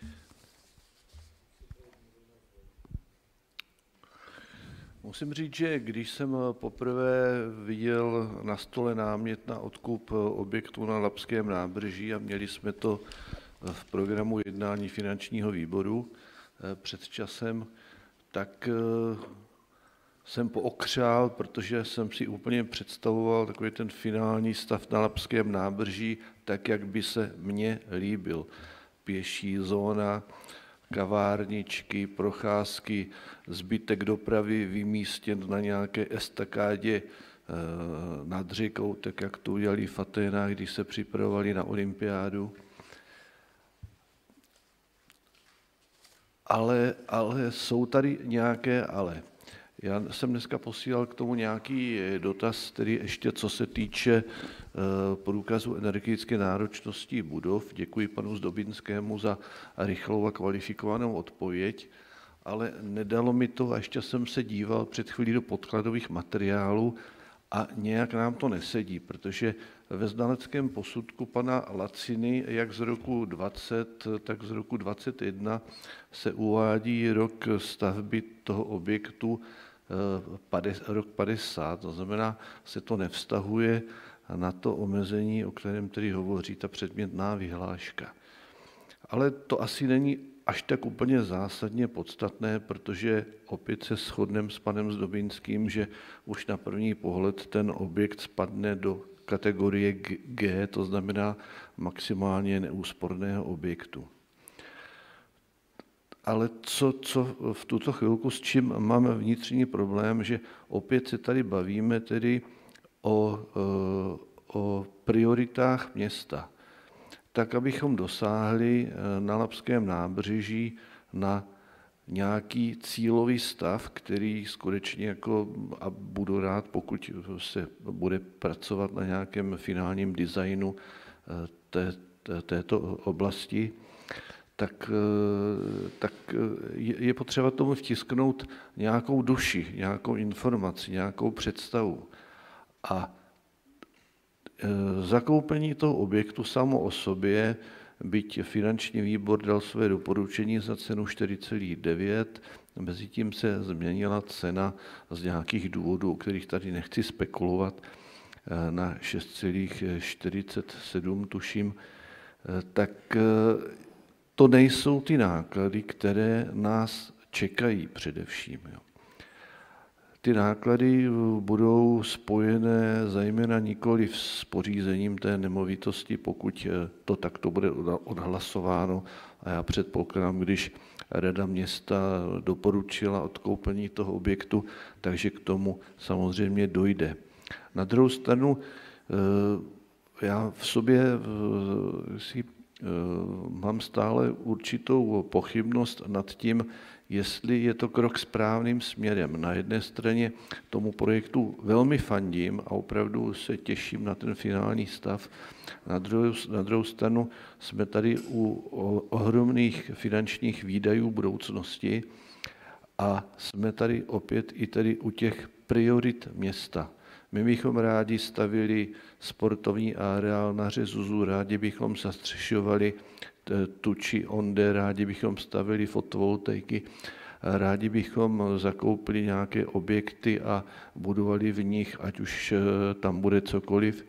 Speaker 2: Musím říct, že když jsem poprvé viděl na stole námět na odkup objektu na Labském nábřeží a měli jsme to v programu jednání finančního výboru před časem, tak jsem pookřál, protože jsem si úplně představoval takový ten finální stav na Labském nábřeží, tak, jak by se mně líbil. Pěší zóna, kavárničky, procházky, zbytek dopravy vymístěn na nějaké estakádě nad řekou, tak jak to udělali v Aténách, když se připravovali na olympiádu. Ale, ale jsou tady nějaké ale. Já jsem dneska posílal k tomu nějaký dotaz, který ještě co se týče průkazu energetické náročnosti budov. Děkuji panu Zdobinskému za rychlou a kvalifikovanou odpověď, ale nedalo mi to, a ještě jsem se díval před chvílí do podkladových materiálů a nějak nám to nesedí, protože ve znaleckém posudku pana Laciny, jak z roku dvacet, tak z roku dvacet jedna se uvádí rok stavby toho objektu rok padesát, to znamená, se to nevztahuje na to omezení, o kterém tedy hovoří ta předmětná vyhláška. Ale to asi není až tak úplně zásadně podstatné, protože opět se shodneme s panem Zdobinským, že už na první pohled ten objekt spadne do kategorie G, to znamená maximálně neúsporného objektu. Ale co, co v tuto chvilku, s čím máme vnitřní problém, že opět se tady bavíme tedy o, o prioritách města. Tak, abychom dosáhli na Labském nábřeží na nějaký cílový stav, který skutečně jako, a budu rád, pokud se bude pracovat na nějakém finálním designu té, té, této oblasti, tak, tak je potřeba tomu vtisknout nějakou duši, nějakou informaci, nějakou představu. A zakoupení toho objektu samo o sobě, byť finanční výbor dal své doporučení za cenu čtyři celá devět, mezi tím se změnila cena z nějakých důvodů, o kterých tady nechci spekulovat, na šest celá čtyřicet sedm, tuším, tak to nejsou ty náklady, které nás čekají především. Jo. Ty náklady budou spojené zejména nikoli s pořízením té nemovitosti, pokud to takto bude odhlasováno. A já předpokládám, když Rada města doporučila odkoupení toho objektu, takže k tomu samozřejmě dojde. Na druhou stranu, já v sobě si mám stále určitou pochybnost nad tím, jestli je to krok správným směrem. Na jedné straně tomu projektu velmi fandím a opravdu se těším na ten finální stav. Na druhou, na druhou stranu jsme tady u ohromných finančních výdajů budoucnosti a jsme tady opět i tady u těch priorit města. My bychom rádi stavili sportovní areál na Řezuzu, rádi bychom zastřešovali tu či onde, rádi bychom stavili fotovoltaiky, rádi bychom zakoupili nějaké objekty a budovali v nich, ať už tam bude cokoliv.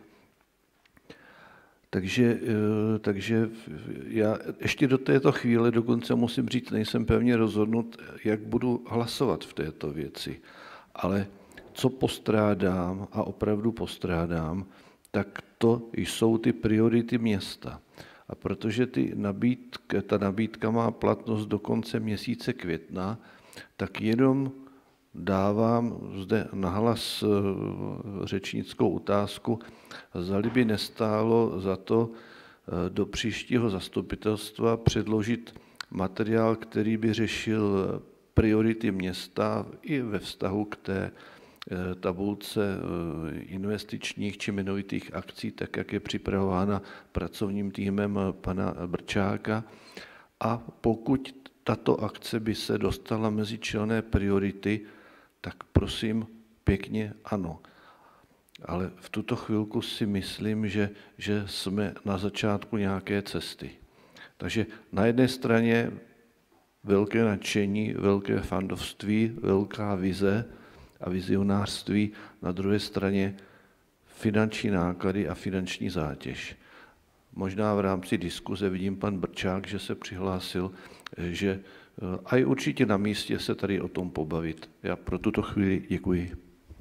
Speaker 2: Takže, takže já ještě do této chvíle dokonce musím říct, nejsem pevně rozhodnut, jak budu hlasovat v této věci. Ale co postrádám a opravdu postrádám, tak to jsou ty priority města. A protože ty nabídka, ta nabídka má platnost do konce měsíce května, tak jenom dávám zde nahlas řečnickou otázku, zdali by nestálo za to do příštího zastupitelstva předložit materiál, který by řešil priority města i ve vztahu k té tabulce investičních či jmenovitých akcí, tak jak je připravována pracovním týmem pana Brčáka. A pokud tato akce by se dostala mezi čelné priority, tak prosím pěkně ano. Ale v tuto chvilku si myslím, že, že jsme na začátku nějaké cesty. Takže na jedné straně velké nadšení, velké fandovství, velká vize a vizionářství, na druhé straně finanční náklady a finanční zátěž. Možná v rámci diskuze vidím pan Brčák, že se přihlásil, že a je určitě na místě se tady o tom pobavit. Já pro tuto chvíli děkuji.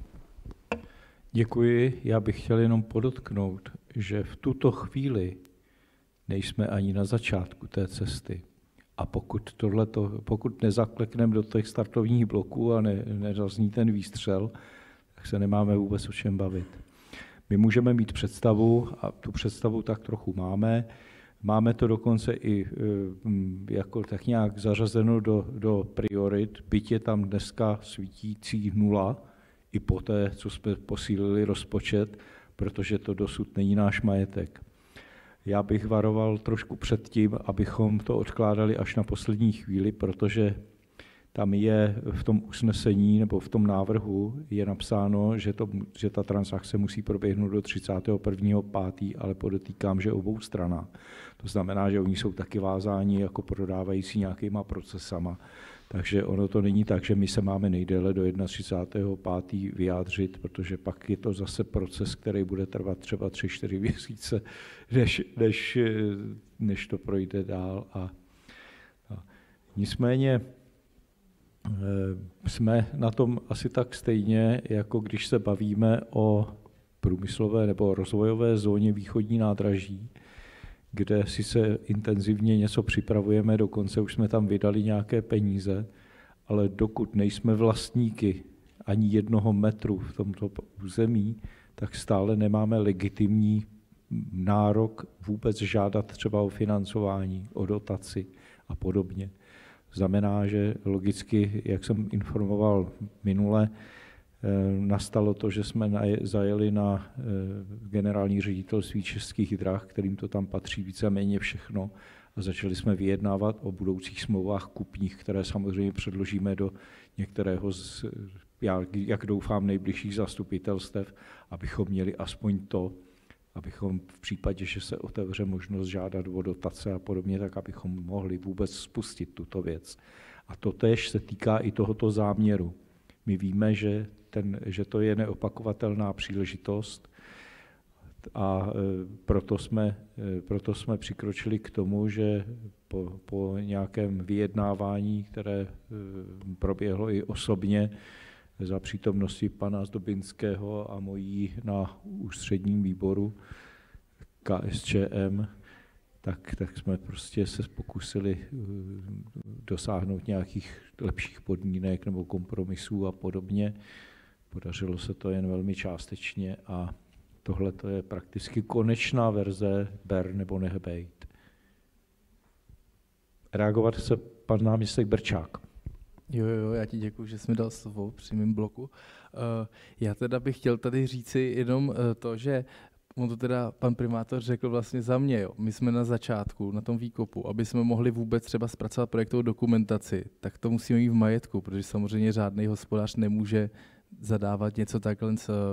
Speaker 1: Děkuji. Já bych chtěl jenom podotknout, že v tuto chvíli nejsme ani na začátku té cesty, A pokud, tohleto, pokud nezaklekneme do těch startovních bloků a ne, nezazní ten výstřel, tak se nemáme vůbec o čem bavit. My můžeme mít představu, a tu představu tak trochu máme, máme to dokonce i jako tak nějak zařazeno do, do priorit, byť je tam dneska svítící nula, i poté, co jsme posílili rozpočet, protože to dosud není náš majetek. Já bych varoval trošku před tím, abychom to odkládali až na poslední chvíli, protože tam je v tom usnesení nebo v tom návrhu je napsáno, že, to, že ta transakce musí proběhnout do třicátého prvního pátého ale podotýkám, že obou stranách. To znamená, že oni jsou taky vázáni jako prodávající nějakýma procesama. Takže ono to není tak, že my se máme nejdéle do třicátého prvního pátého vyjádřit, protože pak je to zase proces, který bude trvat třeba tři čtyři měsíce, než, než, než to projde dál. A, a nicméně jsme na tom asi tak stejně, jako když se bavíme o průmyslové nebo rozvojové zóně východní nádraží, kde sice intenzivně něco připravujeme, dokonce už jsme tam vydali nějaké peníze, ale dokud nejsme vlastníky ani jednoho metru v tomto území, tak stále nemáme legitimní nárok vůbec žádat třeba o financování, o dotaci a podobně. Znamená, že logicky, jak jsem informoval minule, nastalo to, že jsme zajeli na generální ředitelství Českých drah, kterým to tam patří víceméně všechno, a začali jsme vyjednávat o budoucích smlouvách kupních, které samozřejmě předložíme do některého z, jak doufám, nejbližších zastupitelstev, abychom měli aspoň to, abychom v případě, že se otevře možnost žádat o dotace a podobně, tak abychom mohli vůbec spustit tuto věc. A to též se týká i tohoto záměru. My víme, že, ten, že to je neopakovatelná příležitost a proto jsme, proto jsme přikročili k tomu, že po, po nějakém vyjednávání, které proběhlo i osobně za přítomnosti pana Zdobinského a mojí na ústředním výboru K S Č M, tak, tak jsme prostě se pokusili dosáhnout nějakých lepších podmínek nebo kompromisů a podobně. Podařilo se to jen velmi částečně a tohle to je prakticky konečná verze ber nebo nech bejt. Reagovat chce pan náměstek Brčák.
Speaker 13: Jo, jo, já ti děkuji, že jsi mi dal slovo při mém bloku. Já teda bych chtěl tady říci jenom to, že on to teda pan primátor řekl vlastně za mě, jo. My jsme na začátku, na tom výkopu, aby jsme mohli vůbec třeba zpracovat projektovou dokumentaci, tak to musíme mít v majetku, protože samozřejmě řádný hospodář nemůže zadávat něco takhle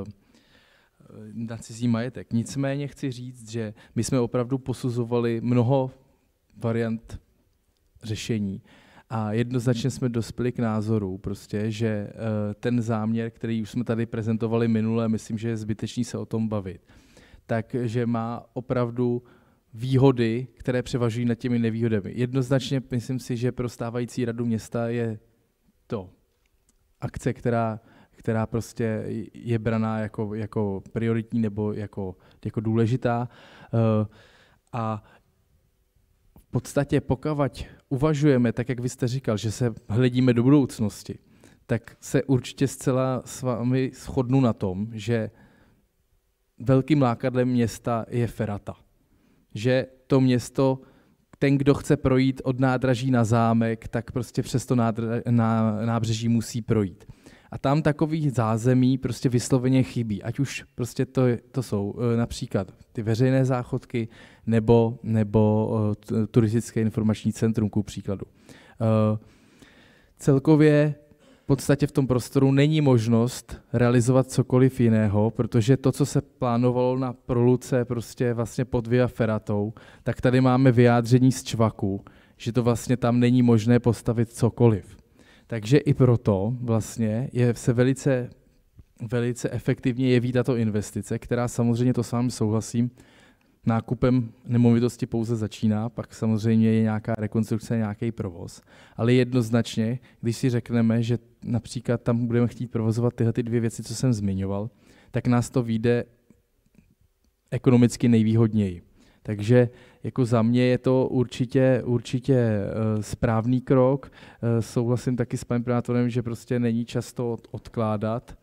Speaker 13: na cizí majetek. Nicméně chci říct, že my jsme opravdu posuzovali mnoho variant řešení a jednoznačně jsme dospěli k názoru, prostě, že ten záměr, který už jsme tady prezentovali minule, myslím, že je zbytečný se o tom bavit, takže má opravdu výhody, které převažují nad těmi nevýhodami. Jednoznačně myslím si, že pro stávající radu města je to akce, která, která prostě je braná jako, jako prioritní nebo jako, jako důležitá. A v podstatě pokud uvažujeme, tak jak vy jste říkal, že se hledíme do budoucnosti, tak se určitě zcela s vámi shodnu na tom, že velkým lákadlem města je ferata. Že to město, ten, kdo chce projít od nádraží na zámek, tak prostě přes to nádra, na, nábřeží musí projít. A tam takových zázemí prostě vysloveně chybí. Ať už prostě to, to jsou například ty veřejné záchodky nebo, nebo turistické informační centrum, ku příkladu. Celkově v podstatě v tom prostoru není možnost realizovat cokoliv jiného, protože to, co se plánovalo na proluce prostě vlastně pod Via Ferratou, tak tady máme vyjádření z ČVAKu, že to vlastně tam není možné postavit cokoliv. Takže i proto vlastně je se velice, velice efektivně jeví tato investice, která samozřejmě, to s vámi souhlasím, nákupem nemovitosti pouze začíná, pak samozřejmě je nějaká rekonstrukce, nějaký provoz, ale jednoznačně, když si řekneme, že například tam budeme chtít provozovat tyhle ty dvě věci, co jsem zmiňoval, tak nás to vyjde ekonomicky nejvýhodněji. Takže jako za mě je to určitě, určitě správný krok. Souhlasím taky s panem primátorem, že prostě není čas to odkládat.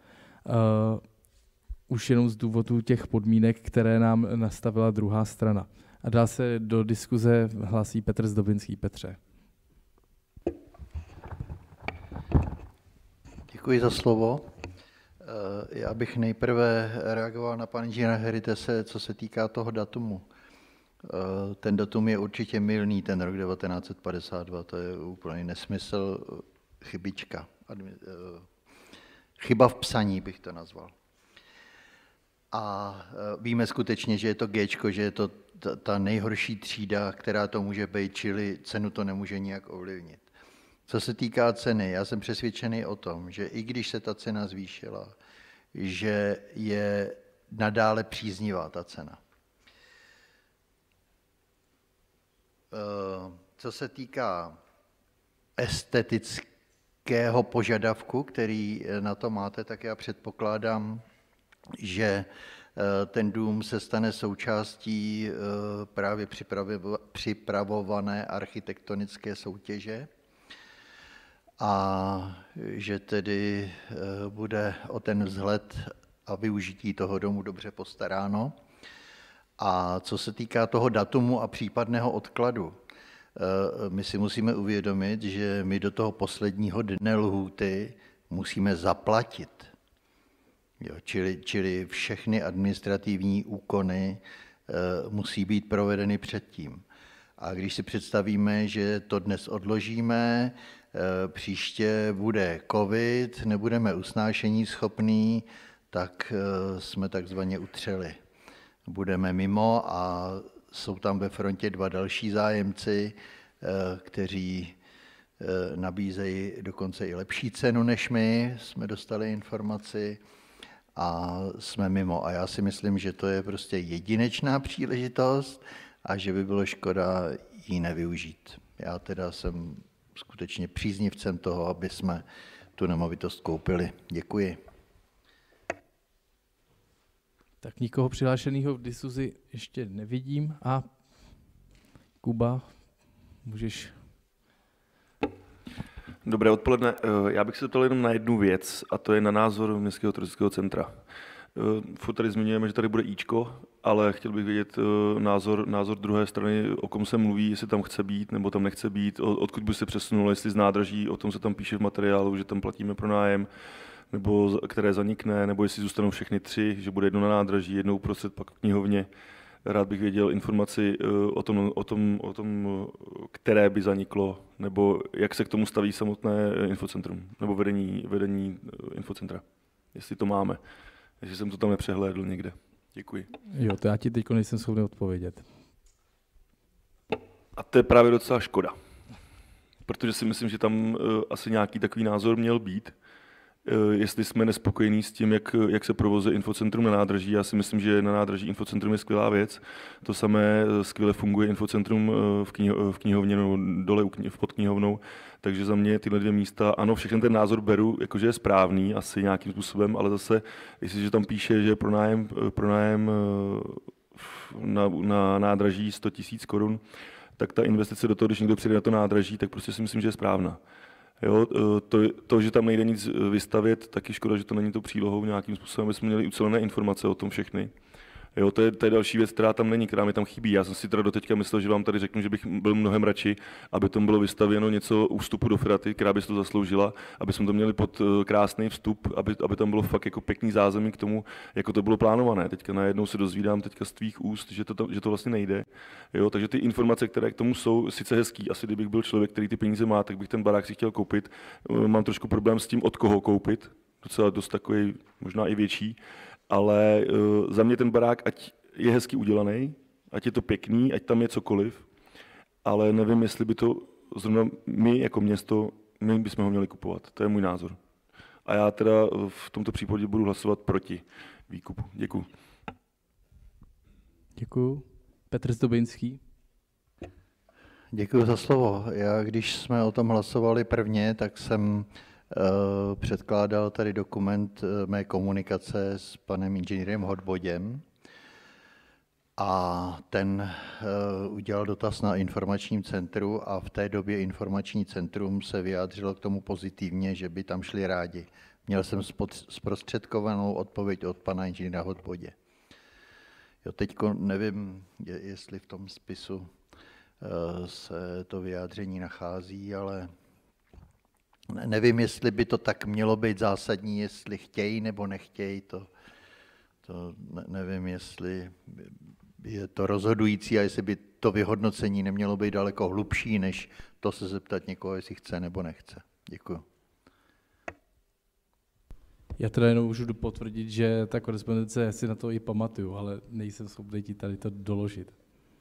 Speaker 13: Už jenom z důvodu těch podmínek, které nám nastavila druhá strana. A dál se do diskuze hlásí Petr Zdobinský. Petře.
Speaker 14: Děkuji za slovo. Já bych nejprve reagoval na pana inženýra Heritese, co se týká toho datumu. Ten datum je určitě mylný, ten rok devatenáct set padesát dva, to je úplný nesmysl, chybička. Chyba v psaní bych to nazval. A víme skutečně, že je to Géčko, že je to ta nejhorší třída, která to může být, čili cenu to nemůže nijak ovlivnit. Co se týká ceny, já jsem přesvědčený o tom, že i když se ta cena zvýšila, že je nadále příznivá ta cena. Co se týká estetického požadavku, který na to máte, tak já předpokládám, že ten dům se stane součástí právě připravované architektonické soutěže a že tedy bude o ten vzhled a využití toho domu dobře postaráno. A co se týká toho datumu a případného odkladu, my si musíme uvědomit, že my do toho posledního dne lhůty musíme zaplatit. Jo, čili, čili všechny administrativní úkony musí být provedeny předtím. A když si představíme, že to dnes odložíme, příště bude covid, nebudeme usnášení schopní, tak jsme takzvaně utřeli. Budeme mimo a jsou tam ve frontě dva další zájemci, kteří nabízejí dokonce i lepší cenu než my, jsme dostali informaci a jsme mimo. A já si myslím, že to je prostě jedinečná příležitost a že by bylo škoda ji nevyužít. Já teda jsem skutečně příznivcem toho, aby jsme tu nemovitost koupili. Děkuji.
Speaker 13: Tak nikoho přihlášeného v diskuzi ještě nevidím. A Kuba, můžeš...
Speaker 15: Dobré odpoledne. Já bych se zeptal jenom na jednu věc, a to je na názor Městského turistického centra. Furt tady zmiňujeme, že tady bude íčko, ale chtěl bych vědět názor, názor druhé strany, o kom se mluví, jestli tam chce být nebo tam nechce být, odkud by se přesunulo, jestli z nádraží, o tom se tam píše v materiálu, že tam platíme pro nájem, nebo které zanikne, nebo jestli zůstanou všechny tři, že bude jedno na nádraží, jednou uprostřed, pak v knihovně. Rád bych věděl informaci o tom, o tom, o tom, které by zaniklo, nebo jak se k tomu staví samotné infocentrum, nebo vedení, vedení infocentra, jestli to máme, jestli jsem to tam nepřehlédl někde. Děkuji.
Speaker 13: Jo, to já ti teď nejsem schopný odpovědět.
Speaker 15: A to je právě docela škoda, protože si myslím, že tam asi nějaký takový názor měl být, jestli jsme nespokojení s tím, jak, jak se provozuje infocentrum na nádraží. Já si myslím, že na nádraží infocentrum je skvělá věc. To samé skvěle funguje infocentrum v, kniho, v knihovně, no, dole pod knihovnou. Takže za mě tyhle dvě místa, ano, všechny ten názor beru, jakože je správný asi nějakým způsobem, ale zase, jestliže tam píše, že pro nájem, pro nájem na, na nádraží sto tisíc korun, tak ta investice do toho, když někdo přijde na to nádraží, tak prostě si myslím, že je správná. Jo, to, to, že tam nejde nic vystavět, taky škoda, že to není to přílohou nějakým způsobem, aby jsme měli ucelené informace o tom všechny. Jo, to je, to je další věc, která tam není, která mi tam chybí. Já jsem si teda doteďka myslel, že vám tady řeknu, že bych byl mnohem radši, aby tam bylo vystavěno něco u vstupu do Fraty, která by si to zasloužila, aby jsme to měli pod krásný vstup, aby, aby tam bylo fakt jako pěkný zázemí k tomu, jako to bylo plánované. Teďka najednou se dozvídám teďka z tvých úst, že to, že to vlastně nejde. Jo, takže ty informace, které k tomu jsou, sice hezký, asi kdybych byl člověk, který ty peníze má, tak bych ten barák si chtěl koupit. Mám trošku problém s tím, od koho koupit, docela dost takový, možná i větší. Ale uh, za mě ten barák, ať je hezky udělaný, ať je to pěkný, ať tam je cokoliv, ale nevím, jestli by to zrovna my jako město, my bychom ho měli kupovat. To je můj názor. A já teda v tomto případě budu hlasovat proti výkupu. Děkuju.
Speaker 13: Děkuju. Petr Zdobinský.
Speaker 14: Děkuji za slovo. Já, když jsme o tom hlasovali prvně, tak jsem předkládal tady dokument mé komunikace s panem inženýrem Hodboděm a ten uh, udělal dotaz na informačním centru a v té době informační centrum se vyjádřilo k tomu pozitivně, že by tam šli rádi. Měl jsem zprostředkovanou odpověď od pana inženýra Hodbodě. Jo, teďko nevím, jestli v tom spisu uh, se to vyjádření nachází, ale nevím, jestli by to tak mělo být zásadní, jestli chtějí nebo nechtějí, to, to nevím, jestli je to rozhodující a jestli by to vyhodnocení nemělo být daleko hlubší, než to se zeptat někoho, jestli chce nebo nechce. Děkuji.
Speaker 13: Já teda jenom můžu potvrdit, že ta korespondence, já si na to i pamatuju, ale nejsem schopný ti tady to doložit.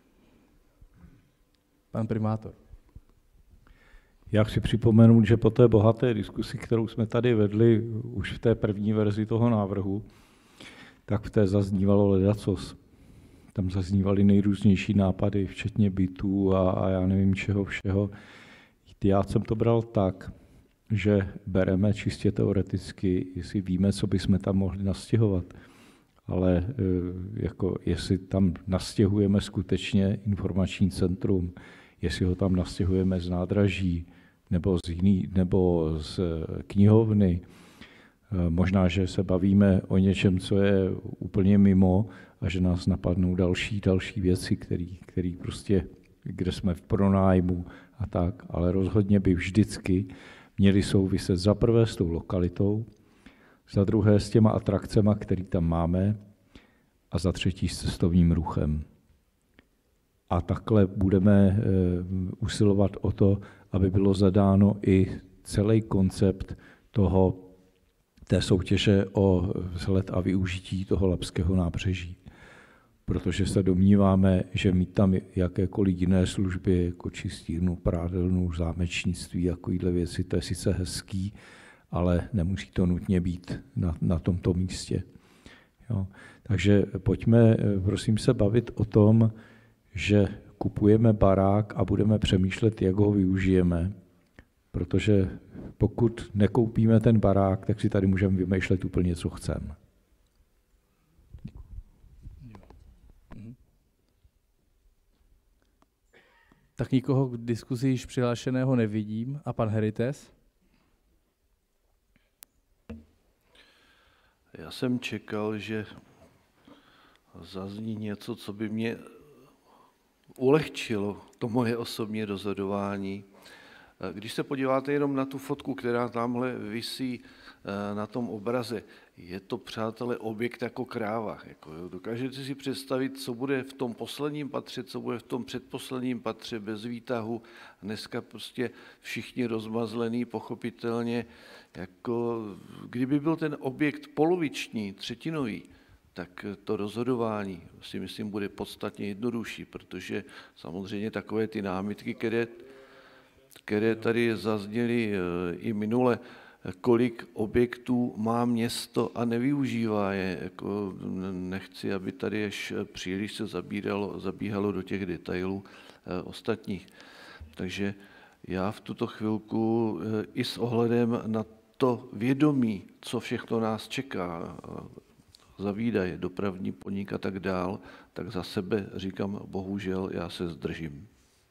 Speaker 13: Pan primátor.
Speaker 1: Já chci připomenout, že po té bohaté diskusi, kterou jsme tady vedli už v té první verzi toho návrhu, tak v té zaznívalo ledacos. Tam zaznívaly nejrůznější nápady, včetně bytů a, a já nevím čeho všeho. Já jsem to bral tak, že bereme čistě teoreticky, jestli víme, co bychom tam mohli nastěhovat. Ale jako jestli tam nastěhujeme skutečně informační centrum, jestli ho tam nastěhujeme z nádraží nebo z, jiný, nebo z knihovny, možná, že se bavíme o něčem, co je úplně mimo a že nás napadnou další, další věci, který, který prostě, kde jsme v pronájmu a tak, ale rozhodně by vždycky měly souviset za prvé s tou lokalitou, za druhé s těma atrakcema, které tam máme a za třetí s cestovním ruchem. A takhle budeme usilovat o to, aby bylo zadáno i celý koncept toho, té soutěže o vzhled a využití toho Labského nábřeží. Protože se domníváme, že mít tam jakékoliv jiné služby, jako čistírnu, prádelnu, zámečnictví, takovýhle věci, to je sice hezký, ale nemusí to nutně být na, na tomto místě. Jo. Takže pojďme, prosím, se bavit o tom, že kupujeme barák a budeme přemýšlet, jak ho využijeme, protože pokud nekoupíme ten barák, tak si tady můžeme vymýšlet úplně, co chceme.
Speaker 13: Tak nikoho k diskuzi již přihlášeného nevidím. A pan Herites?
Speaker 2: Já jsem čekal, že zazní něco, co by mě ulehčilo to moje osobní rozhodování. Když se podíváte jenom na tu fotku, která tamhle visí na tom obraze, je to, přátelé, objekt jako kráva. Jako, jo. Dokážete si představit, co bude v tom posledním patře, co bude v tom předposledním patře bez výtahu. Dneska prostě všichni rozmazlený, pochopitelně. Jako, kdyby byl ten objekt poloviční, třetinový, tak to rozhodování si myslím bude podstatně jednodušší, protože samozřejmě takové ty námitky, které, které tady zazněly i minule, kolik objektů má město a nevyužívá je. Jako nechci, aby tady ještě příliš se zabíralo, zabíhalo do těch detailů ostatních. Takže já v tuto chvilku i s ohledem na to vědomí, co všechno nás čeká, za výdaje, dopravní podnik a tak dál, tak za sebe říkám, bohužel, já se zdržím.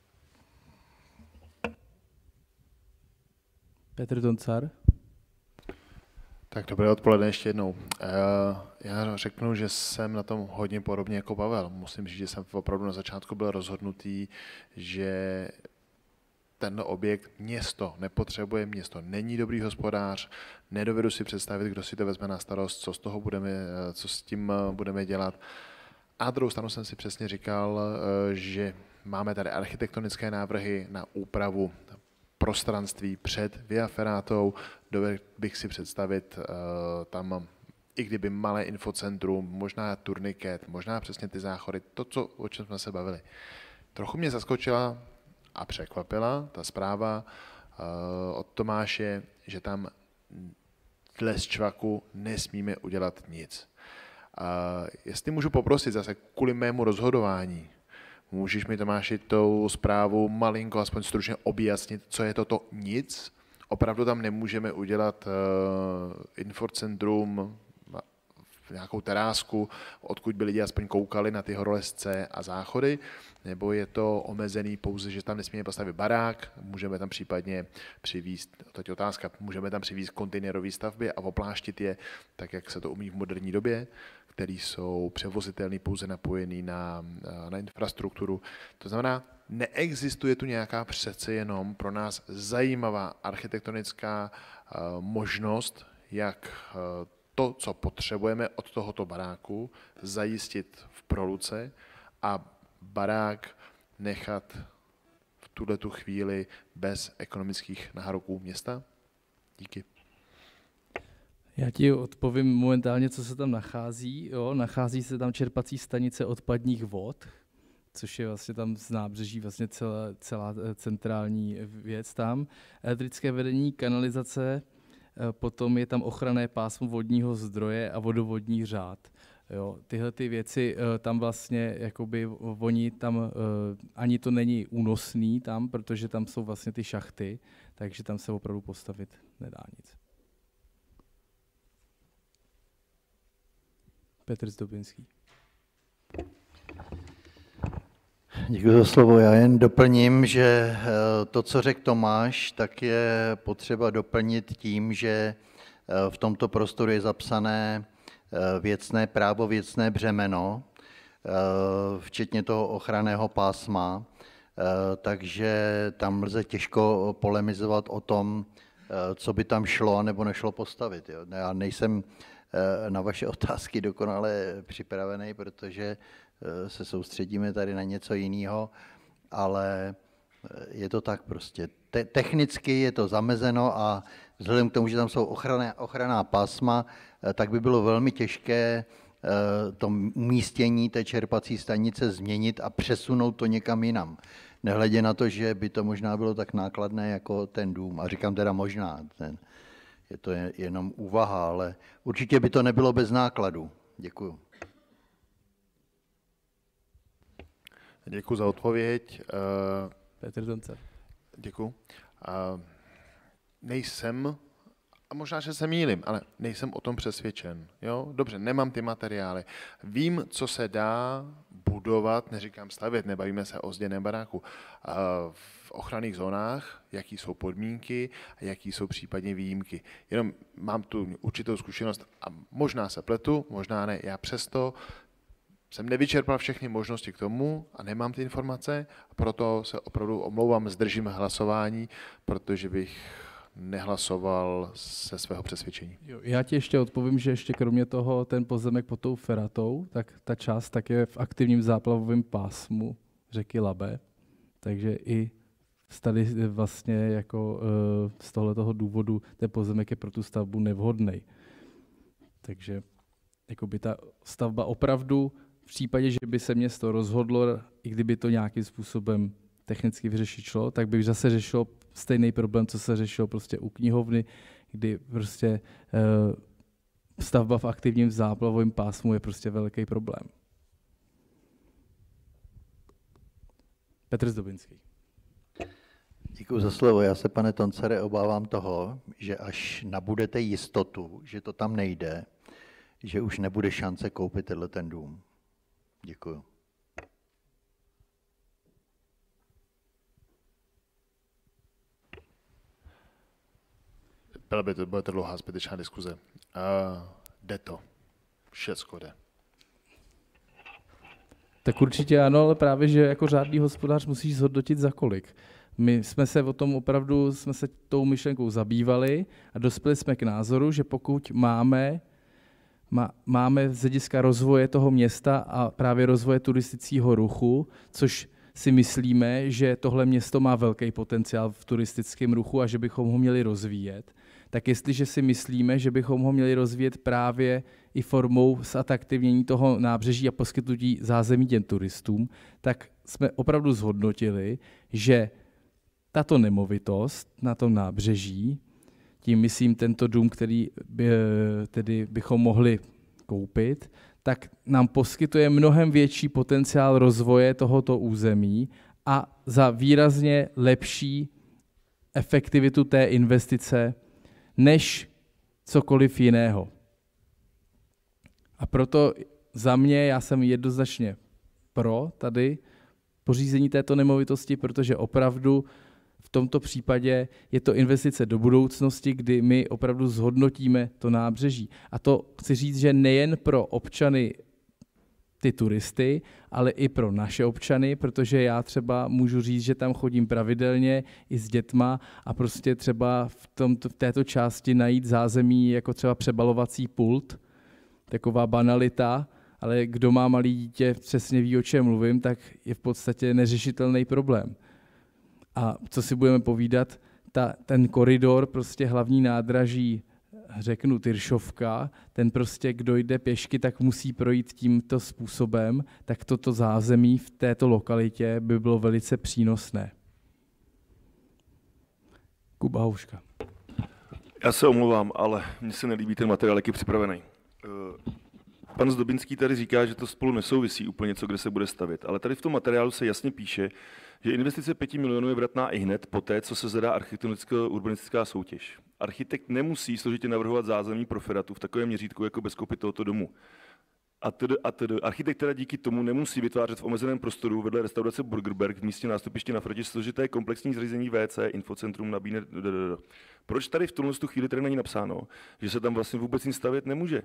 Speaker 13: Petr Toncar.
Speaker 7: Tak dobré odpoledne ještě jednou. Já řeknu, že jsem na tom hodně podobně jako Pavel. Musím říct, že jsem opravdu na začátku byl rozhodnutý, že ten objekt město nepotřebuje, město není dobrý hospodář, nedovedu si představit, kdo si to vezme na starost, co z toho budeme, co s tím budeme dělat. A na druhou stranu jsem si přesně říkal, že máme tady architektonické návrhy na úpravu prostranství před Via Ferratou, dovedl bych si představit tam, i kdyby malé infocentrum, možná turniket, možná přesně ty záchody, to, co, o čem jsme se bavili. Trochu mě zaskočila a překvapila ta zpráva uh, od Tomáše, že tam dle Ščvaku nesmíme udělat nic. Uh, jestli můžu poprosit zase kvůli mému rozhodování, můžeš mi, Tomáši, tou zprávu malinko, aspoň stručně objasnit, co je toto nic? Opravdu tam nemůžeme udělat uh, infocentrum nějakou terásku, odkud by lidi aspoň koukali na ty horolezce a záchody, nebo je to omezený pouze, že tam nesmíme postavit barák, můžeme tam případně přivízt, to je otázka, můžeme tam přivízt kontejnerové stavby a opláštit je, tak jak se to umí v moderní době, které jsou převozitelné, pouze napojený na, na infrastrukturu. To znamená, neexistuje tu nějaká přece jenom pro nás zajímavá architektonická uh, možnost, jak uh, to, co potřebujeme od tohoto baráku, zajistit v Proluce a barák nechat v tuhletu chvíli bez ekonomických nároků města? Díky.
Speaker 13: Já ti odpovím momentálně, co se tam nachází. Jo, nachází se tam čerpací stanice odpadních vod, což je vlastně tam z nábřeží vlastně celá, celá centrální věc tam. Elektrické vedení, kanalizace, potom je tam ochranné pásmo vodního zdroje a vodovodní řád. Jo, tyhle ty věci tam vlastně, jakoby oni tam, ani to není únosný tam, protože tam jsou vlastně ty šachty, takže tam se opravdu postavit nedá nic. Petr Zdobinský.
Speaker 14: Děkuji za slovo. Já jen doplním, že to, co řekl Tomáš, tak je potřeba doplnit tím, že v tomto prostoru je zapsané věcné právo, věcné břemeno, včetně toho ochranného pásma, takže tam lze těžko polemizovat o tom, co by tam šlo nebo nešlo postavit. Já nejsem na vaše otázky dokonale připravený, protože se soustředíme tady na něco jiného, ale je to tak prostě. Te- technicky je to zamezeno a vzhledem k tomu, že tam jsou ochranné, ochranná pásma, tak by bylo velmi těžké to umístění té čerpací stanice změnit a přesunout to někam jinam. Nehledě na to, že by to možná bylo tak nákladné jako ten dům. A říkám teda možná, ten, je to jenom úvaha, ale určitě by to nebylo bez nákladu. Děkuju.
Speaker 7: Děkuji za odpověď.
Speaker 13: Petr Doncer.
Speaker 7: Děkuji. Nejsem, a možná, že se mýlím, ale nejsem o tom přesvědčen. Jo? Dobře, nemám ty materiály. Vím, co se dá budovat, neříkám stavět, nebavíme se o zděném baráku, v ochranných zónách, jaký jsou podmínky a jaký jsou případně výjimky. Jenom mám tu určitou zkušenost a možná se pletu, možná ne. Já přesto jsem nevyčerpal všechny možnosti k tomu a nemám ty informace, proto se opravdu omlouvám, zdržím hlasování, protože bych nehlasoval ze svého přesvědčení.
Speaker 13: Jo, já ti ještě odpovím, že ještě kromě toho ten pozemek pod tou Feratou, tak ta část tak je v aktivním záplavovém pásmu řeky Labe, takže i tady vlastně jako z tohoto důvodu ten pozemek je pro tu stavbu nevhodný. Takže jakoby ta stavba opravdu v případě, že by se město rozhodlo, i kdyby to nějakým způsobem technicky vyřešit šlo, tak by zase řešilo stejný problém, co se řešilo prostě u knihovny, kdy prostě e, stavba v aktivním záplavovém pásmu je prostě velký problém. Petr Zdobinský.
Speaker 14: Děkuji za slovo. Já se, pane Toncere, obávám toho, že až nabudete jistotu, že to tam nejde, že už nebude šance koupit tenhle ten dům. Děkuji.
Speaker 7: Byla by to, bude to dlouhá zbytečná diskuze. Uh, jde to. Všecko jde.
Speaker 13: Tak určitě ano, ale právě, že jako řádný hospodář musíš zhodnotit za kolik. My jsme se o tom opravdu, jsme se tou myšlenkou zabývali a dospěli jsme k názoru, že pokud máme, má, máme z hlediska rozvoje toho města a právě rozvoje turistického ruchu, což si myslíme, že tohle město má velký potenciál v turistickém ruchu a že bychom ho měli rozvíjet, tak jestliže si myslíme, že bychom ho měli rozvíjet právě i formou zatraktivnění toho nábřeží a poskytnutí zázemí těm turistům, tak jsme opravdu zhodnotili, že tato nemovitost na tom nábřeží, tím myslím tento dům, který by, tedy bychom mohli koupit, tak nám poskytuje mnohem větší potenciál rozvoje tohoto území a za výrazně lepší efektivitu té investice než cokoliv jiného. A proto za mě já jsem jednoznačně pro tady pořízení této nemovitosti, protože opravdu v tomto případě je to investice do budoucnosti, kdy my opravdu zhodnotíme to nábřeží. A to chci říct, že nejen pro občany ty turisty, ale i pro naše občany, protože já třeba můžu říct, že tam chodím pravidelně i s dětma a prostě třeba v, tomto, v této části najít zázemí jako třeba přebalovací pult, taková banalita, ale kdo má malé dítě, přesně ví, o čem mluvím, tak je v podstatě neřešitelný problém. A co si budeme povídat, ta, ten koridor, prostě hlavní nádraží, řeknu Tyršovka, ten prostě, kdo jde pěšky, tak musí projít tímto způsobem, tak toto zázemí v této lokalitě by bylo velice přínosné. Kuba Houška.
Speaker 15: Já se omlouvám, ale mně se nelíbí ten materiál, jak je připravený. Pan Zdobinský tady říká, že to spolu nesouvisí úplně, co kde se bude stavět, ale tady v tom materiálu se jasně píše, že investice pěti milionů je vratná i hned poté, co se zadá architektonická urbanistická soutěž. Architekt nemusí složitě navrhovat zázemí pro feratu v takovém měřítku jako bez kopy tohoto domu. A tedy, a tedy. Architekt teda díky tomu nemusí vytvářet v omezeném prostoru vedle restaurace Burgerberg v místě nástupiště na Frodě složité komplexní zřízení V C, infocentrum nabídne. Proč tady v tuhle chvíli tady není napsáno, že se tam vlastně vůbec nic stavět nemůže?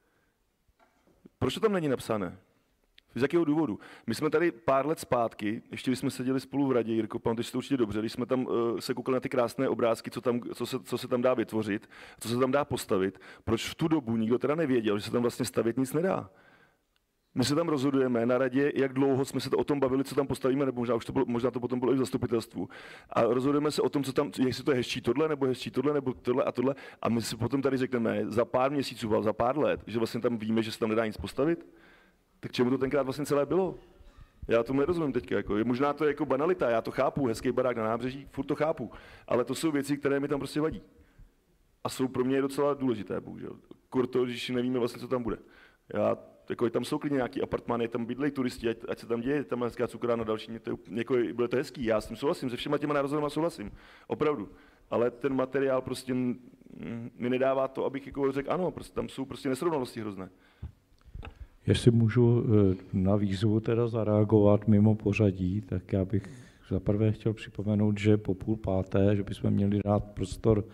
Speaker 15: Proč to tam není napsané? Z jakého důvodu? My jsme tady pár let zpátky, ještě když jsme seděli spolu v radě, Jirko, pamatuješ si to určitě dobře, když jsme tam uh, se koukali na ty krásné obrázky, co, tam, co, se, co se tam dá vytvořit, co se tam dá postavit, proč v tu dobu nikdo teda nevěděl, že se tam vlastně stavět nic nedá? My se tam rozhodujeme na radě, jak dlouho jsme se to o tom bavili, co tam postavíme, nebo možná, už to bylo, možná to potom bylo i v zastupitelstvu. A rozhodujeme se o tom, co tam, jestli to je hezčí tohle, nebo hezčí tohle, nebo tohle a tohle. A my si potom tady řekneme za pár měsíců, za pár let, že vlastně tam víme, že se tam nedá nic postavit. Tak čemu to tenkrát vlastně celé bylo? Já tomu nerozumím teďka. Jako. Je možná to je jako banalita, já to chápu, hezký barák na nábřeží, furt to chápu. Ale to jsou věci, které mi tam prostě vadí. A jsou pro mě docela důležité, bohužel. Kurto, když nevíme vlastně, co tam bude. Já, jako, tam jsou klidně nějaký apartmány, tam bydlejí turisti, ať, ať se tam děje, tam hezká cukrárna další, to, jako, bude to hezký, já s tím souhlasím, se všema těma nározenama souhlasím, opravdu. Ale ten materiál prostě mi nedává to, abych jako řekl ano, prostě, tam jsou prostě nesrovnalosti hrozné.
Speaker 1: Jestli můžu na výzvu teda zareagovat mimo pořadí, tak já bych za prvé chtěl připomenout, že po půl páté, že bychom měli dát prostor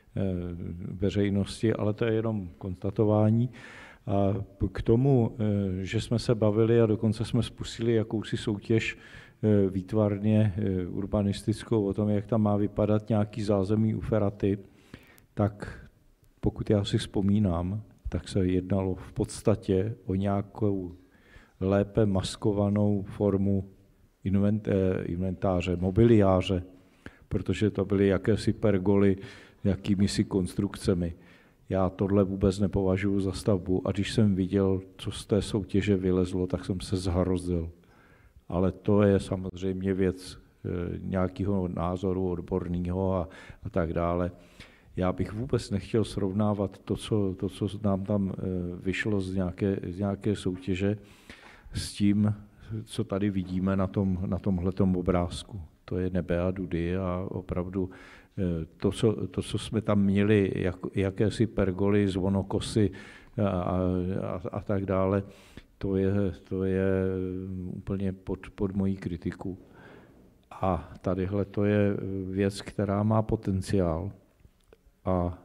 Speaker 1: veřejnosti, ale to je jenom konstatování. A k tomu, že jsme se bavili a dokonce jsme spustili jakousi soutěž výtvarně urbanistickou o tom, jak tam má vypadat nějaký zázemí u Feraty, tak pokud já si vzpomínám, tak se jednalo v podstatě o nějakou lépe maskovanou formu inventáře, mobiliáře, protože to byly jakési pergoly jakými si konstrukcemi. Já tohle vůbec nepovažuji za stavbu a když jsem viděl, co z té soutěže vylezlo, tak jsem se zhrozil. Ale to je samozřejmě věc nějakého názoru odborného a, a tak dále. Já bych vůbec nechtěl srovnávat to, co, to, co nám tam vyšlo z nějaké, z nějaké soutěže, s tím, co tady vidíme na tom, na tomhletom obrázku. To je nebe a dudy a opravdu to, co, to, co jsme tam měli, jak, jakési pergoly, zvonokosy a, a, a tak dále, to je, to je úplně pod, pod mojí kritiku. A tadyhle to je věc, která má potenciál. A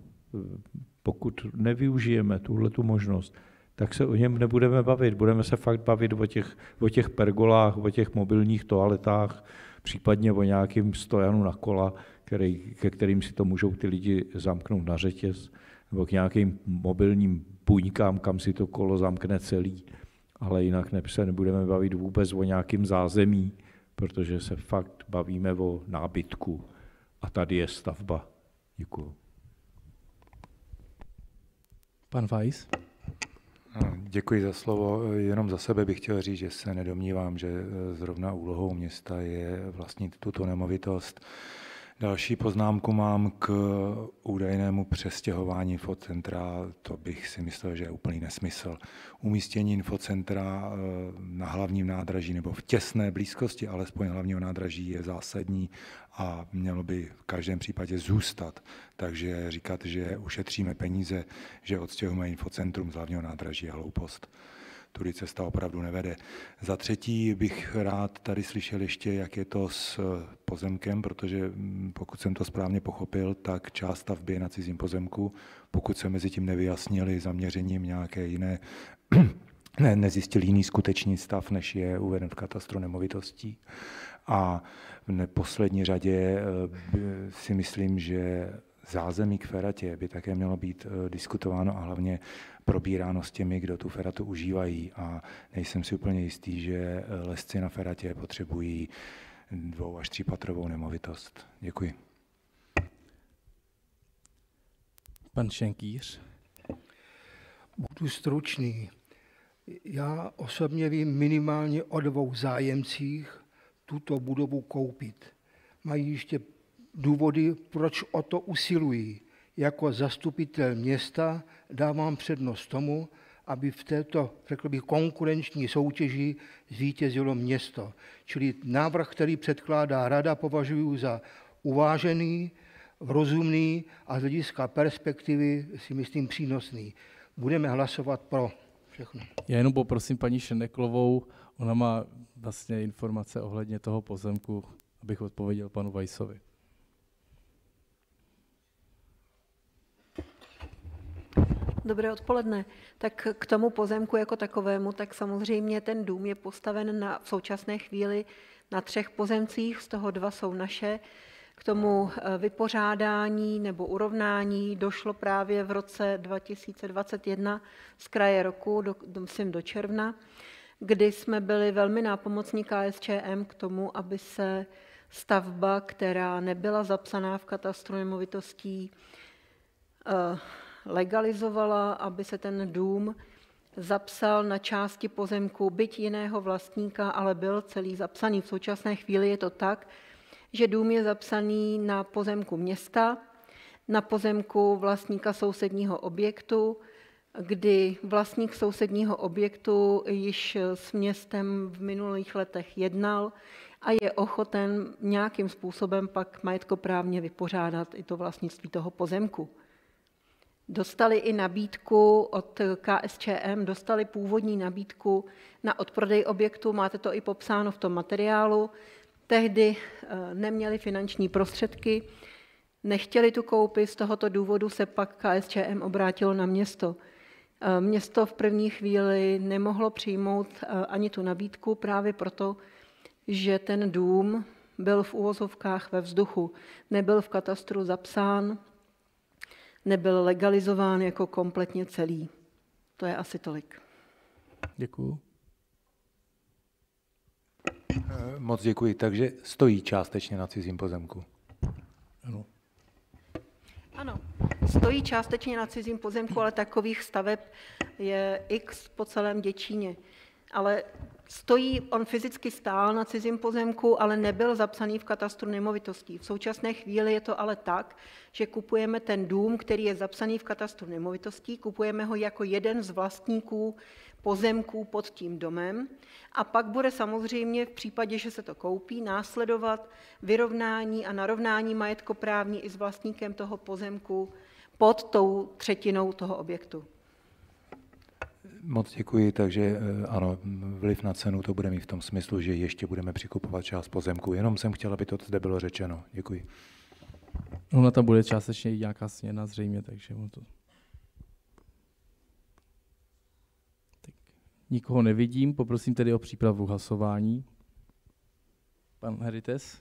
Speaker 1: pokud nevyužijeme tuhletu možnost, tak se o něm nebudeme bavit. Budeme se fakt bavit o těch, o těch pergolách, o těch mobilních toaletách, případně o nějakým stojanu na kola, který, ke kterým si to můžou ty lidi zamknout na řetěz, nebo k nějakým mobilním buňkám, kam si to kolo zamkne celý. Ale jinak ne, se nebudeme bavit vůbec o nějakým zázemí, protože se fakt bavíme o nábytku. A tady je stavba. Děkuju.
Speaker 13: Pan Weiss.
Speaker 4: Děkuji za slovo. Jenom za sebe bych chtěl říct, že se nedomnívám, že zrovna úlohou města je vlastnit tuto nemovitost. Další poznámku mám k údajnému přestěhování infocentra. To bych si myslel, že je úplný nesmysl. Umístění infocentra na hlavním nádraží nebo v těsné blízkosti alespoň hlavního nádraží je zásadní a mělo by v každém případě zůstat. Takže říkat, že ušetříme peníze, že odstěhujeme infocentrum z hlavního nádraží je hloupost. Tudy cesta opravdu nevede. Za třetí bych rád tady slyšel ještě, jak je to s pozemkem, protože pokud jsem to správně pochopil, tak část stavby je na cizím pozemku. Pokud se mezi tím nevyjasnili zaměřením nějaké jiné, ne, nezjistil jiný skutečný stav, než je uveden v katastru nemovitostí. A v neposlední řadě si myslím, že zázemí k feratě by také mělo být diskutováno a hlavně probíráno s těmi, kdo tu feratu užívají a nejsem si úplně jistý, že lesci na feratě potřebují dvou až třípatrovou nemovitost. Děkuji.
Speaker 13: Pan Šenkýř.
Speaker 3: Budu stručný. Já osobně vím minimálně o dvou zájemcích tuto budovu koupit. Mají ještě důvody, proč o to usilují. Jako zastupitel města dávám přednost tomu, aby v této, řekl bych, konkurenční soutěži zvítězilo město. Čili návrh, který předkládá rada, považuji za uvážený, rozumný a z hlediska perspektivy si myslím přínosný. Budeme hlasovat pro všechno.
Speaker 13: Já jenom poprosím paní Šeneklovou, ona má vlastně informace ohledně toho pozemku, abych odpověděl panu Vajsovi.
Speaker 16: Dobré odpoledne. Tak k tomu pozemku jako takovému, tak samozřejmě ten dům je postaven na, v současné chvíli na třech pozemcích, z toho dva jsou naše. K tomu vypořádání nebo urovnání došlo právě v roce dva tisíce dvacet jedna z kraje roku, do, myslím do června, kdy jsme byli velmi nápomocní K S Č M k tomu, aby se stavba, která nebyla zapsaná v katastru nemovitostí, legalizovala, aby se ten dům zapsal na části pozemku, byť jiného vlastníka, ale byl celý zapsaný. V současné chvíli je to tak, že dům je zapsaný na pozemku města, na pozemku vlastníka sousedního objektu, kdy vlastník sousedního objektu již s městem v minulých letech jednal a je ochoten nějakým způsobem pak majetkoprávně vypořádat i to vlastnictví toho pozemku. Dostali i nabídku od K S Č M, dostali původní nabídku na odprodej objektu, máte to i popsáno v tom materiálu. Tehdy neměli finanční prostředky, nechtěli tu koupit, z tohoto důvodu se pak K S Č M obrátilo na město. Město v první chvíli nemohlo přijmout ani tu nabídku právě proto, že ten dům byl v uvozovkách ve vzduchu, nebyl v katastru zapsán, nebyl legalizován jako kompletně celý. To je asi tolik.
Speaker 13: Děkuju.
Speaker 4: Moc děkuji. Takže stojí částečně na cizím pozemku.
Speaker 13: Ano.
Speaker 16: Ano, stojí částečně na cizím pozemku, ale takových staveb je x po celém Děčíně. Ale stojí, on fyzicky stál na cizím pozemku, ale nebyl zapsaný v katastru nemovitostí. V současné chvíli je to ale tak, že kupujeme ten dům, který je zapsaný v katastru nemovitostí, kupujeme ho jako jeden z vlastníků pozemků pod tím domem a pak bude samozřejmě v případě, že se to koupí, následovat vyrovnání a narovnání majetkoprávní i s vlastníkem toho pozemku pod tou třetinou toho objektu.
Speaker 4: Moc děkuji, takže ano, vliv na cenu to bude mít v tom smyslu, že ještě budeme přikupovat část pozemku. Jenom jsem chtěl, aby to zde bylo řečeno. Děkuji.
Speaker 13: Ona tam bude částečně i nějaká směna zřejmě, takže to... Tak, nikoho nevidím, poprosím tedy o přípravu hlasování. Pan Herites?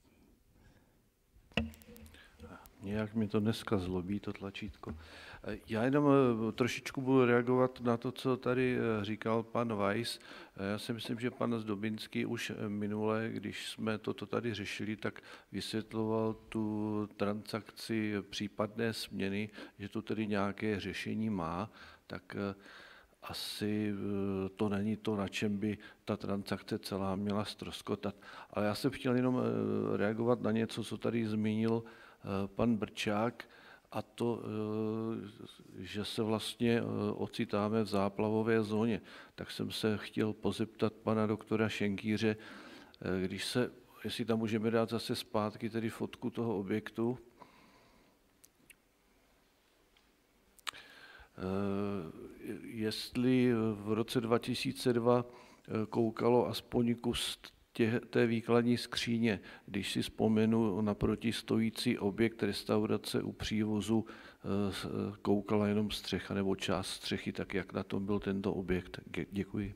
Speaker 2: Nějak mi to dneska zlobí, to tlačítko. Já jenom trošičku budu reagovat na to, co tady říkal pan Weiss. Já si myslím, že pan Zdobinský už minule, když jsme toto tady řešili, tak vysvětloval tu transakci případné směny, že to tedy nějaké řešení má, tak asi to není to, na čem by ta transakce celá měla ztroskotat. Ale já jsem chtěl jenom reagovat na něco, co tady zmínil pan Brčák, a to, že se vlastně ocitáme v záplavové zóně. Tak jsem se chtěl pozeptat pana doktora Šenkýře, když se, jestli tam můžeme dát zase zpátky tedy fotku toho objektu, jestli v roce dva tisíce dva koukalo aspoň kus tě, té výkladní skříně, když si vzpomenu naproti stojící objekt restaurace u přívozu, koukala jenom střecha nebo část střechy, tak jak na tom byl tento objekt. Děkuji.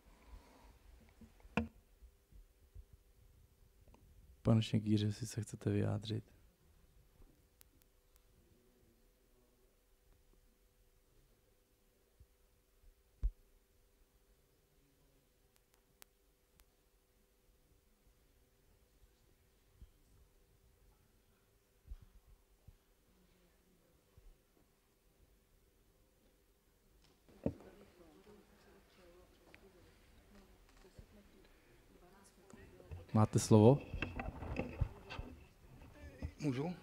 Speaker 13: Pane Šenkýře, jestli se chcete vyjádřit. Máte slovo?
Speaker 3: Můžu?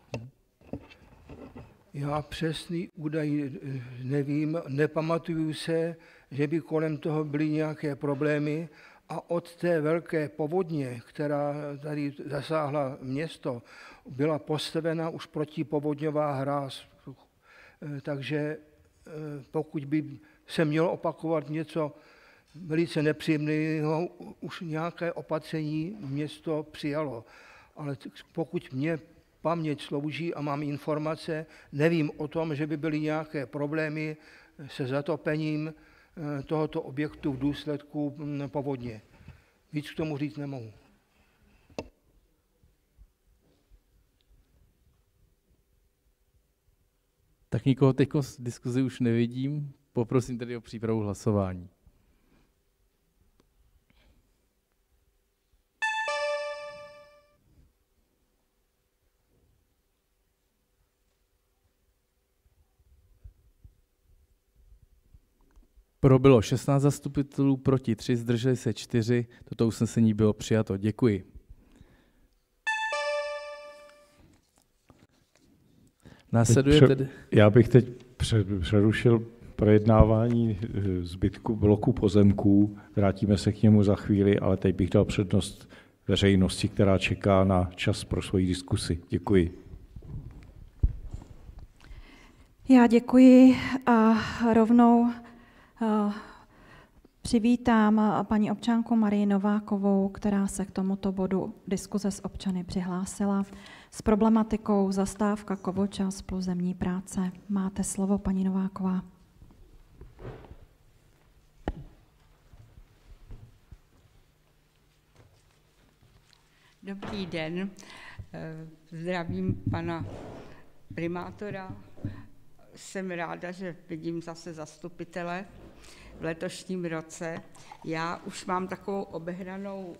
Speaker 3: Já přesný údaj nevím, nepamatuju se, že by kolem toho byly nějaké problémy, a od té velké povodně, která tady zasáhla město, byla postavena už protipovodňová hráz. Takže pokud by se mělo opakovat něco velice nepříjemného, už nějaké opatření město přijalo. Ale pokud mě paměť slouží a mám informace, nevím o tom, že by byly nějaké problémy se zatopením tohoto objektu v důsledku povodně. Víc k tomu říct nemohu.
Speaker 13: Tak nikoho teď z diskuzi už nevidím. Poprosím tedy o přípravu hlasování. Pro bylo šestnáct zastupitelů, proti tři, zdrželi se čtyři. Toto usnesení bylo přijato. Děkuji. Následuje tedy...
Speaker 1: Já bych teď přerušil projednávání zbytku bloku pozemků. Vrátíme se k němu za chvíli, ale teď bych dal přednost veřejnosti, která čeká na čas pro svoji diskusi. Děkuji.
Speaker 9: Já děkuji a rovnou přivítám paní občanku Marii Novákovou, která se k tomuto bodu diskuze s občany přihlásila s problematikou zastávka Kovočas plus zemní práce. Máte slovo, paní Nováková.
Speaker 17: Dobrý den, zdravím pana primátora. Jsem ráda, že vidím zase zastupitele v letošním roce. Já už mám takovou obehranou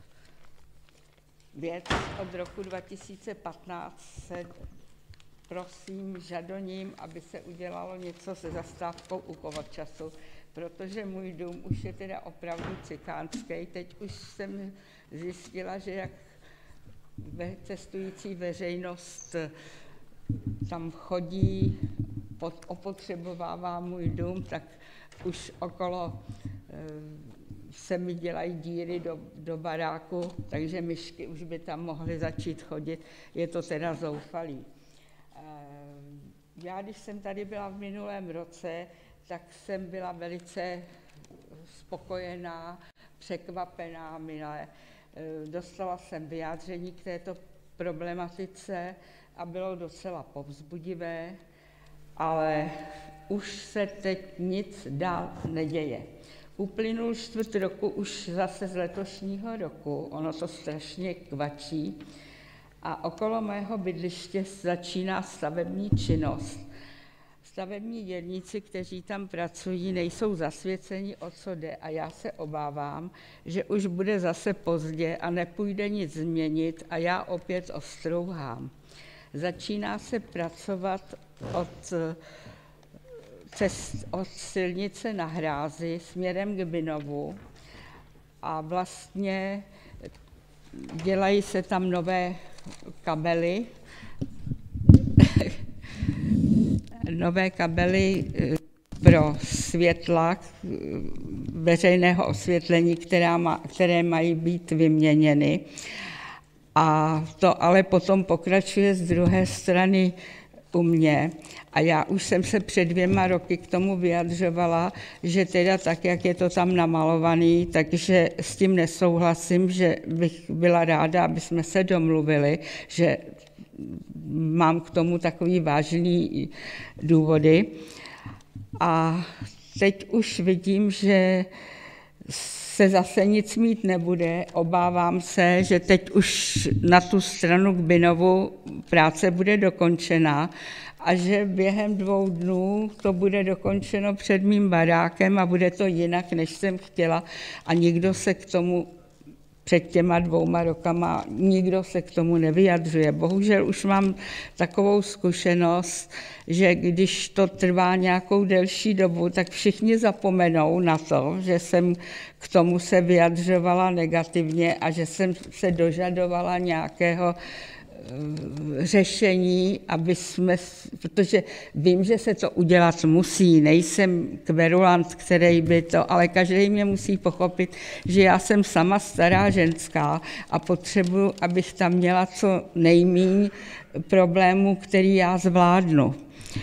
Speaker 17: věc od roku dva tisíce patnáct. Se prosím, žadoním, aby se udělalo něco se zastávkou u Kovočasu, protože můj dům už je teda opravdu cikánský. Teď už jsem zjistila, že jak cestující veřejnost tam chodí, pod, opotřebovává můj dům, tak už okolo e, se mi dělají díry do, do baráku, takže myšky už by tam mohly začít chodit. Je to teda zoufalý. E, já, když jsem tady byla v minulém roce, tak jsem byla velice spokojená, překvapená, milé. E, dostala jsem vyjádření k této problematice a bylo docela povzbudivé, ale už se teď nic dál neděje. Uplynul čtvrt roku už zase z letošního roku, ono to strašně kvačí a okolo mého bydliště začíná stavební činnost. Stavební dělníci, kteří tam pracují, nejsou zasvěceni, o co jde a já se obávám, že už bude zase pozdě a nepůjde nic změnit a já opět ostrouhám. Začíná se pracovat od cest, od silnice na Hrázi směrem k Binovu a vlastně dělají se tam nové kabely, nové kabely pro světla veřejného osvětlení, která má, které mají být vyměněny. A to ale potom pokračuje z druhé strany u mě. A já už jsem se před dvěma roky k tomu vyjadřovala, že teda tak, jak je to tam namalovaný, takže s tím nesouhlasím, že bych byla ráda, aby jsme se domluvili, že mám k tomu takový vážný důvody. A teď už vidím, že se zase nic mít nebude. Obávám se, že teď už na tu stranu k Binovu práce bude dokončena a že během dvou dnů to bude dokončeno před mým barákem a bude to jinak, než jsem chtěla. A nikdo se k tomu před těma dvouma rokama, nikdo se k tomu nevyjadřuje. Bohužel už mám takovou zkušenost, že když to trvá nějakou delší dobu, tak všichni zapomenou na to, že jsem k tomu se vyjadřovala negativně a že jsem se dožadovala nějakého řešení, aby jsme, protože vím, že se to udělat musí, nejsem kverulant, který by to, ale každý mě musí pochopit, že já jsem sama stará ženská a potřebuji, abych tam měla co nejméně problémů, který já zvládnu.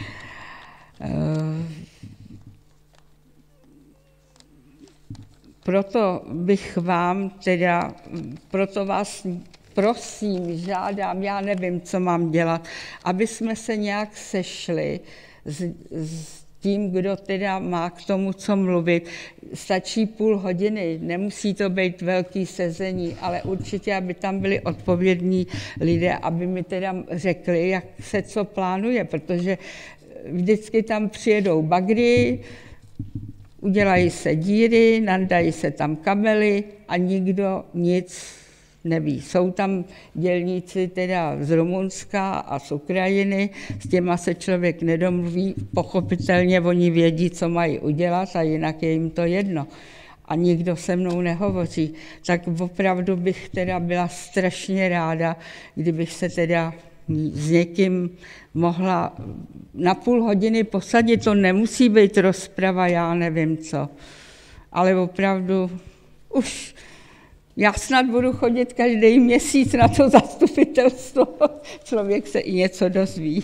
Speaker 17: Proto bych vám teda, proto vás prosím, žádám, já nevím, co mám dělat, aby jsme se nějak sešli s, s tím, kdo teda má k tomu, co mluvit. Stačí půl hodiny, nemusí to být velký sezení, ale určitě, aby tam byli odpovědní lidé, aby mi teda řekli, jak se co plánuje, protože vždycky tam přijedou bagry, udělají se díry, nandají se tam kabely a nikdo nic neví. Jsou tam dělníci teda z Rumunska a z Ukrajiny, s těma se člověk nedomluví, pochopitelně oni vědí, co mají udělat a jinak je jim to jedno. A nikdo se mnou nehovoří. Tak opravdu bych teda byla strašně ráda, kdybych se teda s někým mohla na půl hodiny posadit. To nemusí být rozprava, já nevím co. Ale opravdu už já snad budu chodit každý měsíc na to zastupitelstvo. Člověk se i něco dozví.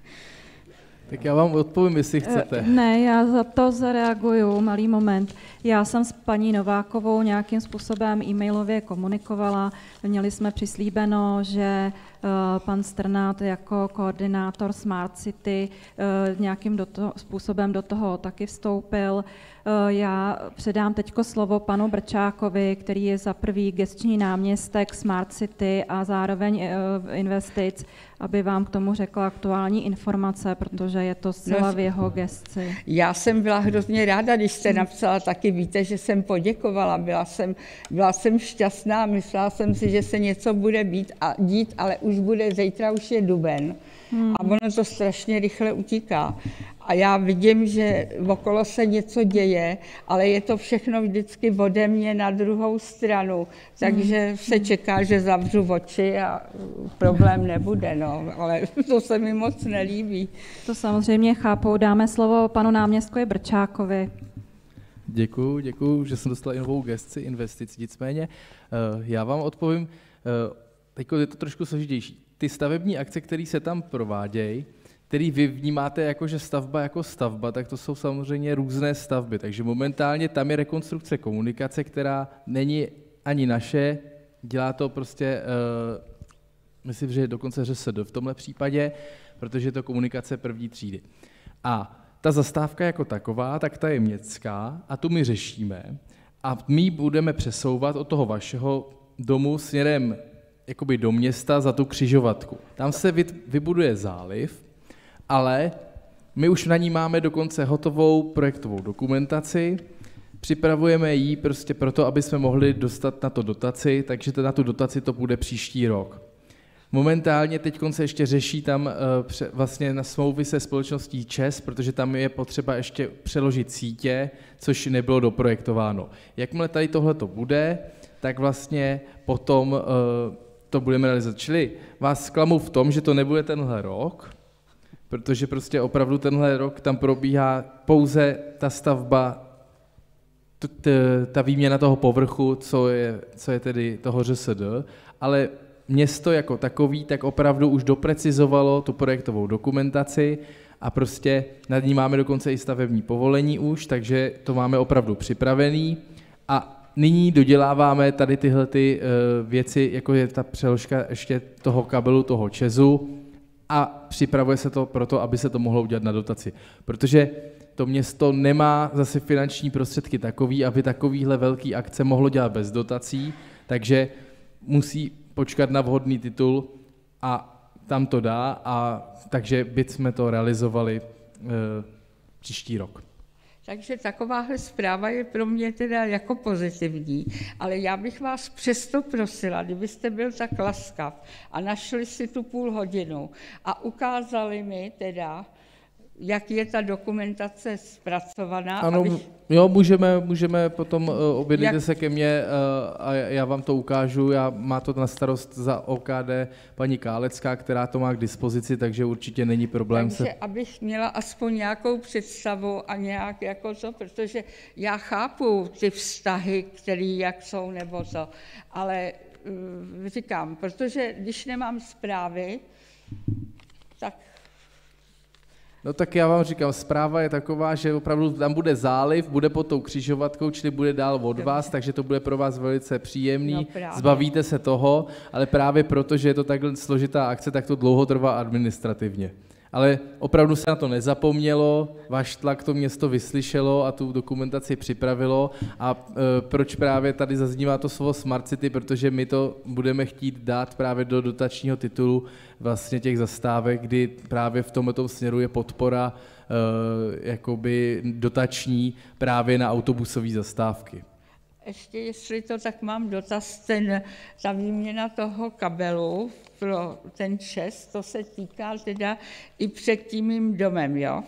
Speaker 13: Tak já vám odpovím, jestli chcete.
Speaker 9: Ne, já za to zareaguju, malý moment. Já jsem s paní Novákovou nějakým způsobem e-mailově komunikovala. Měli jsme přislíbeno, že pan Strnad jako koordinátor Smart City nějakým do toho, způsobem do toho taky vstoupil. Já předám teďko slovo panu Brčákovi, který je za prvý gesční náměstek Smart City a zároveň investic, aby vám k tomu řekl aktuální informace, protože je to zcela v jeho gesci.
Speaker 17: Já jsem byla hrozně ráda, když jste napsala, taky víte, že jsem poděkovala, byla jsem, byla jsem šťastná, myslela jsem si, že se něco bude být a dít, ale už bude, zítra už je duben hmm. a ono to strašně rychle utíká. A já vidím, že okolo se něco děje, ale je to všechno vždycky ode mě na druhou stranu. Takže se čeká, že zavřu oči a problém nebude, no. Ale to se mi moc nelíbí.
Speaker 9: To samozřejmě chápou. Dáme slovo panu náměstkovi Brčákovi.
Speaker 13: Děkuju, děkuju, že jsem dostal i novou gesci investic. Nicméně já vám odpovím, teď je to trošku složitější. Ty stavební akce, které se tam provádějí, který vy vnímáte jako, že stavba jako stavba, tak to jsou samozřejmě různé stavby. Takže momentálně tam je rekonstrukce komunikace, která není ani naše, dělá to prostě, uh, myslím, že dokonce ŘSD v tomhle případě, protože je to komunikace první třídy. A ta zastávka jako taková, tak ta je městská a tu my řešíme a my budeme přesouvat od toho vašeho domu směrem jakoby do města za tu křižovatku. Tam se vybuduje záliv, ale my už na ní máme dokonce hotovou projektovou dokumentaci, připravujeme ji prostě proto, aby jsme mohli dostat na to dotaci, takže na tu dotaci to bude příští rok. Momentálně teď se ještě řeší tam vlastně na smlouvy se společností ČEZ, protože tam je potřeba ještě přeložit sítě, což nebylo doprojektováno. Jakmile tady tohle to bude, tak vlastně potom to budeme realizovat. Čili vás zklamu v tom, že to nebude tenhle rok, protože prostě opravdu tenhle rok tam probíhá pouze ta stavba, ta výměna toho povrchu, co je, co je tedy toho ŘSD, ale město jako takový tak opravdu už doprecizovalo tu projektovou dokumentaci a prostě nad ní máme dokonce i stavební povolení už, takže to máme opravdu připravený a nyní doděláváme tady tyhle ty věci, jako je ta přeložka ještě toho kabelu, toho ČEZu a připravuje se to proto, aby se to mohlo udělat na dotaci, protože to město nemá zase finanční prostředky takový, aby takovýhle velký akce mohlo dělat bez dotací, takže musí počkat na vhodný titul a tam to dá, a takže bychom to realizovali e, příští rok.
Speaker 17: Takže takováhle zpráva je pro mě teda jako pozitivní, ale já bych vás přesto prosila, kdybyste byl tak laskav a našli si tu půl hodinu a ukázali mi teda, jak je ta dokumentace zpracovaná.
Speaker 13: Ano,
Speaker 17: abych...
Speaker 13: jo, můžeme, můžeme potom, uh, objednejte jak... se ke mně uh, a já vám to ukážu. Já má to na starost za O K D paní Kálecká, která to má k dispozici, takže určitě není problém.
Speaker 17: Takže
Speaker 13: se...
Speaker 17: abych měla aspoň nějakou představu a nějak jako to, protože já chápu ty vztahy, které jak jsou nebo to, ale uh, říkám, protože když nemám zprávy, tak
Speaker 13: No tak já vám říkám, zpráva je taková, že opravdu tam bude záliv, bude pod tou křižovatkou, čili bude dál od vás, takže to bude pro vás velice příjemný, no zbavíte se toho, ale právě proto, že je to takhle složitá akce, tak to dlouho trvá administrativně. Ale opravdu se na to nezapomnělo, váš tlak to město vyslyšelo a tu dokumentaci připravilo a e, proč právě tady zaznívá to slovo Smart City, protože my to budeme chtít dát právě do dotačního titulu vlastně těch zastávek, kdy právě v tomto směru je podpora e, jakoby dotační právě na autobusové zastávky.
Speaker 17: Ještě jestli to tak mám dotaz, ten, ta výměna toho kabelu pro ten ČEZ, to se týká teda i před tím mým domem, jo?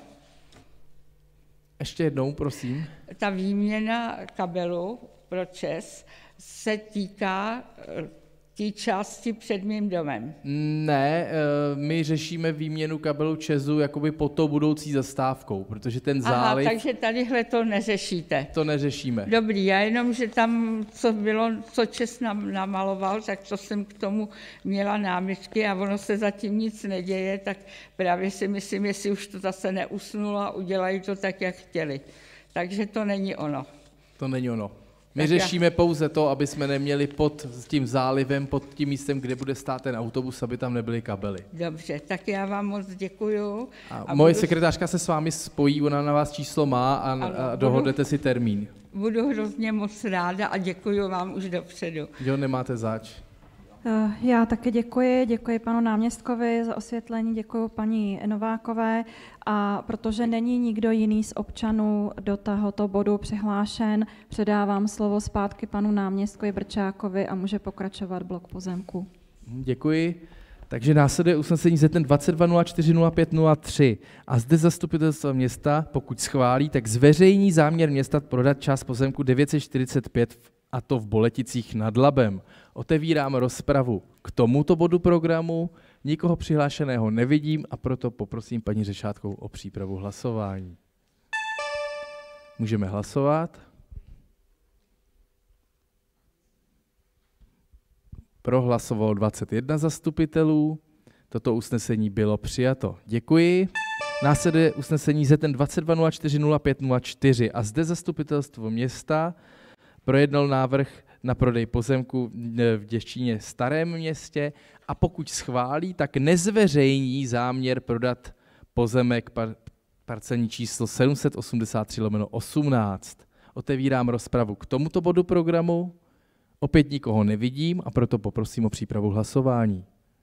Speaker 13: Ještě jednou, prosím.
Speaker 17: Ta výměna kabelu pro ČEZ se týká té části před mým domem.
Speaker 13: Ne, my řešíme výměnu kabelu ČEZu jakoby pod tou budoucí zastávkou, protože ten záliv...
Speaker 17: Aha, takže tadyhle to neřešíte.
Speaker 13: To neřešíme.
Speaker 17: Dobrý, já jenom, že tam, co bylo, co ČEZ nam, namaloval, tak to jsem k tomu měla námitky a ono se zatím nic neděje, tak právě si myslím, jestli už to zase neusnulo a udělají to tak, jak chtěli. Takže to není ono.
Speaker 13: To není ono. My tak řešíme já... pouze to, aby jsme neměli pod tím zálivem, pod tím místem, kde bude stát ten autobus, aby tam nebyly kabely.
Speaker 17: Dobře, tak já vám moc děkuju.
Speaker 13: A, a moje budu... sekretářka se s vámi spojí, ona na vás číslo má a, ano, a dohodnete budu... si termín.
Speaker 17: Budu hrozně moc ráda a děkuju vám už dopředu.
Speaker 13: Jo, nemáte zač.
Speaker 9: Já také děkuji, děkuji panu náměstkovi za osvětlení, děkuji paní Novákové a protože není nikdo jiný z občanů do tohoto bodu přihlášen, předávám slovo zpátky panu náměstkovi Brčákovi a může pokračovat blok pozemku.
Speaker 13: Děkuji. Takže následuje usnesení Z N dvacet dva nula čtyři nula pět nula tři a zde zastupitelstvo města, pokud schválí, tak zveřejní záměr města prodat část pozemku devět set čtyřicet pět, a to v Boleticích nad Labem. Otevírám rozpravu k tomuto bodu programu, nikoho přihlášeného nevidím a proto poprosím paní Řešátkovou o přípravu hlasování. Můžeme hlasovat. Pro hlasovalo dvacet jedna zastupitelů, toto usnesení bylo přijato. Děkuji. Následuje usnesení Z N dvacet dva nula čtyři nula pět nula čtyři a zde zastupitelstvo města projednal návrh na prodej pozemku v Děčíně Starém Městě a pokud schválí, tak nezveřejní záměr prodat pozemek par, parcelní číslo sedm set osmdesát tři lomeno osmnáct. Otevírám rozpravu k tomuto bodu programu. Opět nikoho nevidím a proto poprosím o přípravu hlasování.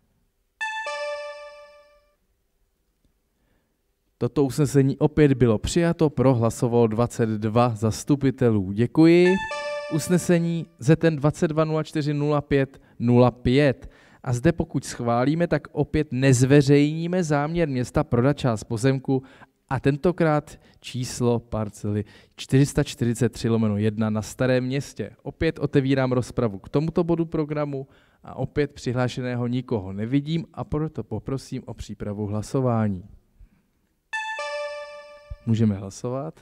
Speaker 13: Toto usnesení opět bylo přijato, pro hlasovalo dvacet dva zastupitelů. Děkuji. Usnesení Z N dvacet dva nula čtyři nula pět nula pět
Speaker 18: A zde pokud schválíme, tak opět nezveřejníme záměr města prodat část pozemku a tentokrát číslo parcely čtyři sta čtyřicet tři lomeno jedna na Starém Městě. Opět otevírám rozpravu k tomuto bodu programu a opět přihlášeného nikoho nevidím a proto poprosím o přípravu hlasování. Můžeme hlasovat.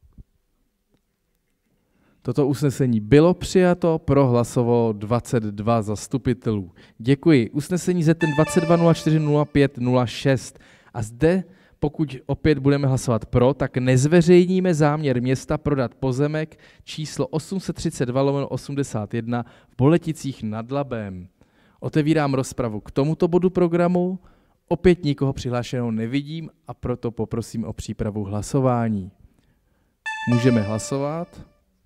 Speaker 18: Toto usnesení bylo přijato, pro hlasovalo dvacet dva zastupitelů. Děkuji. Usnesení Z N dvacet dva nula čtyři nula pět nula šest. A zde, pokud opět budeme hlasovat pro, tak nezveřejníme záměr města prodat pozemek číslo osm set třicet dva lomeno osmdesát jedna v Boleticích nad Labem. Otevírám rozpravu k tomuto bodu programu. Opět nikoho přihlášeného nevidím a proto poprosím o přípravu hlasování. Můžeme hlasovat.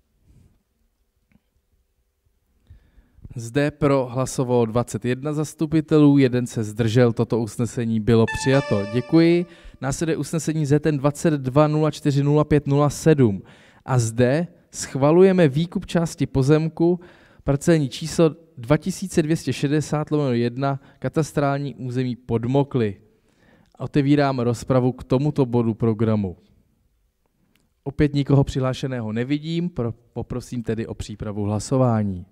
Speaker 18: Zde pro hlasovalo dvacet jedna zastupitelů, jeden se zdržel, toto usnesení bylo přijato. Děkuji. Následuje usnesení Z N dvacet dva nula čtyři nula pět nula sedm a zde schvalujeme výkup části pozemku parcelní číslo dva tisíce dvě stě šedesát lomeno jedna katastrální území Podmokly. Otevírám rozpravu k tomuto bodu programu. Opět nikoho přihlášeného nevidím, poprosím tedy o přípravu hlasování.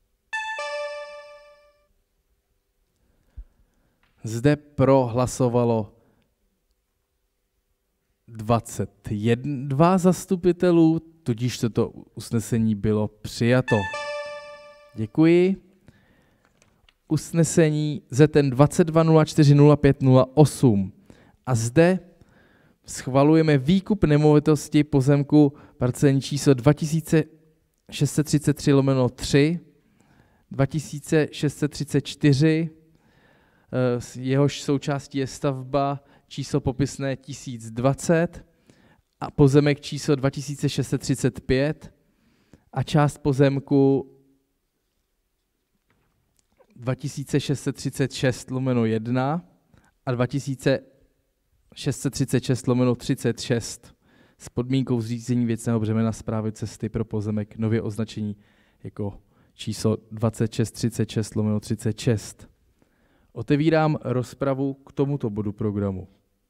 Speaker 18: Zde pro hlasovalo dvacet dva zastupitelů, tudíž toto usnesení bylo přijato. Děkuji. Usnesení Z N dvacet dva nula čtyři nula pět nula osm. A zde schvalujeme výkup nemovitosti pozemku parcelní číslo dva tisíce šest set třicet tři lomeno tři, dva tisíce šest set třicet čtyři, jehož součástí je stavba číslo popisné tisíc dvacet a pozemek číslo dva tisíce šest set třicet pět a část pozemku dva tisíce šest set třicet šest lomeno jedna a dva tisíce šest set třicet šest lomeno třicet šest s podmínkou zřízení věcného břemena správy cesty pro pozemek nově označení jako číslo dvacet šest třicet šest lomeno třicet šest. Otevírám rozpravu k tomuto bodu programu.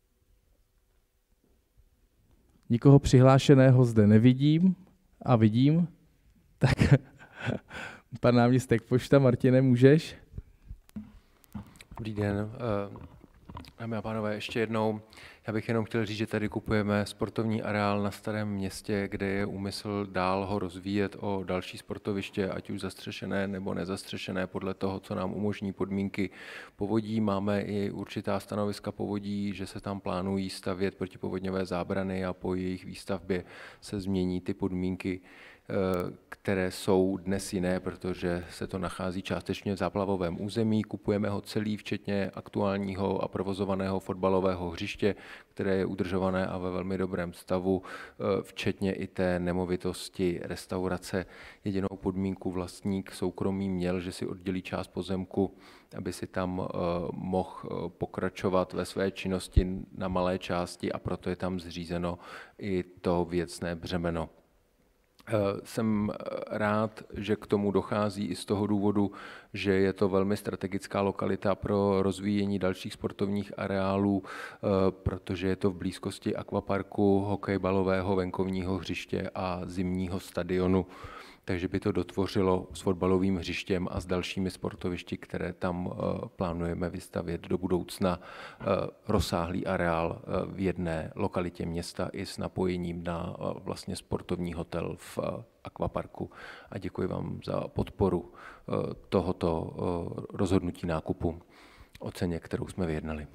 Speaker 18: Nikoho přihlášeného zde nevidím a vidím. Tak pan náměstek Pošta, Martine, můžeš?
Speaker 5: Dobrý den. Dámy a pánové, ještě jednou. Já bych jenom chtěl říct, že tady kupujeme sportovní areál na Starém Městě, kde je úmysl dál ho rozvíjet o další sportoviště, ať už zastřešené nebo nezastřešené, podle toho, co nám umožní podmínky povodí. Máme i určitá stanoviska povodí, že se tam plánují stavět protipovodňové zábrany a po jejich výstavbě se změní ty podmínky, které jsou dnes jiné, protože se to nachází částečně v záplavovém území. Kupujeme ho celý, včetně aktuálního a provozovaného fotbalového hřiště, které je udržované a ve velmi dobrém stavu, včetně i té nemovitosti restaurace. Jedinou podmínku vlastník soukromý měl, že si oddělí část pozemku, aby si tam mohl pokračovat ve své činnosti na malé části a proto je tam zřízeno i to věcné břemeno. Jsem rád, že k tomu dochází i z toho důvodu, že je to velmi strategická lokalita pro rozvíjení dalších sportovních areálů, protože je to v blízkosti akvaparku, hokejbalového venkovního hřiště a zimního stadionu. Takže by to dotvořilo s fotbalovým hřištěm a s dalšími sportovišti, které tam plánujeme vystavět do budoucna, rozsáhlý areál v jedné lokalitě města i s napojením na vlastně sportovní hotel v akvaparku. A děkuji vám za podporu tohoto rozhodnutí nákupu o ceně, kterou jsme vyjednali.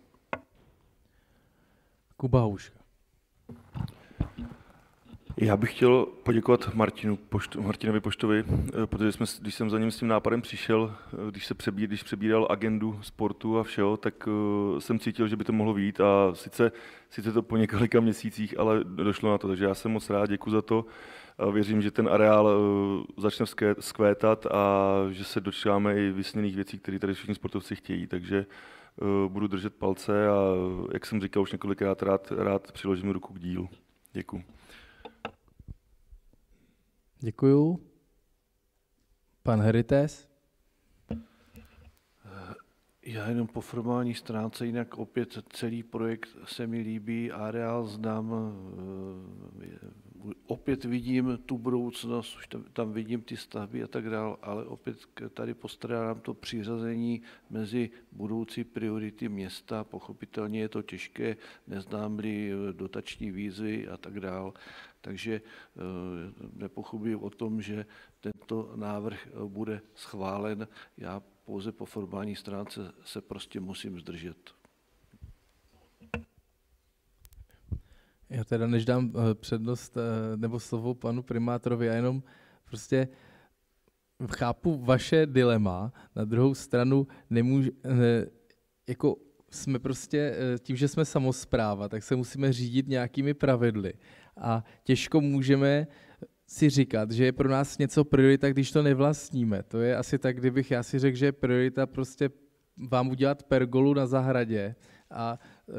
Speaker 18: Kuba Houška.
Speaker 15: Já bych chtěl poděkovat Martinu Pošt, Martinovi Poštovi, protože jsme, když jsem za ním s tím nápadem přišel, když se přebír, když přebíral agendu sportu a všeho, tak uh, jsem cítil, že by to mohlo být a sice, sice to po několika měsících, ale došlo na to, takže já jsem moc rád, děkuji za to. Věřím, že ten areál uh, začne vzkvétat a že se dočkáme i vysněných věcí, které tady všichni sportovci chtějí, takže uh, budu držet palce a jak jsem říkal už několikrát, rád, rád přiložím ruku k dílu. Děkuji.
Speaker 18: Děkuju. Pan Herites.
Speaker 2: Já jenom po formální stránce, jinak opět celý projekt se mi líbí, areál znám, opět vidím tu budoucnost, už tam, tam vidím ty stavby a tak dále, ale opět tady postrádám to přiřazení mezi budoucí priority města, pochopitelně je to těžké, neznám-li dotační výzvy a tak dále, takže nepochybuji o tom, že tento návrh bude schválen. Já pouze po formální stránce se prostě musím zdržet.
Speaker 18: Já teda než dám přednost nebo slovo panu primátorovi, já jenom prostě chápu vaše dilema, na druhou stranu nemůže, jako jsme prostě, tím, že jsme samospráva, tak se musíme řídit nějakými pravidly a těžko můžeme si říkat, že je pro nás něco priorita, když to nevlastníme. To je asi tak, kdybych já si řekl, že je priorita prostě vám udělat pergolu na zahradě a,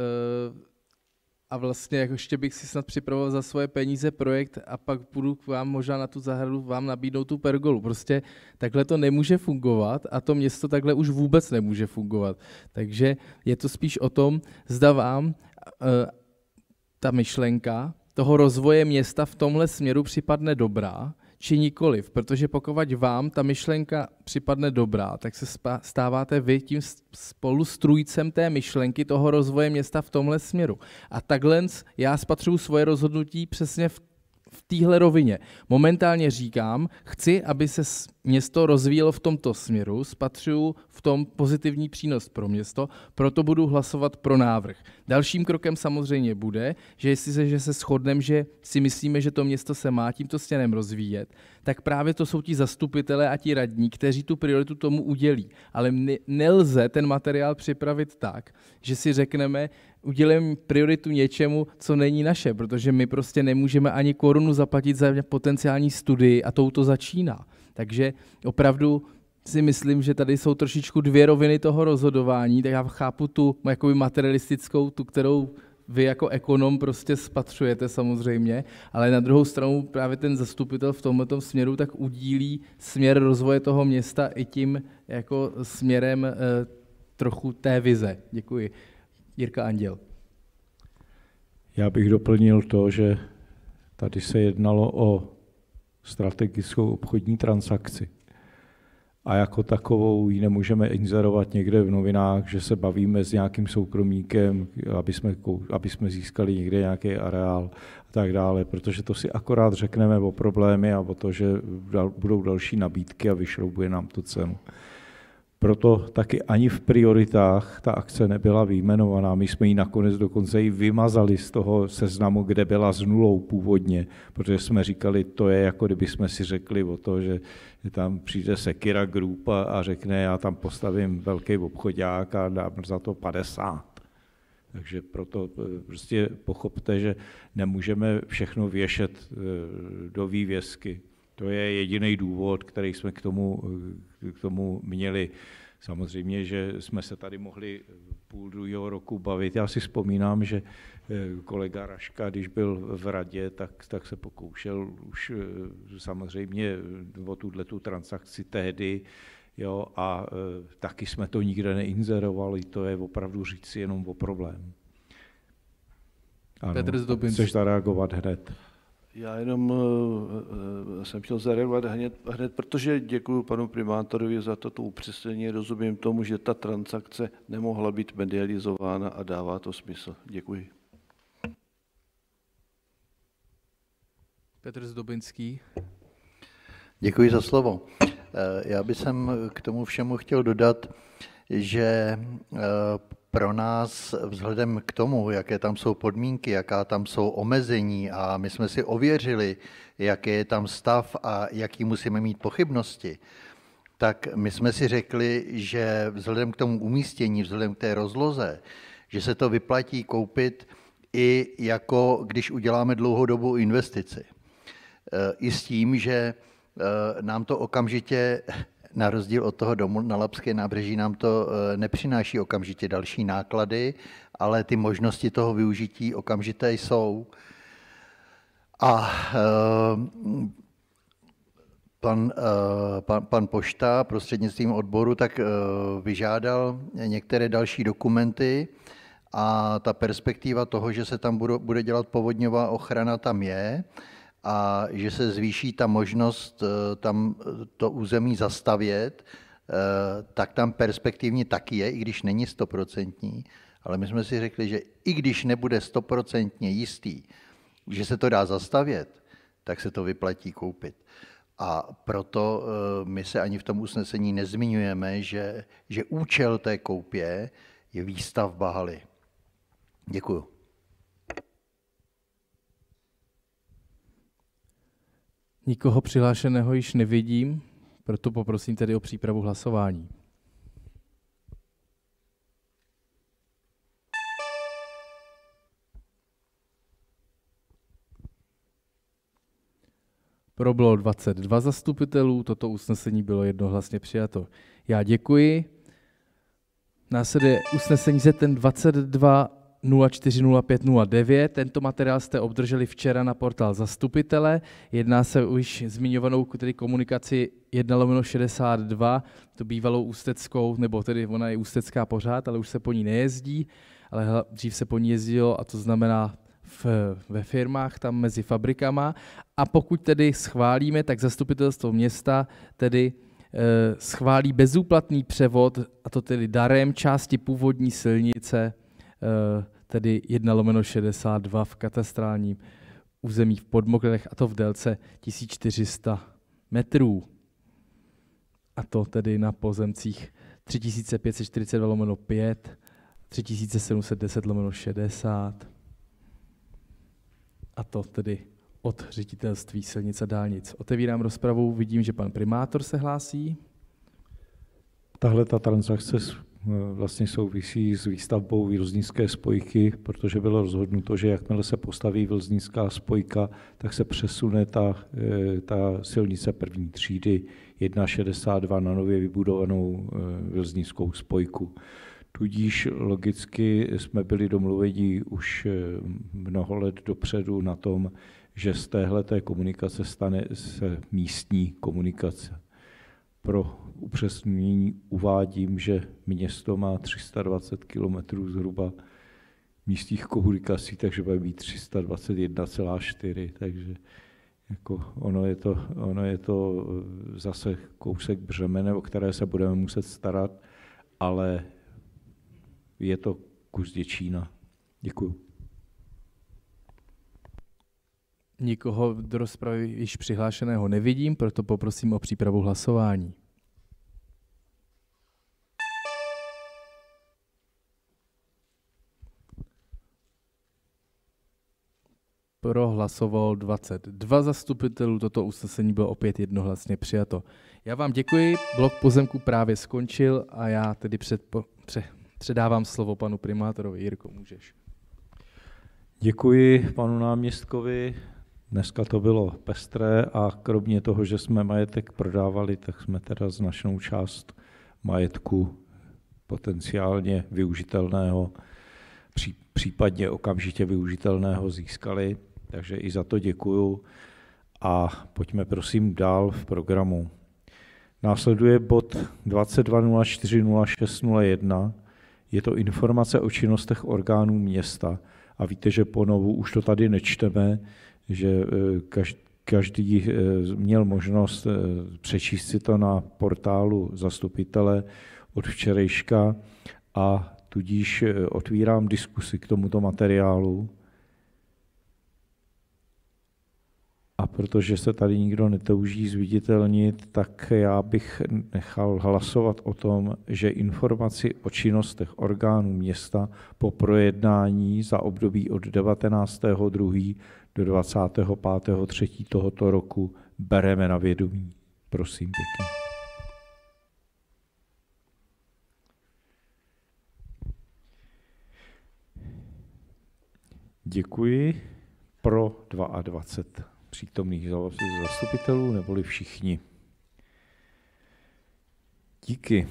Speaker 18: a vlastně jako ještě bych si snad připravoval za svoje peníze projekt a pak půjdu k vám možná na tu zahradu vám nabídnout tu pergolu. Prostě takhle to nemůže fungovat a to město takhle už vůbec nemůže fungovat. Takže je to spíš o tom, zda vám ta myšlenka toho rozvoje města v tomhle směru připadne dobrá, či nikoliv, protože pokud vám ta myšlenka připadne dobrá, tak se stáváte vy tím spolustrůjcem té myšlenky toho rozvoje města v tomhle směru. A takhle já spatřuju svoje rozhodnutí přesně v v téhle rovině. Momentálně říkám, chci, aby se město rozvíjelo v tomto směru, spatřuju v tom pozitivní přínos pro město, proto budu hlasovat pro návrh. Dalším krokem samozřejmě bude, že jestli že se shodneme, že si myslíme, že to město se má tímto směrem rozvíjet, tak právě to jsou ti zastupitelé a ti radní, kteří tu prioritu tomu udělí. Ale nelze ten materiál připravit tak, že si řekneme, udělím prioritu něčemu, co není naše, protože my prostě nemůžeme ani korunu zaplatit za potenciální studii a tou to začíná. Takže opravdu si myslím, že tady jsou trošičku dvě roviny toho rozhodování, tak já chápu tu jakoby materialistickou, tu, kterou vy jako ekonom prostě spatřujete samozřejmě, ale na druhou stranu právě ten zastupitel v tomto směru tak udílí směr rozvoje toho města i tím jako směrem eh, trochu té vize. Děkuji. Jirka Anděl.
Speaker 1: Já bych doplnil to, že tady se jednalo o strategickou obchodní transakci. A jako takovou ji nemůžeme inzerovat někde v novinách, že se bavíme s nějakým soukromníkem, aby jsme, aby jsme získali někde nějaký areál a tak dále, protože to si akorát řekneme o problémy a o to, že budou další nabídky a vyšroubuje nám tu cenu. Proto taky ani v prioritách ta akce nebyla vyjmenovaná. My jsme ji nakonec dokonce i vymazali z toho seznamu, kde byla s nulou původně, protože jsme říkali, to je jako kdyby jsme si řekli o to, že tam přijde Sekira Group a, a řekne, já tam postavím velký obchodák a dám za to padesát. Takže proto prostě pochopte, že nemůžeme všechno věšet do vývězky. To je jediný důvod, který jsme k tomu, k tomu měli. Samozřejmě, že jsme se tady mohli půl druhého roku bavit. Já si vzpomínám, že kolega Raška, když byl v radě, tak, tak se pokoušel už samozřejmě o tuhletu transakci tehdy, jo, a taky jsme to nikde neinzerovali. To je opravdu říct jenom o problém. Ano,
Speaker 18: Petr Zdobinský.
Speaker 1: Chceš zareagovat hned?
Speaker 2: Já jenom uh, jsem chtěl zareagovat hned, hned, protože děkuji panu primátorovi za toto upřesnění. Rozumím tomu, že ta transakce nemohla být medializována a dává to smysl. Děkuji.
Speaker 18: Petr Zdobinský.
Speaker 14: Děkuji za slovo. Já bych k tomu všemu chtěl dodat, že pro nás vzhledem k tomu, jaké tam jsou podmínky, jaká tam jsou omezení a my jsme si ověřili, jaký je tam stav a jaký musíme mít pochybnosti, tak my jsme si řekli, že vzhledem k tomu umístění, vzhledem k té rozloze, že se to vyplatí koupit i jako když uděláme dlouhodobou investici. I s tím, že nám to okamžitě, na rozdíl od toho domu na Labské nábřeží, nám to nepřináší okamžitě další náklady, ale ty možnosti toho využití okamžité jsou. A pan, pan, pan Pošta prostřednictvím odboru tak vyžádal některé další dokumenty a ta perspektiva toho, že se tam bude dělat povodňová ochrana, tam je a že se zvýší ta možnost tam to území zastavět, tak tam perspektivně taky je, i když není stoprocentní, ale my jsme si řekli, že i když nebude stoprocentně jistý, že se to dá zastavět, tak se to vyplatí koupit. A proto my se ani v tom usnesení nezmiňujeme, že, že účel té koupě je výstavba haly. Děkuju.
Speaker 18: Nikoho přihlášeného již nevidím, proto poprosím tedy o přípravu hlasování. Pro bylo dvacet dva zastupitelů, toto usnesení bylo jednohlasně přijato. Já děkuji. Následuje usnesení Z N dvacet dva nula čtyři nula pět nula devět. Tento materiál jste obdrželi včera na portál zastupitele. Jedná se o již zmiňovanou tedy komunikaci jedna lomeno šedesát dva, to bývalou ústeckou, nebo tedy ona je ústecká pořád, ale už se po ní nejezdí, ale dřív se po ní jezdilo, a to znamená v, ve firmách, tam mezi fabrikama. A pokud tedy schválíme, tak zastupitelstvo města tedy e, schválí bezúplatný převod, a to tedy darem části původní silnice, e, tedy jedna lomeno šedesát dva v katastrálním území v Podmokrech, a to v délce tisíc čtyři sta metrů. A to tedy na pozemcích tři tisíce pět set čtyřicet dva lomeno pět, tři tisíce sedm set deset lomeno šedesát, a to tedy od Ředitelství silnic a dálnic. Otevírám rozpravu, vidím, že pan primátor se hlásí.
Speaker 1: Tahle ta transakce vlastně souvisí s výstavbou Vilznické spojky, protože bylo rozhodnuto, že jakmile se postaví Vilznická spojka, tak se přesune ta, ta silnice první třídy jedna šedesát dva na nově vybudovanou Vilznickou spojku. Tudíž logicky jsme byli domluveni už mnoho let dopředu na tom, že z téhleté komunikace stane se místní komunikace. Pro upřesnění uvádím, že město má tři sta dvacet kilometrů zhruba místních komunikací, takže bude mít tři sta dvacet jedna celá čtyři, takže jako ono, je to, ono je to zase kousek břemene, o které se budeme muset starat, ale je to kus Děčína. Děkuju.
Speaker 18: Nikoho do rozpravy již přihlášeného nevidím, proto poprosím o přípravu hlasování. Pro hlasovalo dvacet dva zastupitelů, toto usnesení bylo opět jednohlasně přijato. Já vám děkuji, blok pozemku právě skončil a já tedy předpo, pře, předávám slovo panu primátorovi. Jirko, můžeš.
Speaker 1: Děkuji panu náměstkovi. Dneska to bylo pestré a kromě toho, že jsme majetek prodávali, tak jsme teda značnou část majetku potenciálně využitelného, případně okamžitě využitelného získali, takže i za to děkuju. A pojďme prosím dál v programu. Následuje bod dvacet dva nula čtyři nula šest nula jedna, je to informace o činnostech orgánů města. A víte, že ponovu už to tady nečteme, že každý měl možnost přečíst si to na portálu zastupitele od včerejška a tudíž otvírám diskusi k tomuto materiálu. A protože se tady nikdo netouží zviditelnit, tak já bych nechal hlasovat o tom, že informaci o činnostech orgánů města po projednání za období od devatenáctého druhého do dvacátého pátého třetího tohoto roku bereme na vědomí. Prosím pěkně. Děkuji. Pro dvacet dva přítomných zastupitelů, neboli všichni. Díky.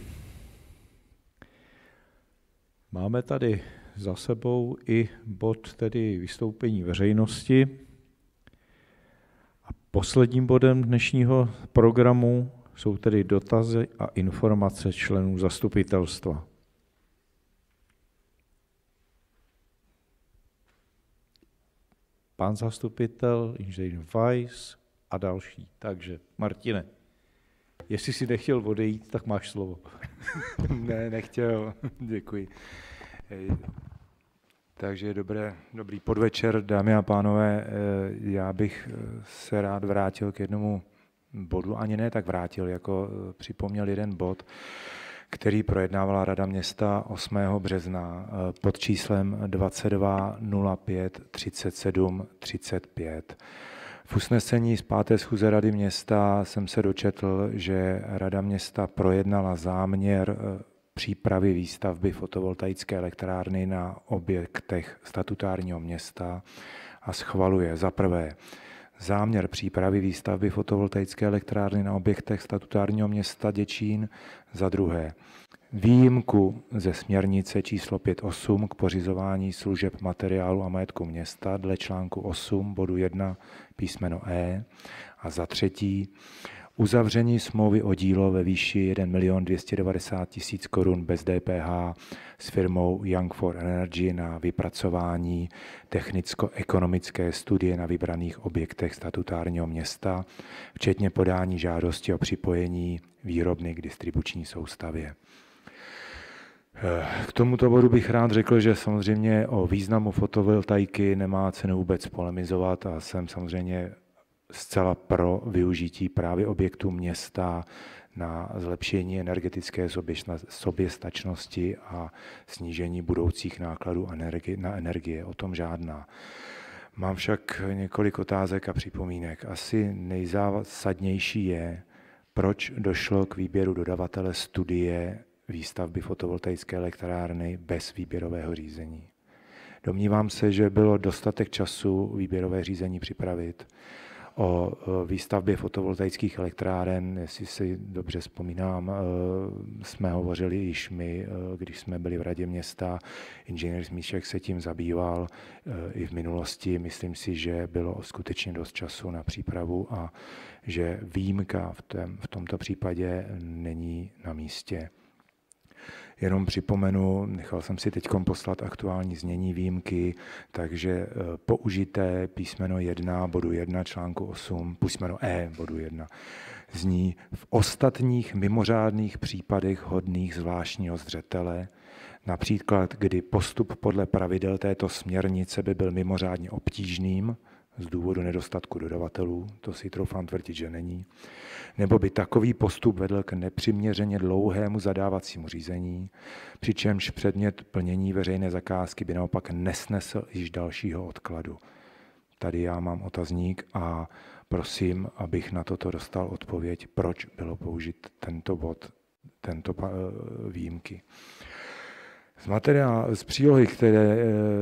Speaker 1: Máme tady za sebou i bod tedy vystoupení veřejnosti. A Posledním bodem dnešního programu jsou tedy dotazy a informace členů zastupitelstva. Pán zastupitel, inženýr Weiss a další. Takže, Martine, jestli si nechtěl odejít, tak máš slovo.
Speaker 4: Ne, nechtěl. Děkuji. Takže dobré, dobrý podvečer, dámy a pánové. Já bych se rád vrátil k jednomu bodu, ani ne tak vrátil, jako připomněl jeden bod, který projednávala Rada města osmého března pod číslem dvacet dva nula pět třicet sedm třicet pět. V usnesení z páté schůze Rady města jsem se dočetl, že Rada města projednala záměr přípravy výstavby fotovoltaické elektrárny na objektech statutárního města a schvaluje za prvé záměr přípravy výstavby fotovoltaické elektrárny na objektech statutárního města Děčín, za druhé výjimku ze směrnice číslo pět osm k pořizování služeb materiálu a majetku města dle článku osm bodu jedna písmeno E a za třetí uzavření smlouvy o dílo ve výši jeden milion dvě stě devadesát tisíc korun bez D P H s firmou Young for Energy na vypracování technicko-ekonomické studie na vybraných objektech statutárního města, včetně podání žádosti o připojení výrobny k distribuční soustavě. K tomuto bodu bych rád řekl, že samozřejmě o významu fotovoltaiky nemá cenu vůbec polemizovat a jsem samozřejmě zcela pro využití právě objektů města na zlepšení energetické soběstačnosti a snížení budoucích nákladů na energie. O tom žádná. Mám však několik otázek a připomínek. Asi nejzásadnější je, proč došlo k výběru dodavatele studie výstavby fotovoltaické elektrárny bez výběrového řízení. Domnívám se, že bylo dostatek času výběrové řízení připravit. O výstavbě fotovoltaických elektráren, jestli si dobře vzpomínám, jsme hovořili již my, když jsme byli v Radě města. Inženýr Smíšek se tím zabýval i v minulosti. Myslím si, že bylo skutečně dost času na přípravu a že výjimka v, tém, v tomto případě není na místě. Jenom připomenu, nechal jsem si teď poslat aktuální znění výjimky, takže použité písmeno jedna bodu jedna článku osm, písmeno E bodu jedna, zní v ostatních mimořádných případech hodných zvláštního zřetele, například kdy postup podle pravidel této směrnice by byl mimořádně obtížným, z důvodu nedostatku dodavatelů, to si troufám tvrdit, že není, nebo by takový postup vedl k nepřiměřeně dlouhému zadávacímu řízení, přičemž předmět plnění veřejné zakázky by naopak nesnesl již dalšího odkladu. Tady já mám otazník a prosím, abych na toto dostal odpověď, proč bylo použit tento bod, tento výjimky. Z, materiál, z přílohy, které,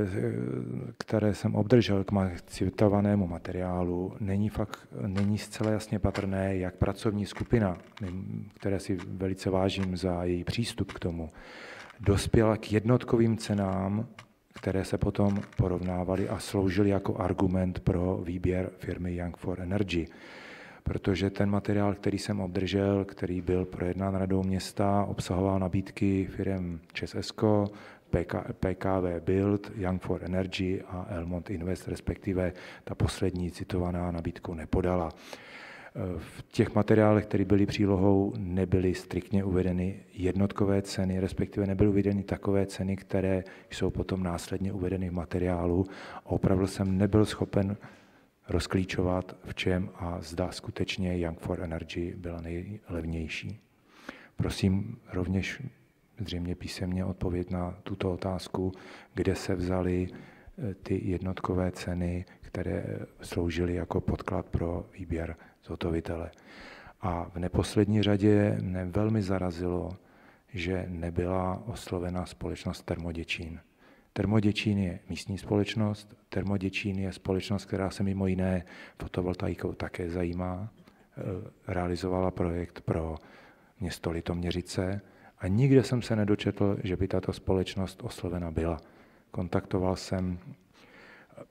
Speaker 4: které jsem obdržel k citovanému materiálu, není, fakt, není zcela jasně patrné, jak pracovní skupina, které si velice vážím za její přístup k tomu, dospěla k jednotkovým cenám, které se potom porovnávaly a sloužily jako argument pro výběr firmy Young for Energy. Protože ten materiál, který jsem obdržel, který byl projednán Radou města, obsahoval nabídky firem ČESESCO, P K V Build, Young for Energy a Elmont Invest, respektive ta poslední citovaná nabídku nepodala. V těch materiálech, které byly přílohou, nebyly striktně uvedeny jednotkové ceny, respektive nebyly uvedeny takové ceny, které jsou potom následně uvedeny v materiálu. Opravdu jsem nebyl schopen rozklíčovat, v čem a zda skutečně Young for Energy byla nejlevnější. Prosím rovněž zřejmě písemně odpověď na tuto otázku, kde se vzaly ty jednotkové ceny, které sloužily jako podklad pro výběr zhotovitele. A v neposlední řadě mě velmi zarazilo, že nebyla oslovena společnost Termoděčín. Termoděčín je místní společnost, Termoděčín je společnost, která se mimo jiné fotovoltaikou také zajímá, realizovala projekt pro město Litoměřice a nikde jsem se nedočetl, že by tato společnost oslovena byla. Kontaktoval jsem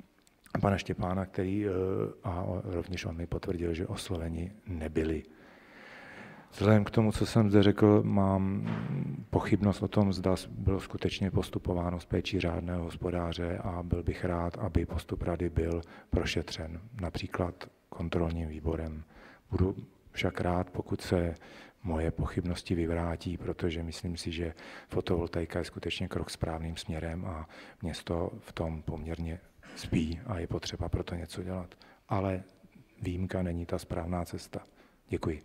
Speaker 4: pana Štěpána, který, a rovněž on mi potvrdil, že osloveni nebyli. Vzhledem k tomu, co jsem zde řekl, mám pochybnost o tom, zda bylo skutečně postupováno s péčí řádného hospodáře a byl bych rád, aby postup rady byl prošetřen, například kontrolním výborem. Budu však rád, pokud se moje pochybnosti vyvrátí, protože myslím si, že fotovoltaika je skutečně krok správným směrem a město v tom poměrně spí a je potřeba proto něco dělat. Ale výjimka není ta správná cesta. Děkuji.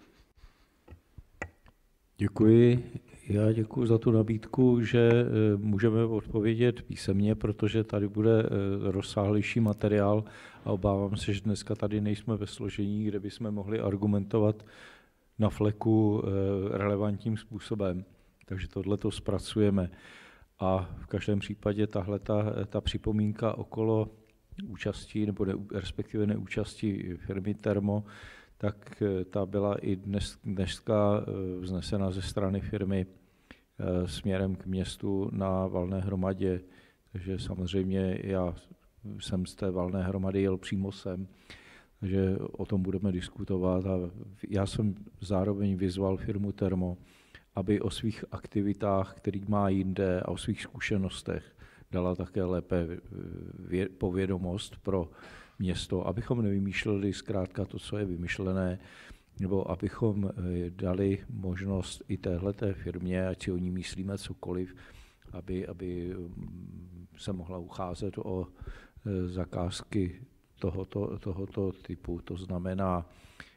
Speaker 1: Děkuji. Já děkuji za tu nabídku, že můžeme odpovědět písemně, protože tady bude rozsáhlejší materiál a obávám se, že dneska tady nejsme ve složení, kde bychom mohli argumentovat na fleku relevantním způsobem. Takže tohle to zpracujeme. A v každém případě tahle ta, ta připomínka okolo účasti, nebo ne, respektive neúčasti firmy Termo, tak ta byla i dnes, dneska vznesena ze strany firmy směrem k městu na valné hromadě. Takže samozřejmě já jsem z té valné hromady jel přímo sem, takže o tom budeme diskutovat. A já jsem zároveň vyzval firmu Termo, aby o svých aktivitách, který má jinde, a o svých zkušenostech dala také lépe povědomost pro město, abychom nevymýšleli zkrátka to, co je vymyšlené, nebo abychom dali možnost i téhleté firmě, ať si o ní myslíme cokoliv, aby, aby se mohla ucházet o zakázky tohoto, tohoto typu. To znamená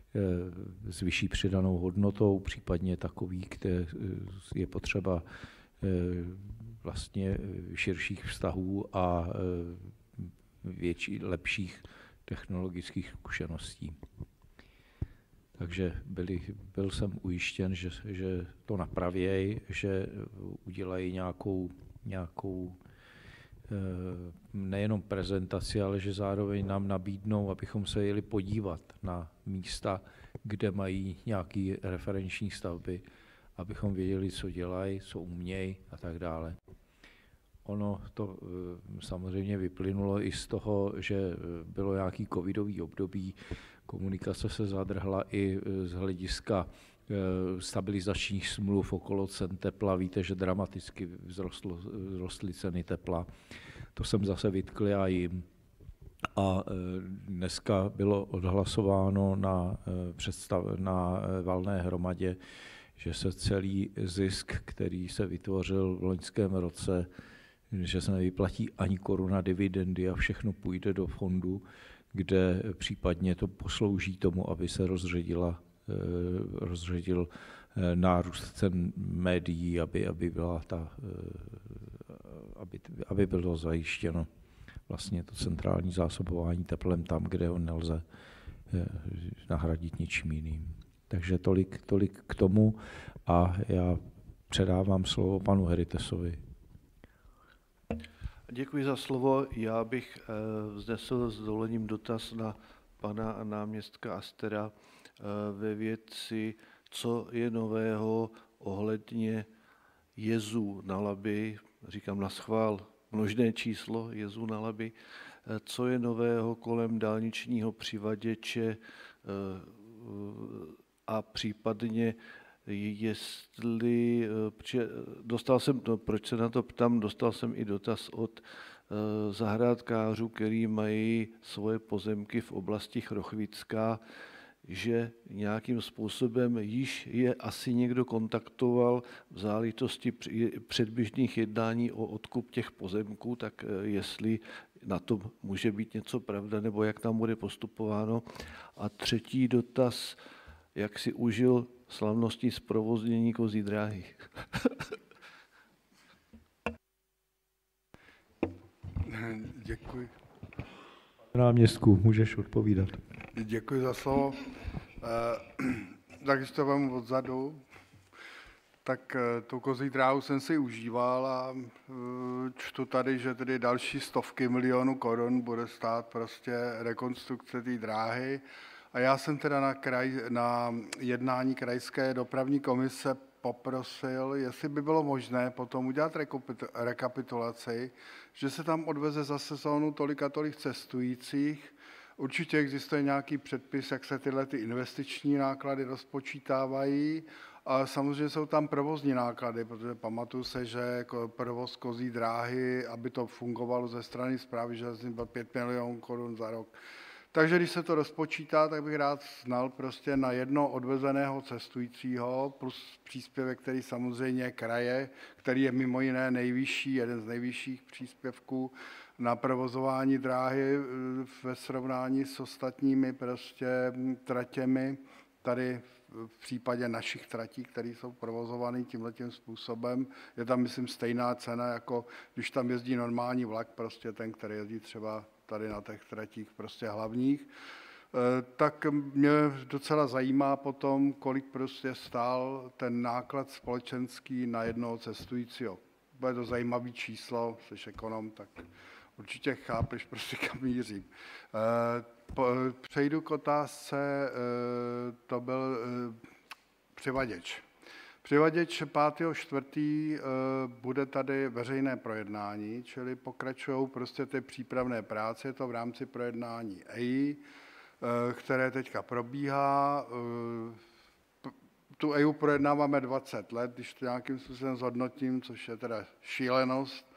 Speaker 1: s vyšší přidanou hodnotou, případně takový, kde je potřeba vlastně širších vztahů a větší, lepších technologických zkušeností. Takže byli, byl jsem ujištěn, že, že to napravějí, že udělají nějakou, nějakou nejenom prezentaci, ale že zároveň nám nabídnou, abychom se jeli podívat na místa, kde mají nějaké referenční stavby, abychom věděli, co dělají, co umějí a tak dále. Ono to samozřejmě vyplynulo i z toho, že bylo nějaký covidový období, komunikace se zadrhla i z hlediska stabilizačních smluv okolo cen tepla. Víte, že dramaticky vzrostlo, vzrostly ceny tepla. To jsem zase vytkl já jim. A dneska bylo odhlasováno na, představ, na valné hromadě, že se celý zisk, který se vytvořil v loňském roce, že se nevyplatí ani koruna dividendy a všechno půjde do fondu, kde případně to poslouží tomu, aby se rozředila, rozředil nárůst cen médií, aby, aby, byla ta, aby, aby bylo zajištěno vlastně to centrální zásobování teplem tam, kde ho nelze nahradit ničím jiným. Takže tolik, tolik k tomu a já předávám slovo panu Heritesovi.
Speaker 2: Děkuji za slovo. Já bych vznesl s dovolením dotaz na pana náměstka Astera ve věci, co je nového ohledně jezů na Labi, říkám na schvál množné číslo jezů na Labi, co je nového kolem dálničního přivaděče a případně jestli, dostal jsem, no, proč se na to ptám, dostal jsem i dotaz od zahrádkářů, který mají svoje pozemky v oblasti Chrochvická, že nějakým způsobem již je asi někdo kontaktoval v záležitosti předběžných jednání o odkup těch pozemků, tak jestli na to může být něco pravda, nebo jak tam bude postupováno. A třetí dotaz, jak si užil slavnostní zprovoznění kozí dráhy.
Speaker 19: Děkuji.
Speaker 1: Náměstku, můžeš odpovídat.
Speaker 19: Děkuji za slovo. Tak když to vemu odzadu, tak tu kozí dráhu jsem si užíval a čtu tady, že tedy další stovky milionů korun bude stát prostě rekonstrukce té dráhy. A já jsem teda na, kraj, na jednání krajské dopravní komise poprosil, jestli by bylo možné potom udělat rekapitulaci, že se tam odveze za sezónu tolik a tolik cestujících. Určitě existuje nějaký předpis, jak se tyhle ty investiční náklady rozpočítávají. A samozřejmě jsou tam provozní náklady, protože pamatuju se, že jako provoz kozí dráhy, aby to fungovalo ze strany správy železnic, byl pět milionů korun za rok. Takže když se to rozpočítá, tak bych rád znal prostě na jedno odvezeného cestujícího plus příspěvek, který samozřejmě kraje, který je mimo jiné nejvyšší, jeden z nejvyšších příspěvků na provozování dráhy ve srovnání s ostatními prostě tratěmi. Tady v případě našich tratí, které jsou provozovány tímhletím způsobem, je tam, myslím, stejná cena, jako když tam jezdí normální vlak, prostě ten, který jezdí třeba tady na těch tratích prostě hlavních. Tak mě docela zajímá potom, kolik prostě stál ten náklad společenský na jednoho cestujícího. Bude to zajímavý číslo, jsi ekonom, tak určitě chápeš prostě, kam mířím. Přejdu k otázce, to byl přivaděč. Přivaděč pátého čtvrtého bude tady veřejné projednání, čili pokračují prostě ty přípravné práce, je to v rámci projednání E I, které teďka probíhá. Tu E I U projednáváme dvacet let, když to nějakým způsobem zhodnotím, což je teda šílenost.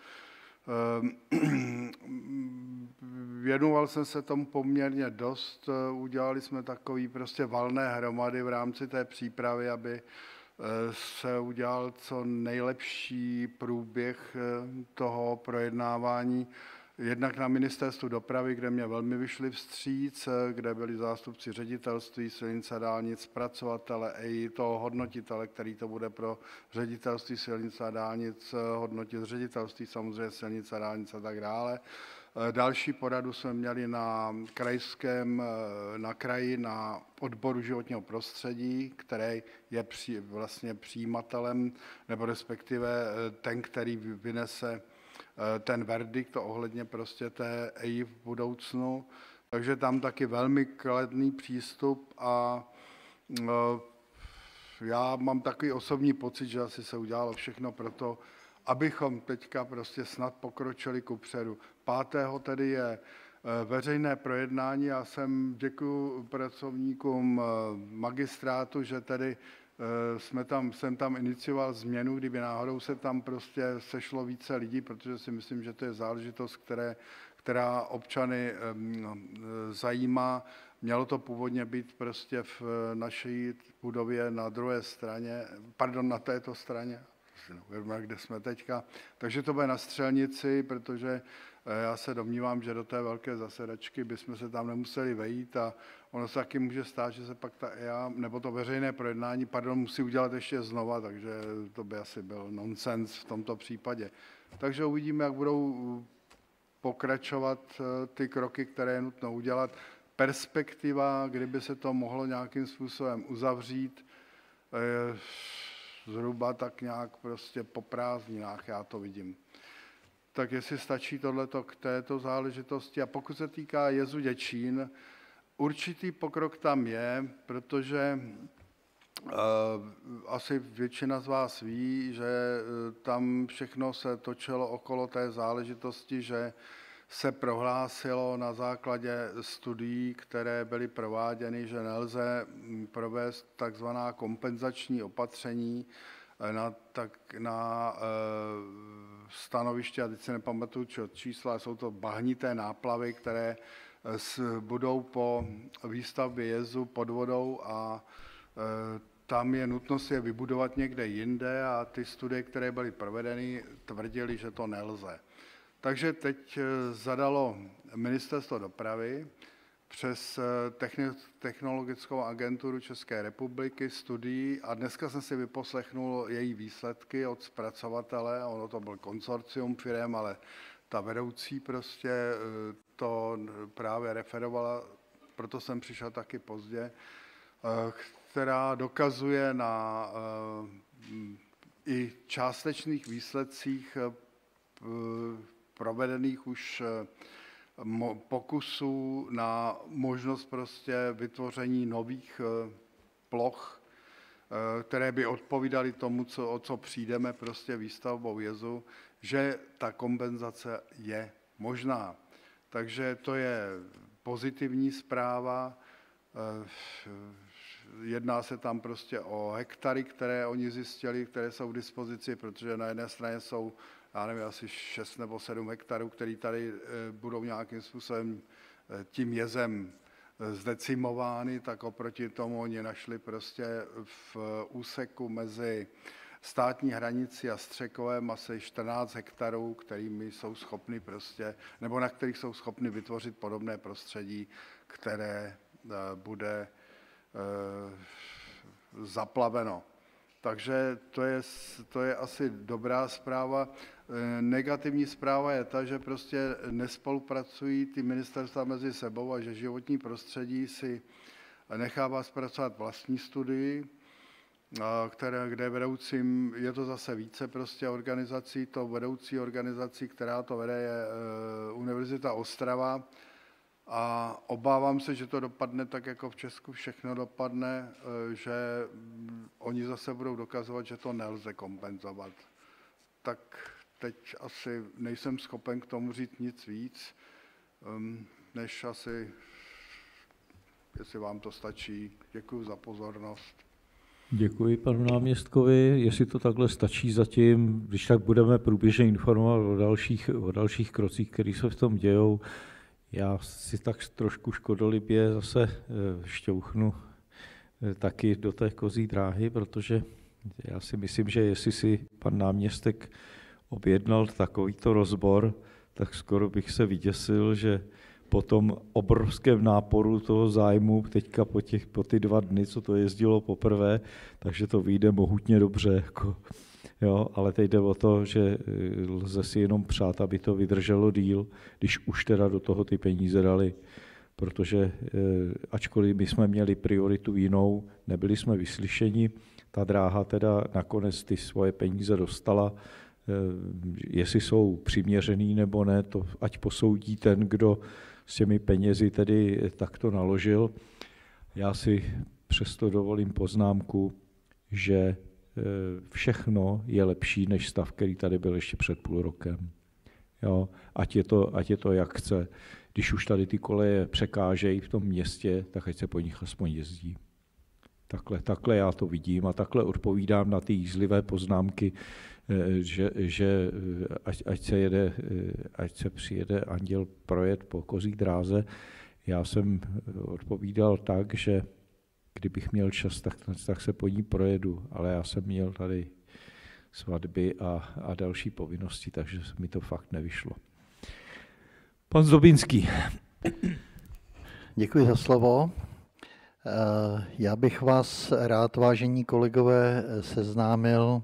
Speaker 19: Věnoval jsem se tomu poměrně dost, udělali jsme takový prostě valné hromady v rámci té přípravy, aby se udělal co nejlepší průběh toho projednávání. Jednak na ministerstvu dopravy, kde mě velmi vyšli vstříc, kde byli zástupci ředitelství silnic a dálnic, zpracovatele E I, toho hodnotitele, který to bude pro ředitelství silnic a dálnic hodnotit, ředitelství samozřejmě silnic a dálnic a tak dále. Další poradu jsme měli na krajském, na kraji, na odboru životního prostředí, který je při, vlastně přijímatelem, nebo respektive ten, který vynese ten verdikt ohledně prostě té E I v budoucnu. Takže tam taky velmi kladný přístup a já mám takový osobní pocit, že asi se udělalo všechno pro to, abychom teďka prostě snad pokročili kupředu. Pátého tedy je veřejné projednání. Já jsem děkuji pracovníkům magistrátu, že tedy jsme tam, jsem tam inicioval změnu, kdyby náhodou se tam prostě sešlo více lidí, protože si myslím, že to je záležitost, které, která občany zajímá. Mělo to původně být prostě v naší budově na druhé straně, pardon, na této straně, kde jsme teďka. Takže to bude na Střelnici, protože já se domnívám, že do té velké zasedačky bychom se tam nemuseli vejít a ono se taky může stát, že se pak ta E I A, nebo to veřejné projednání, pardon, musí udělat ještě znova, takže to by asi byl nonsens v tomto případě. Takže uvidíme, jak budou pokračovat ty kroky, které je nutno udělat. Perspektiva, kdyby se to mohlo nějakým způsobem uzavřít, zhruba tak nějak prostě po prázdninách, já to vidím. Tak jestli stačí tohleto k této záležitosti. A pokud se týká jezu Děčín, určitý pokrok tam je, protože uh, asi většina z vás ví, že tam všechno se točilo okolo té záležitosti, že se prohlásilo na základě studií, které byly prováděny, že nelze provést takzvaná kompenzační opatření na, tak, na e, stanoviště, a teď se nepamatuju čísla, jsou to bahnité náplavy, které s, budou po výstavbě jezu pod vodou a e, tam je nutnost je vybudovat někde jinde a ty studie, které byly provedeny, tvrdily, že to nelze. Takže teď zadalo Ministerstvo dopravy přes Technologickou agenturu České republiky studii a dneska jsem si vyposlechnul její výsledky od zpracovatele, ono to byl konsorcium firem, ale ta vedoucí prostě to právě referovala, proto jsem přišel taky pozdě, která dokazuje na i částečných výsledcích provedených už pokusů na možnost prostě vytvoření nových ploch které by odpovídaly tomu, co, o co přijdeme prostě výstavbou jezu, že ta kompenzace je možná. Takže to je pozitivní zpráva. Jedná se tam prostě o hektary, které oni zjistili, které jsou k dispozici, protože na jedné straně jsou, já nevím, asi šest nebo sedm hektarů, které tady budou nějakým způsobem tím jezem zdecimovány, tak oproti tomu oni našli prostě v úseku mezi státní hranici a Střekovem asi čtrnáct hektarů, kterými jsou schopni prostě, nebo na kterých jsou schopni vytvořit podobné prostředí, které bude zaplaveno. Takže to je, to je asi dobrá zpráva. Negativní zpráva je ta, že prostě nespolupracují ty ministerstva mezi sebou a že životní prostředí si nechává zpracovat vlastní studii, které, kde vedoucím, je to zase více prostě organizací, to vedoucí organizací, která to vede, je Univerzita Ostrava. A obávám se, že to dopadne tak, jako v Česku všechno dopadne, že oni zase budou dokazovat, že to nelze kompenzovat. Tak teď asi nejsem schopen k tomu říct nic víc, než asi, jestli vám to stačí. Děkuji za pozornost.
Speaker 1: Děkuji panu náměstkovi. Jestli to takhle stačí zatím, když tak budeme průběžně informovat o dalších, o dalších krocích, které se v tom dějou. Já si tak trošku škodolibě zase šťouchnu taky do té kozí dráhy, protože já si myslím, že jestli si pan náměstek objednal takovýto rozbor, tak skoro bych se vyděsil, že po tom obrovském náporu toho zájmu, teďka po, těch, po ty dva dny, co to jezdilo poprvé, takže to vyjde mohutně dobře. Jako, jo, ale teď jde o to, že lze si jenom přát, aby to vydrželo díl, když už teda do toho ty peníze dali. Protože ačkoliv my jsme měli prioritu jinou, nebyli jsme vyslyšeni, ta dráha teda nakonec ty svoje peníze dostala. Jestli jsou přiměřený nebo ne, to ať posoudí ten, kdo s těmi penězi tedy takto naložil. Já si přesto dovolím poznámku, že všechno je lepší než stav, který tady byl ještě před půl rokem. Jo, ať je to, ať je to jak chce. Když už tady ty koleje překážejí v tom městě, tak ať se po nich aspoň jezdí. Takhle, takhle já to vidím a takhle odpovídám na ty jízlivé poznámky, že, že ať, ať, se jede, ať se přijede anděl projet po kozí dráze. Já jsem odpovídal tak, že kdybych měl čas, tak, tak se po ní projedu, ale já jsem měl tady svatby a, a další povinnosti, takže mi to fakt nevyšlo. Pan Zdobinský.
Speaker 14: Děkuji za slovo. Já bych vás rád, vážení kolegové, seznámil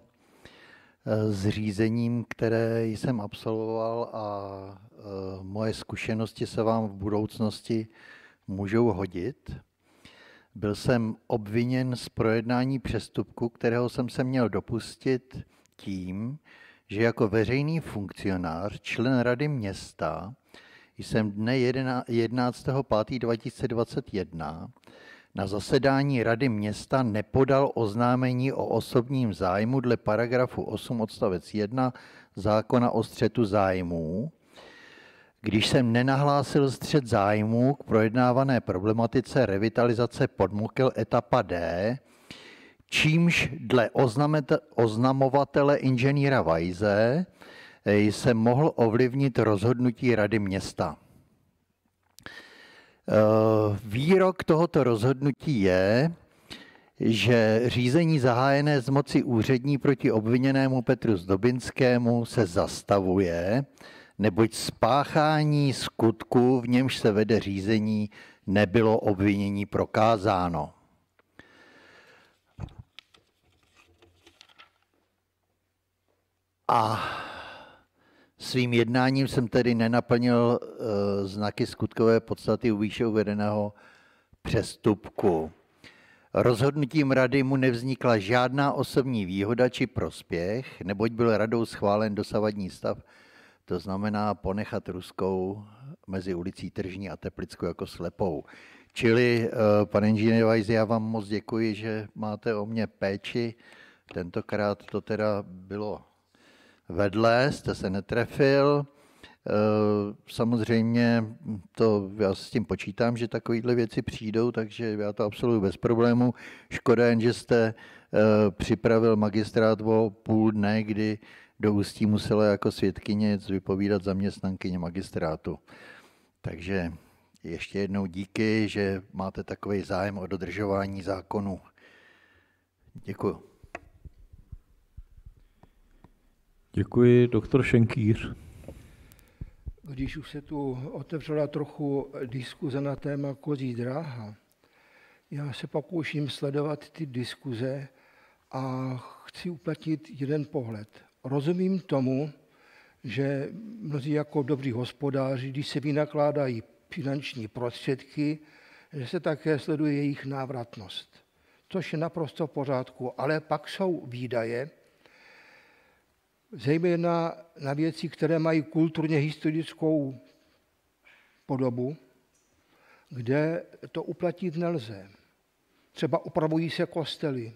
Speaker 14: s řízením, které jsem absolvoval a moje zkušenosti se vám v budoucnosti můžou hodit. Byl jsem obviněn z projednání přestupku, kterého jsem se měl dopustit tím, že jako veřejný funkcionář, člen Rady města, jsem dne jedenáctého pátého dva tisíce dvacet jedna na zasedání Rady města nepodal oznámení o osobním zájmu dle paragrafu osm odstavec jedna zákona o střetu zájmů, když jsem nenahlásil střet zájmů k projednávané problematice revitalizace Podmokel etapa D, čímž dle oznamovatele inženýra Vajze jsem mohl ovlivnit rozhodnutí Rady města. Výrok tohoto rozhodnutí je, že řízení zahájené z moci úřední proti obviněnému Petru Zdobinskému se zastavuje, neboť spáchání skutku, v němž se vede řízení, nebylo obvinění prokázáno. A svým jednáním jsem tedy nenaplnil uh, znaky skutkové podstaty u výše uvedeného přestupku. Rozhodnutím rady mu nevznikla žádná osobní výhoda či prospěch, neboť byl radou schválen dosavadní stav, to znamená ponechat Ruskou mezi ulicí Tržní a Teplickou jako Slepou. Čili, pane inženýr Weiss, já vám moc děkuji, že máte o mě péči. Tentokrát to teda bylo vedle, jste se netrefil. Samozřejmě to, já s tím počítám, že takovéhle věci přijdou, takže já to absolvuji bez problému. Škoda jen, že jste připravil magistrát o půl dne, kdy do Ústí musela jako svědkyně vypovídat zaměstnankyně magistrátu. Takže ještě jednou díky, že máte takový zájem o dodržování zákonů. Děkuji.
Speaker 1: Děkuji, doktor Šenkýř.
Speaker 3: Když už se tu otevřela trochu diskuze na téma kozí dráha, já se pokouším sledovat ty diskuze a chci uplatnit jeden pohled. Rozumím tomu, že mnozí jako dobří hospodáři, když se vynakládají finanční prostředky, že se také sleduje jejich návratnost, což je naprosto v pořádku. Ale pak jsou výdaje, zejména na věci, které mají kulturně historickou podobu, kde to uplatnit nelze. Třeba upravují se kostely.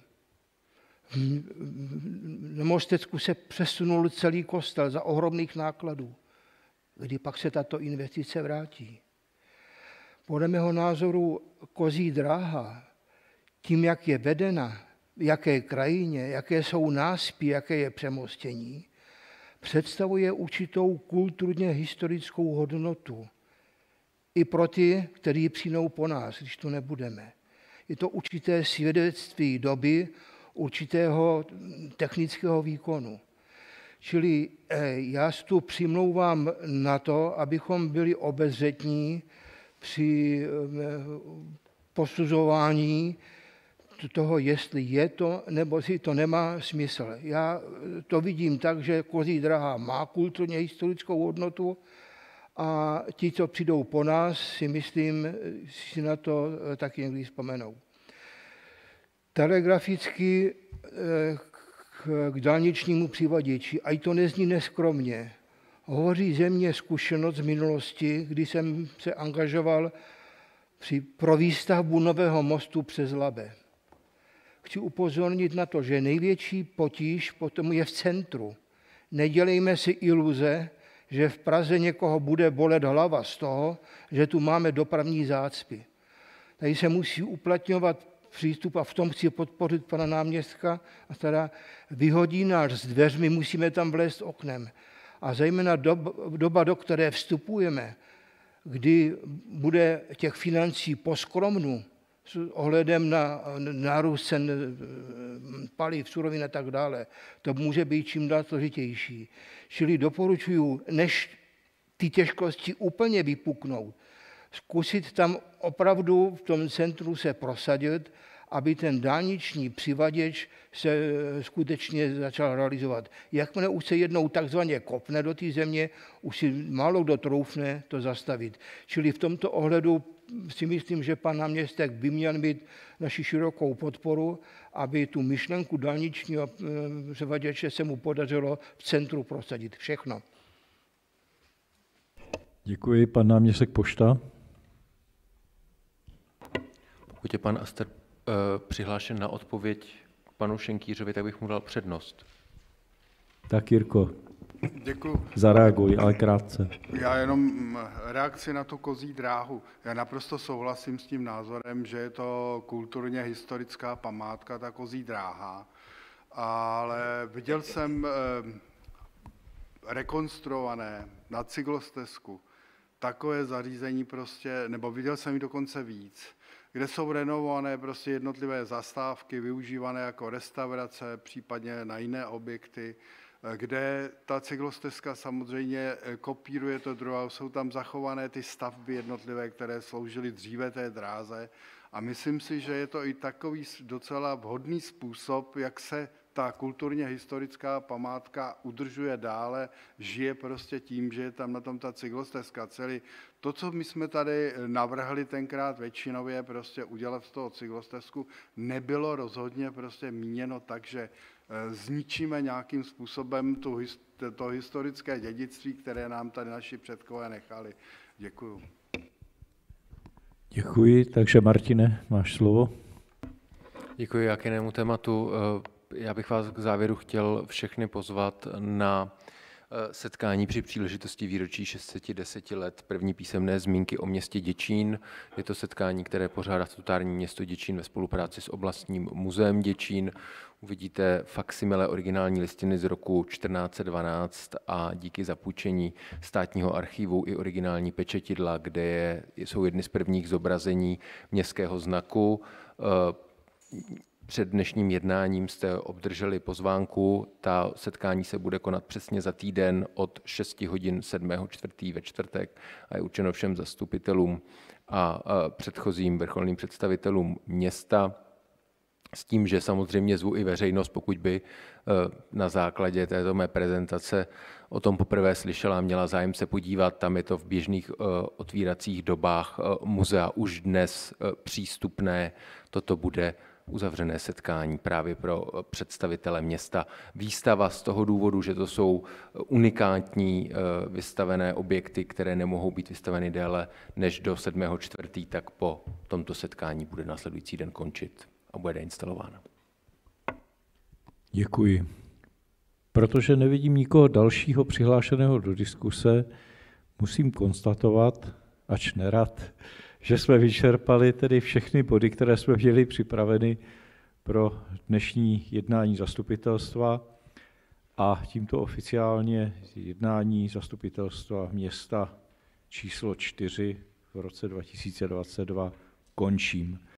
Speaker 3: Na Mostecku se přesunul celý kostel za ohromných nákladů. Kdy pak se tato investice vrátí? Podle mého názoru kozí dráha, tím, jak je vedena, v jaké krajině, jaké jsou náspí, jaké je přemostění, představuje určitou kulturně historickou hodnotu. I pro ty, kteří přijdou po nás, když to nebudeme. Je to určité svědectví doby, určitého technického výkonu. Čili já se tu přimlouvám na to, abychom byli obezřetní při posuzování toho, jestli je to, nebo si to nemá smysl. Já to vidím tak, že kozí dráha má kulturně historickou hodnotu a ti, co přijdou po nás, si myslím, si na to taky někdy vzpomenou. Telegraficky k dálničnímu přivaděči, ať to nezní neskromně, hovoří ze mě zkušenost z minulosti, kdy jsem se angažoval při pro výstavbu nového mostu přes Labe. Chci upozornit na to, že největší potíž potom je v centru. Nedělejme si iluze, že v Praze někoho bude bolet hlava z toho, že tu máme dopravní zácpy. Tady se musí uplatňovat přístup a v tom chci podpořit pana náměstka a teda vyhodí nás s dveřmi, musíme tam vlézt oknem. A zejména doba, doba, do které vstupujeme, kdy bude těch financí poskromnu s ohledem na nárůst cen paliv, surovin a tak dále, to může být čím dál složitější. Čili doporučuji, než ty těžkosti úplně vypuknou, zkusit tam opravdu v tom centru se prosadit, aby ten dálniční přivaděč se skutečně začal realizovat. Jakmile už se jednou takzvaně kopne do té země, už si málo kdo troufne to zastavit. Čili v tomto ohledu si myslím, že pan náměstek by měl mít naši širokou podporu, aby tu myšlenku dálničního přivaděče se mu podařilo v centru prosadit. Všechno.
Speaker 1: Děkuji. Pan náměstek Pošta.
Speaker 5: Pokud je pan Aster uh, přihlášen na odpověď k panu Šenkýřovi, tak bych mu dal přednost.
Speaker 1: Tak Jirko,
Speaker 19: děkuji.
Speaker 1: Zareaguj, ale krátce.
Speaker 19: Já jenom reakci na tu kozí dráhu. Já naprosto souhlasím s tím názorem, že je to kulturně historická památka, ta kozí dráha, ale viděl jsem rekonstruované na cyklostezku takové zařízení prostě, nebo viděl jsem jich dokonce víc, kde jsou renovované prostě jednotlivé zastávky, využívané jako restaurace, případně na jiné objekty, kde ta cyklostezka samozřejmě kopíruje to druhé, jsou tam zachované ty stavby jednotlivé, které sloužily dříve té dráze. A myslím si, že je to i takový docela vhodný způsob, jak se ta kulturně historická památka udržuje dále, žije prostě tím, že je tam na tom ta cyklostezka. Celý to, co my jsme tady navrhli tenkrát většinově prostě udělat z toho cyklostezku, nebylo rozhodně prostě míněno tak, že zničíme nějakým způsobem tu, to historické dědictví, které nám tady naši předkové nechali. Děkuju.
Speaker 1: Děkuji, takže Martine, máš slovo.
Speaker 5: Děkuji, jak jinému tématu. Já bych vás k závěru chtěl všechny pozvat na setkání při příležitosti výročí šest set deset let první písemné zmínky o městě Děčín. Je to setkání, které pořádá statutární město Děčín ve spolupráci s oblastním muzeem Děčín. Uvidíte faksimile originální listiny z roku čtrnáct set dvanáct a díky zapůjčení státního archivu i originální pečetidla, kde je, jsou jedny z prvních zobrazení městského znaku. Před dnešním jednáním jste obdrželi pozvánku. Ta setkání se bude konat přesně za týden od šesti hodin sedmého čtvrtého ve čtvrtek a je určeno všem zastupitelům a předchozím vrcholným představitelům města. S tím, že samozřejmě zvu i veřejnost, pokud by na základě této mé prezentace o tom poprvé slyšela, měla zájem se podívat, tam je to v běžných otvíracích dobách muzea už dnes přístupné. Toto bude uzavřené setkání právě pro představitele města. Výstava z toho důvodu, že to jsou unikátní vystavené objekty, které nemohou být vystaveny déle než do sedmého čtvrtého, tak po tomto setkání bude následující den končit a bude instalována.
Speaker 1: Děkuji. Protože nevidím nikoho dalšího přihlášeného do diskuse, musím konstatovat, ač nerad, že jsme vyčerpali tedy všechny body, které jsme měli připraveny pro dnešní jednání zastupitelstva a tímto oficiálně jednání zastupitelstva města číslo čtyři v roce dva tisíce dvacet dva končím.